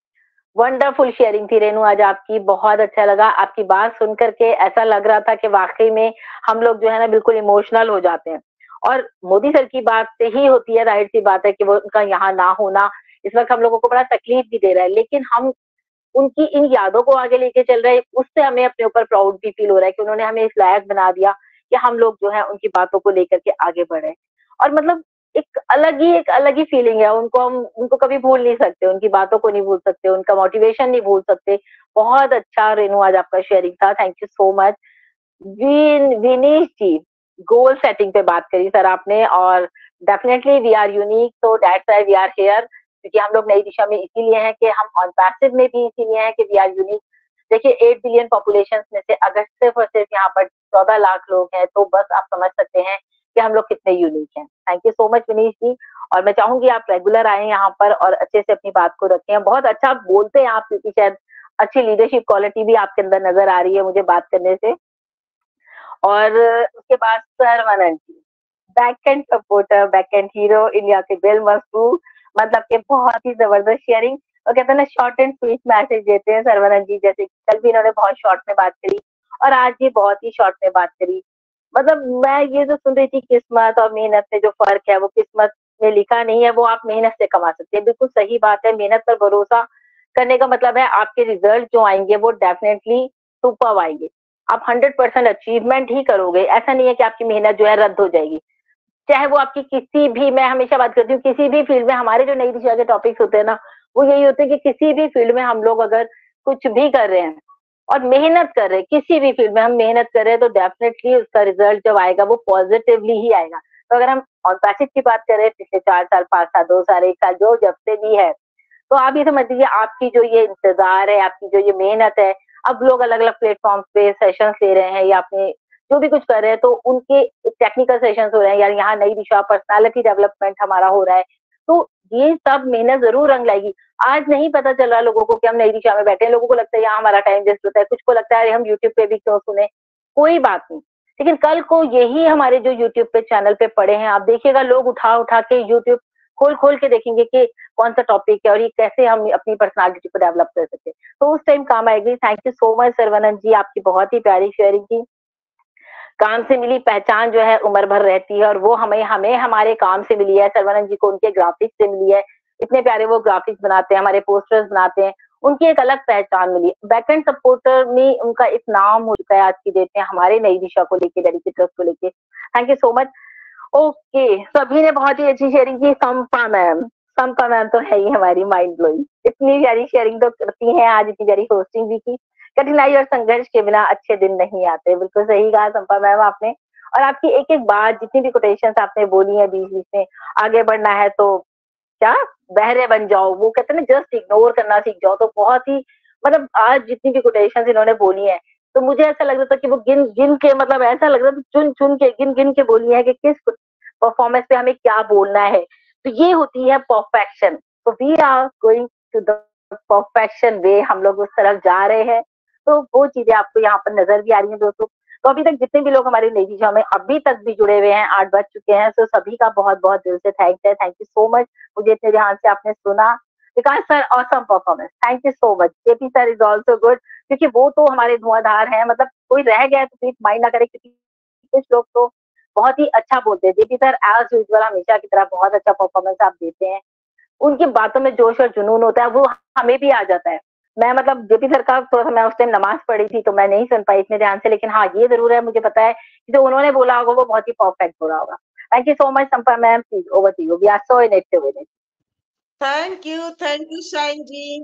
वंडरफुल शेयरिंग थी रेनू आज आपकी, बहुत अच्छा लगा आपकी बात सुन करके। ऐसा लग रहा था कि वाकई में हम लोग जो है ना बिल्कुल इमोशनल हो जाते हैं, और मोदी सर की बात से ही होती है, जाहिर सी बात है कि वो उनका यहाँ ना होना इस वक्त हम लोगों को बड़ा तकलीफ भी दे रहा है, लेकिन हम उनकी इन यादों को आगे लेके चल रहे हैं, उससे हमें अपने ऊपर प्राउड भी फील हो रहा है कि उन्होंने हमें इस लायक बना दिया कि हम लोग जो है उनकी बातों को लेकर के आगे बढ़े। और मतलब एक अलग ही फीलिंग है, उनको कभी भूल नहीं सकते, उनकी बातों को नहीं भूल सकते, उनका मोटिवेशन नहीं भूल सकते। बहुत अच्छा रेनू आज आपका शेयरिंग था, thank you so much. Vinish ji, goal setting पे बात करी सर आपने, और definitely we are unique, so that's why we are here, क्योंकि हम लोग नई दिशा में इसीलिए हैं कि हम ऑन पैसिव में भी इसीलिए हैं कि वी आर यूनिक। देखिए 8 बिलियन पॉपुलेशन में से अगर सिर्फ और सिर्फ यहाँ पर 14 लाख लोग हैं, तो बस आप समझ सकते हैं कि हम लोग कितने यूनिक हैं। Thank you so much Vinish ji, और मैं चाहूंगी आप रेगुलर आए यहाँ पर और अच्छे से अपनी बात को रखें। बहुत अच्छा बोलते हैं आप, क्योंकि शायद अच्छी लीडरशिप क्वालिटी भी आपके अंदर नजर आ रही है मुझे बात करने से। और उसके बाद Saravanan ji, back end supporter, back end hero, India के बेल मस्टू, मतलब कि बहुत ही जबरदस्त शेयरिंग। और कहते हैं ना, शॉर्ट एंड स्वीट मैसेज देते हैं सरवनन जी, जैसे कल भी इन्होंने बहुत शॉर्ट में बात करी और आज भी बहुत ही शॉर्ट में बात करी। मतलब मैं ये जो सुन रही थी, किस्मत और मेहनत में जो फर्क है, वो किस्मत में लिखा नहीं है, वो आप मेहनत से कमा सकते हैं। बिल्कुल सही बात है, मेहनत पर भरोसा करने का मतलब है आपके रिजल्ट जो आएंगे वो डेफिनेटली सुपर आएंगे। आप 100% अचीवमेंट ही करोगे, ऐसा नहीं है कि आपकी मेहनत जो है रद्द हो जाएगी। चाहे वो आपकी किसी भी, मैं हमेशा बात करती हूँ, किसी भी फील्ड में हमारे जो नई दिशा के टॉपिक्स होते हैं ना, वो यही होते हैं कि किसी भी फील्ड में हम लोग अगर कुछ भी कर रहे हैं और मेहनत कर रहे हैं, किसी भी फील्ड में हम मेहनत कर रहे हैं, तो डेफिनेटली उसका रिजल्ट जब आएगा वो पॉजिटिवली ही आएगा। तो अगर हम ऑन पैसिव की बात करें, पिछले 4 साल, 5 साल, 2 साल, 1 साल, जो जब से भी है, तो आप ये समझ लीजिए आपकी जो ये इंतजार है, आपकी जो ये मेहनत है, अब लोग अलग अलग प्लेटफॉर्म पे सेशंस ले रहे हैं या अपने जो भी कुछ कर रहे हैं, तो उनके टेक्निकल सेशंस हो रहे हैं या यहाँ नई दिशा पर्सनालिटी डेवलपमेंट हमारा हो रहा है, तो ये सब मेहनत जरूर रंग लाएगी। आज नहीं पता चल रहा लोगों को कि हम नई दिशा में बैठे हैं, लोगों को लगता है यहाँ हमारा टाइम वेस्ट होता है, कुछ को लगता है हम यूट्यूब पे भी क्यों सुने, कोई बात नहीं। लेकिन कल को यही हमारे जो यूट्यूब पे चैनल पे पड़े हैं, आप देखिएगा लोग उठा उठा के यूट्यूब खोल के देखेंगे कि कौन सा टॉपिक है और ये कैसे हम अपनी पर्सनालिटी को डेवलप कर सकते हैं, तो उस टाइम काम आएगी। Thank you so much Saravanan ji, आपकी बहुत ही प्यारी शेयरिंग थी। काम से मिली पहचान जो है उम्र भर रहती है, और वो हमें हमारे काम से मिली है। सरवनन जी को उनके ग्राफिक्स से मिली है, इतने प्यारे वो ग्राफिक्स बनाते हैं, हमारे पोस्टर्स बनाते हैं, उनकी एक अलग पहचान मिली। बैकएंड सपोर्टर में उनका एक नाम हो चुका है आज की डेट में हमारे नई दिशा को लेके, डेडिकेटर्स को लेके। Thank you so much. Okay, सभी ने बहुत ही अच्छी शेयरिंग की। संपा मैम तो है ही हमारी माइंड ब्लोइंग, इतनी सारी शेयरिंग तो करती हैं, आज इतनी सारी होस्टिंग भी की। कठिनाई और संघर्ष के बिना अच्छे दिन नहीं आते, बिल्कुल सही कहा संपा मैम आपने। और आपकी एक एक बात, जितनी भी कोटेशंस आपने बोली है बीच बीच में, आगे बढ़ना है तो क्या बहरे बन जाओ, वो कहते हैं ना जस्ट इग्नोर करना सीख जाओ, तो बहुत ही मतलब आज जितनी भी कोटेशंस इन्होंने बोली है, तो मुझे ऐसा लग रहा था कि वो गिन गिन के, मतलब ऐसा लग रहा था चुन चुन के गिन गिन के बोली है कि किस परफॉर्मेंस पे हमें क्या बोलना है। तो ये होती है परफेक्शन। तो we are going to the perfection way, हम लोग उस तरफ जा रहे हैं। तो वो चीजें आपको यहाँ पर नजर भी आ रही हैं दोस्तों। तो अभी तक जितने भी लोग हमारी नई दिशा में अभी तक भी जुड़े हुए हैं, 8 बज चुके हैं, तो सभी का बहुत बहुत दिल से थैंक्स है। थैंक यू सो मच, मुझे इतने ध्यान से आपने सुना। Vikas sir awesome performance, thank you so much. JP sir is also good, क्योंकि वो तो हमारे धुआंधार हैं, मतलब कोई रह गया है तो प्लीज माइंड ना करे, क्योंकि कुछ लोग तो बहुत ही अच्छा बोलते हैं। जेपी सर एज यूजुअल हमेशा की तरह बहुत अच्छा परफॉर्मेंस आप देते हैं, उनकी बातों में जोश और जुनून होता है, वो हमें भी आ जाता है। मैं मतलब जेपी सर का थोड़ा सा, मैं उस टाइम नमाज पढ़ी थी तो मैं नहीं सुन पाई इतने ध्यान से, लेकिन हाँ ये जरूर है, मुझे पता है कि जो उन्होंने बोला होगा वो बहुत ही परफेक्ट बोला होगा। Thank you so much Sampa ma'am, please over to you, we are so inactive. Thank you Shine ji.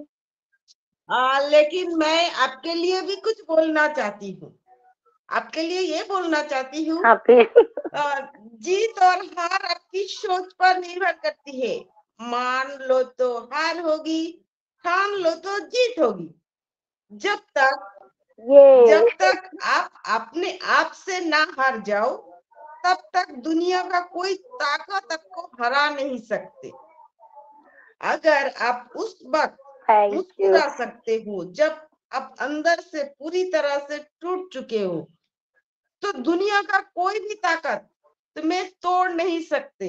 लेकिन मैं आपके लिए भी कुछ बोलना चाहती हूँ, आपके लिए ये बोलना चाहती हूँ, हाँ जीत और हार आपकी सोच पर निर्भर करती है। मान लो तो हार होगी, ठान लो तो जीत होगी। जब तक आप अपने आप से ना हार जाओ, तब तक दुनिया का कोई ताकत आपको हरा नहीं सकते। अगर आप उस वक्त मुस्कुरा सकते हो जब आप अंदर से पूरी तरह से टूट चुके हो, तो दुनिया का कोई भी ताकत तुम्हें तोड़ नहीं सकते।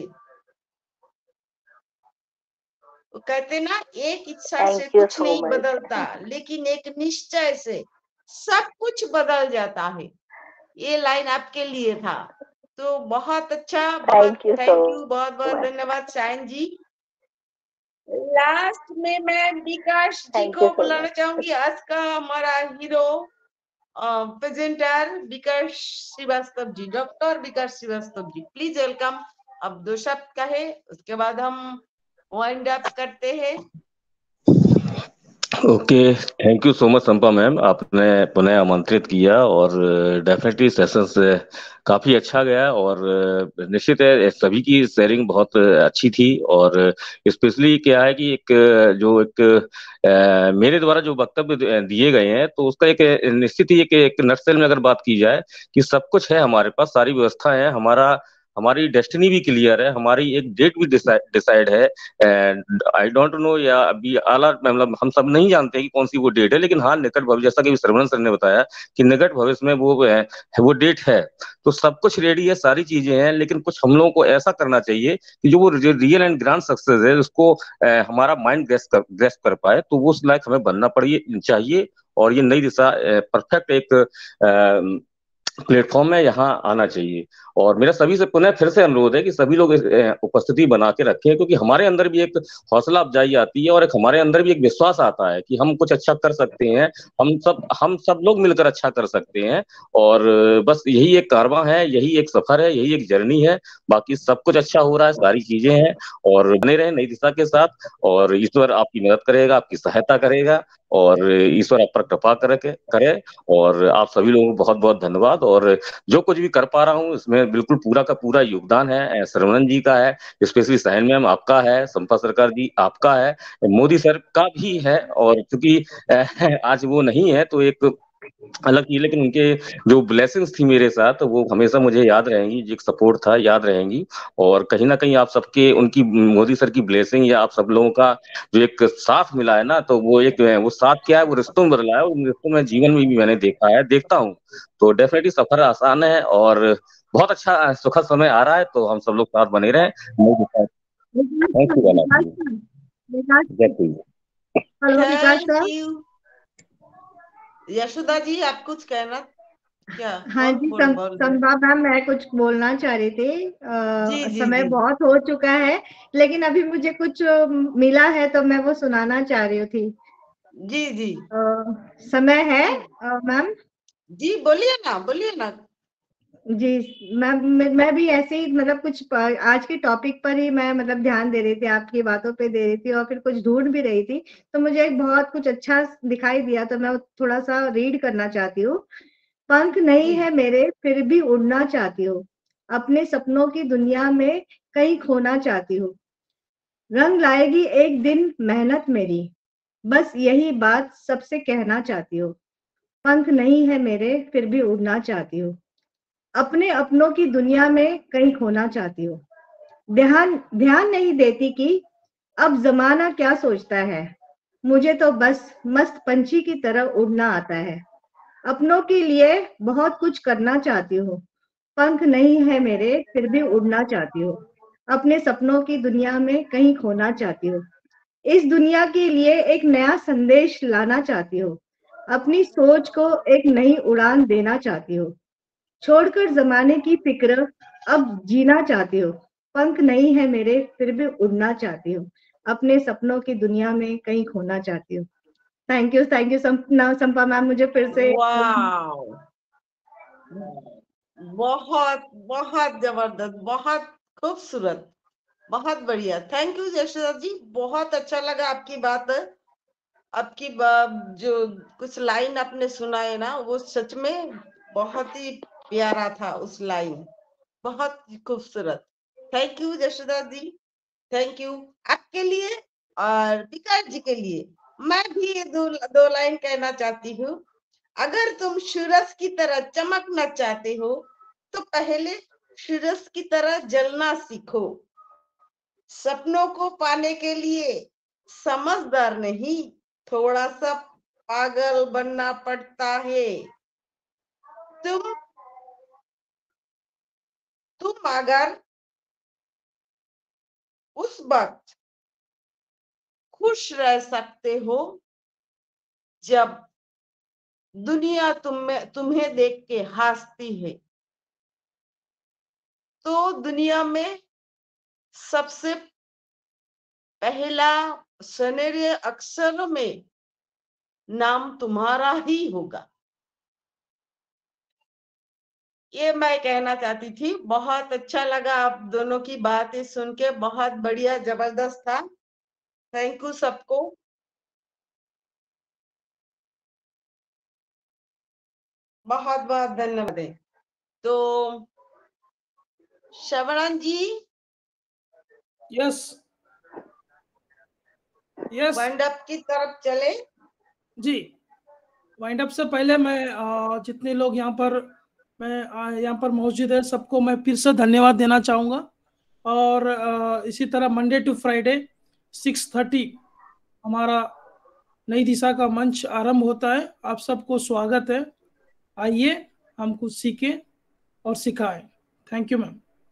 वो कहते ना, एक इच्छा से कुछ नहीं बदलता, लेकिन एक निश्चय से सब कुछ बदल जाता है। ये लाइन आपके लिए था। तो बहुत अच्छा, बहुत थैंक यू, बहुत बहुत धन्यवाद शाइन जी। लास्ट में मैं विकास जी Thank को you so बुलाना much. चाहूंगी, आज का हमारा hero presenter Vikas Srivastava ji, doctor Vikas Srivastava ji, please welcome. अब 2 शब्द कहे, उसके बाद हम वाइंड अप करते हैं। Okay, thank you so much Sampa ma'am, आपने पुनः आमंत्रित किया और डेफिनेटली सेशंस काफी अच्छा गया और निश्चित है सभी की शेयरिंग बहुत अच्छी थी और स्पेशली क्या है कि एक जो एक मेरे द्वारा जो वक्तव्य दिए गए हैं तो उसका एक निश्चित ही एक नटसेल में अगर बात की जाए कि सब कुछ है हमारे पास, सारी व्यवस्था है, हमारी डेस्टिनी भी क्लियर है, हमारी एक डेट भी डिसाइड है। एंड आई डोंट नो या अभी आला मतलब हम सब नहीं जानते कि कौन सी वो डेट है, लेकिन हाँ निकट भविष्य, जैसा कि श्रवण सर ने बताया कि निकट भविष्य में वो डेट है, तो सब कुछ रेडी है, सारी चीजें हैं, लेकिन कुछ हम लोगों को ऐसा करना चाहिए कि जो वो रियल एंड ग्रांड सक्सेस है उसको हमारा माइंड ग्रेस्प कर पाए, तो वो उस लायक हमें बनना पड़िए चाहिए। और ये नई दिशा परफेक्ट एक प्लेटफॉर्म में यहाँ आना चाहिए। और मेरा सभी से पुनः फिर से अनुरोध है कि सभी लोग उपस्थिति बना के रखें, क्योंकि हमारे अंदर भी एक हौसला अफजाई आती है और एक हमारे अंदर भी एक विश्वास आता है कि हम कुछ अच्छा कर सकते हैं, हम सब लोग मिलकर अच्छा कर सकते हैं। और बस यही एक कारवां है, यही एक सफर है, यही एक जर्नी है, बाकी सब कुछ अच्छा हो रहा है, सारी चीजें हैं और बने रहे नई दिशा के साथ। और ईश्वर आपकी मदद करेगा, आपकी सहायता करेगा और ईश्वर आप पर कृपा करे। और आप सभी लोगों को बहुत बहुत धन्यवाद। और जो कुछ भी कर पा रहा हूँ इसमें बिल्कुल पूरा का पूरा योगदान है सरवणन जी का है, स्पेशली सहन मैम आपका है, संपा सरकार जी आपका है, मोदी सर का भी है। और क्योंकि आज वो नहीं है तो एक अलग चीज, लेकिन उनके जो ब्लेसिंग्स थी मेरे साथ वो हमेशा मुझे याद रहेंगी, जो एक सपोर्ट था याद रहेंगी। और कहीं ना कहीं आप सबके उनकी मोदी सर की ब्लेसिंग या आप सब लोगों का जो एक साथ मिला है ना, तो वो साथ क्या है, वो रिश्तों में बदला है, उन रिश्तों में जीवन में भी मैंने देखा है, देखता हूँ। तो डेफिनेटली सफर आसान है और बहुत अच्छा सुखद समय आ रहा है, तो हम सब लोग साथ बने रहे। Thank you hello Vikas thank sir. You. Yashoda ji आप कुछ कहना क्या? हाँ जी, बोल रहे? संभा मैम, मैं कुछ बोलना चाह रही थी। जी समय जी बहुत हो चुका है, लेकिन अभी मुझे कुछ मिला है तो मैं वो सुनाना चाह रही थी। जी समय है मैम? जी बोलिए ना। जी मैं भी ऐसे ही मतलब कुछ आज के टॉपिक पर ही मैं मतलब ध्यान दे रही थी, आपकी बातों पे दे रही थी और फिर कुछ ढूंढ भी रही थी, तो मुझे एक बहुत कुछ अच्छा दिखाई दिया, तो मैं थोड़ा सा रीड करना चाहती हूँ। पंख नहीं है मेरे फिर भी उड़ना चाहती हूँ, अपने सपनों की दुनिया में कहीं खोना चाहती हूँ, रंग लाएगी एक दिन मेहनत मेरी, बस यही बात सबसे कहना चाहती हूँ। पंख नहीं है मेरे फिर भी उड़ना चाहती हूँ, अपने अपनों की दुनिया में कहीं खोना चाहती हूँ। ध्यान ध्यान नहीं देती कि अब जमाना क्या सोचता है, मुझे तो बस मस्त पंछी की तरह उड़ना आता है, अपनों के लिए बहुत कुछ करना चाहती हूँ। पंख नहीं है मेरे फिर भी उड़ना चाहती हूँ, अपने सपनों की दुनिया में कहीं खोना चाहती हूँ, इस दुनिया के लिए एक नया संदेश लाना चाहती हूँ, अपनी सोच को एक नई उड़ान देना चाहती हूँ, छोड़कर जमाने की फिक्र अब जीना चाहती हूँ। पंख नहीं है मेरे फिर भी उड़ना चाहती हूँ, अपने सपनों की दुनिया में कहीं खोना चाहती हूँ। थैंक यू संपा मैम, मुझे फिर से वाह, बहुत बहुत जबरदस्त, बहुत खूबसूरत, बहुत बढ़िया। थैंक यू यशोदा जी, बहुत अच्छा लगा आपकी बात। आपकी जो कुछ लाइन आपने सुनाए ना, वो सच में बहुत ही प्यारा था, उस लाइन बहुत खूबसूरत। Thank you Yashoda ji, thank you आपके लिए। और विकास जी के लिए मैं भी ये दो लाइन कहना चाहती हूँ। अगर तुम सूरज की तरह चमकना चाहते हो तो पहले सूरज की तरह जलना सीखो, सपनों को पाने के लिए समझदार नहीं, थोड़ा सा पागल बनना पड़ता है। तुम अगर उस वक्त खुश रह सकते हो जब दुनिया तुम्हें देख के हंसती है, तो दुनिया में सबसे पहला सुनहरे अक्षर में नाम तुम्हारा ही होगा। ये मैं कहना चाहती थी। बहुत अच्छा लगा आप दोनों की बातें सुन के, बहुत बढ़िया, जबरदस्त था। थैंक यू सबको। बहुत बहुत धन्यवाद। तो Shravan ji, yes yes wind up की तरफ चले। जी, वाइंड अप से पहले मैं जितने लोग यहाँ पर मौजूद है सबको मैं फिर से धन्यवाद देना चाहूँगा। और इसी तरह मंडे टू फ्राइडे 6:30 हमारा नई दिशा का मंच आरंभ होता है। आप सबको स्वागत है। आइए हम कुछ सीखें और सिखाएं। Thank you ma'am.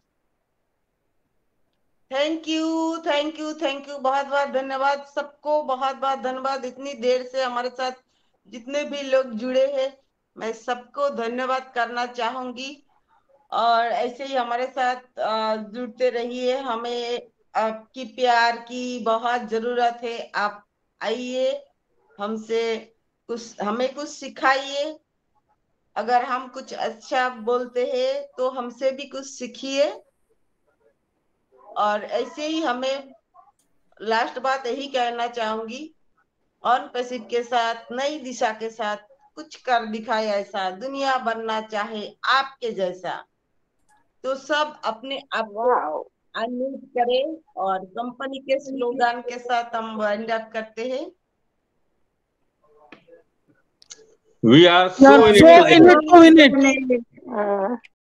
Thank you, thank you, thank you. बहुत बहुत धन्यवाद सबको, बहुत बहुत धन्यवाद। इतनी देर से हमारे साथ जितने भी लोग जुड़े हैं, मैं सबको धन्यवाद करना चाहूंगी। और ऐसे ही हमारे साथ जुड़ते रहिए। हमें आपकी प्यार की बहुत जरूरत है। आप आइए, हमें कुछ सिखाइए। अगर हम कुछ अच्छा बोलते हैं तो हमसे भी कुछ सीखिए। और ऐसे ही हमें लास्ट बात यही कहना चाहूंगी, ऑन पैसिव के साथ, नई दिशा के साथ कुछ कर दिखाए ऐसा, दुनिया बनना चाहे आपके जैसा, तो सब अपने आप को अनम्यूट करें। और कंपनी के स्लोगन के साथ हम वाइंड अप करते हैं। We are so in it in it to win it.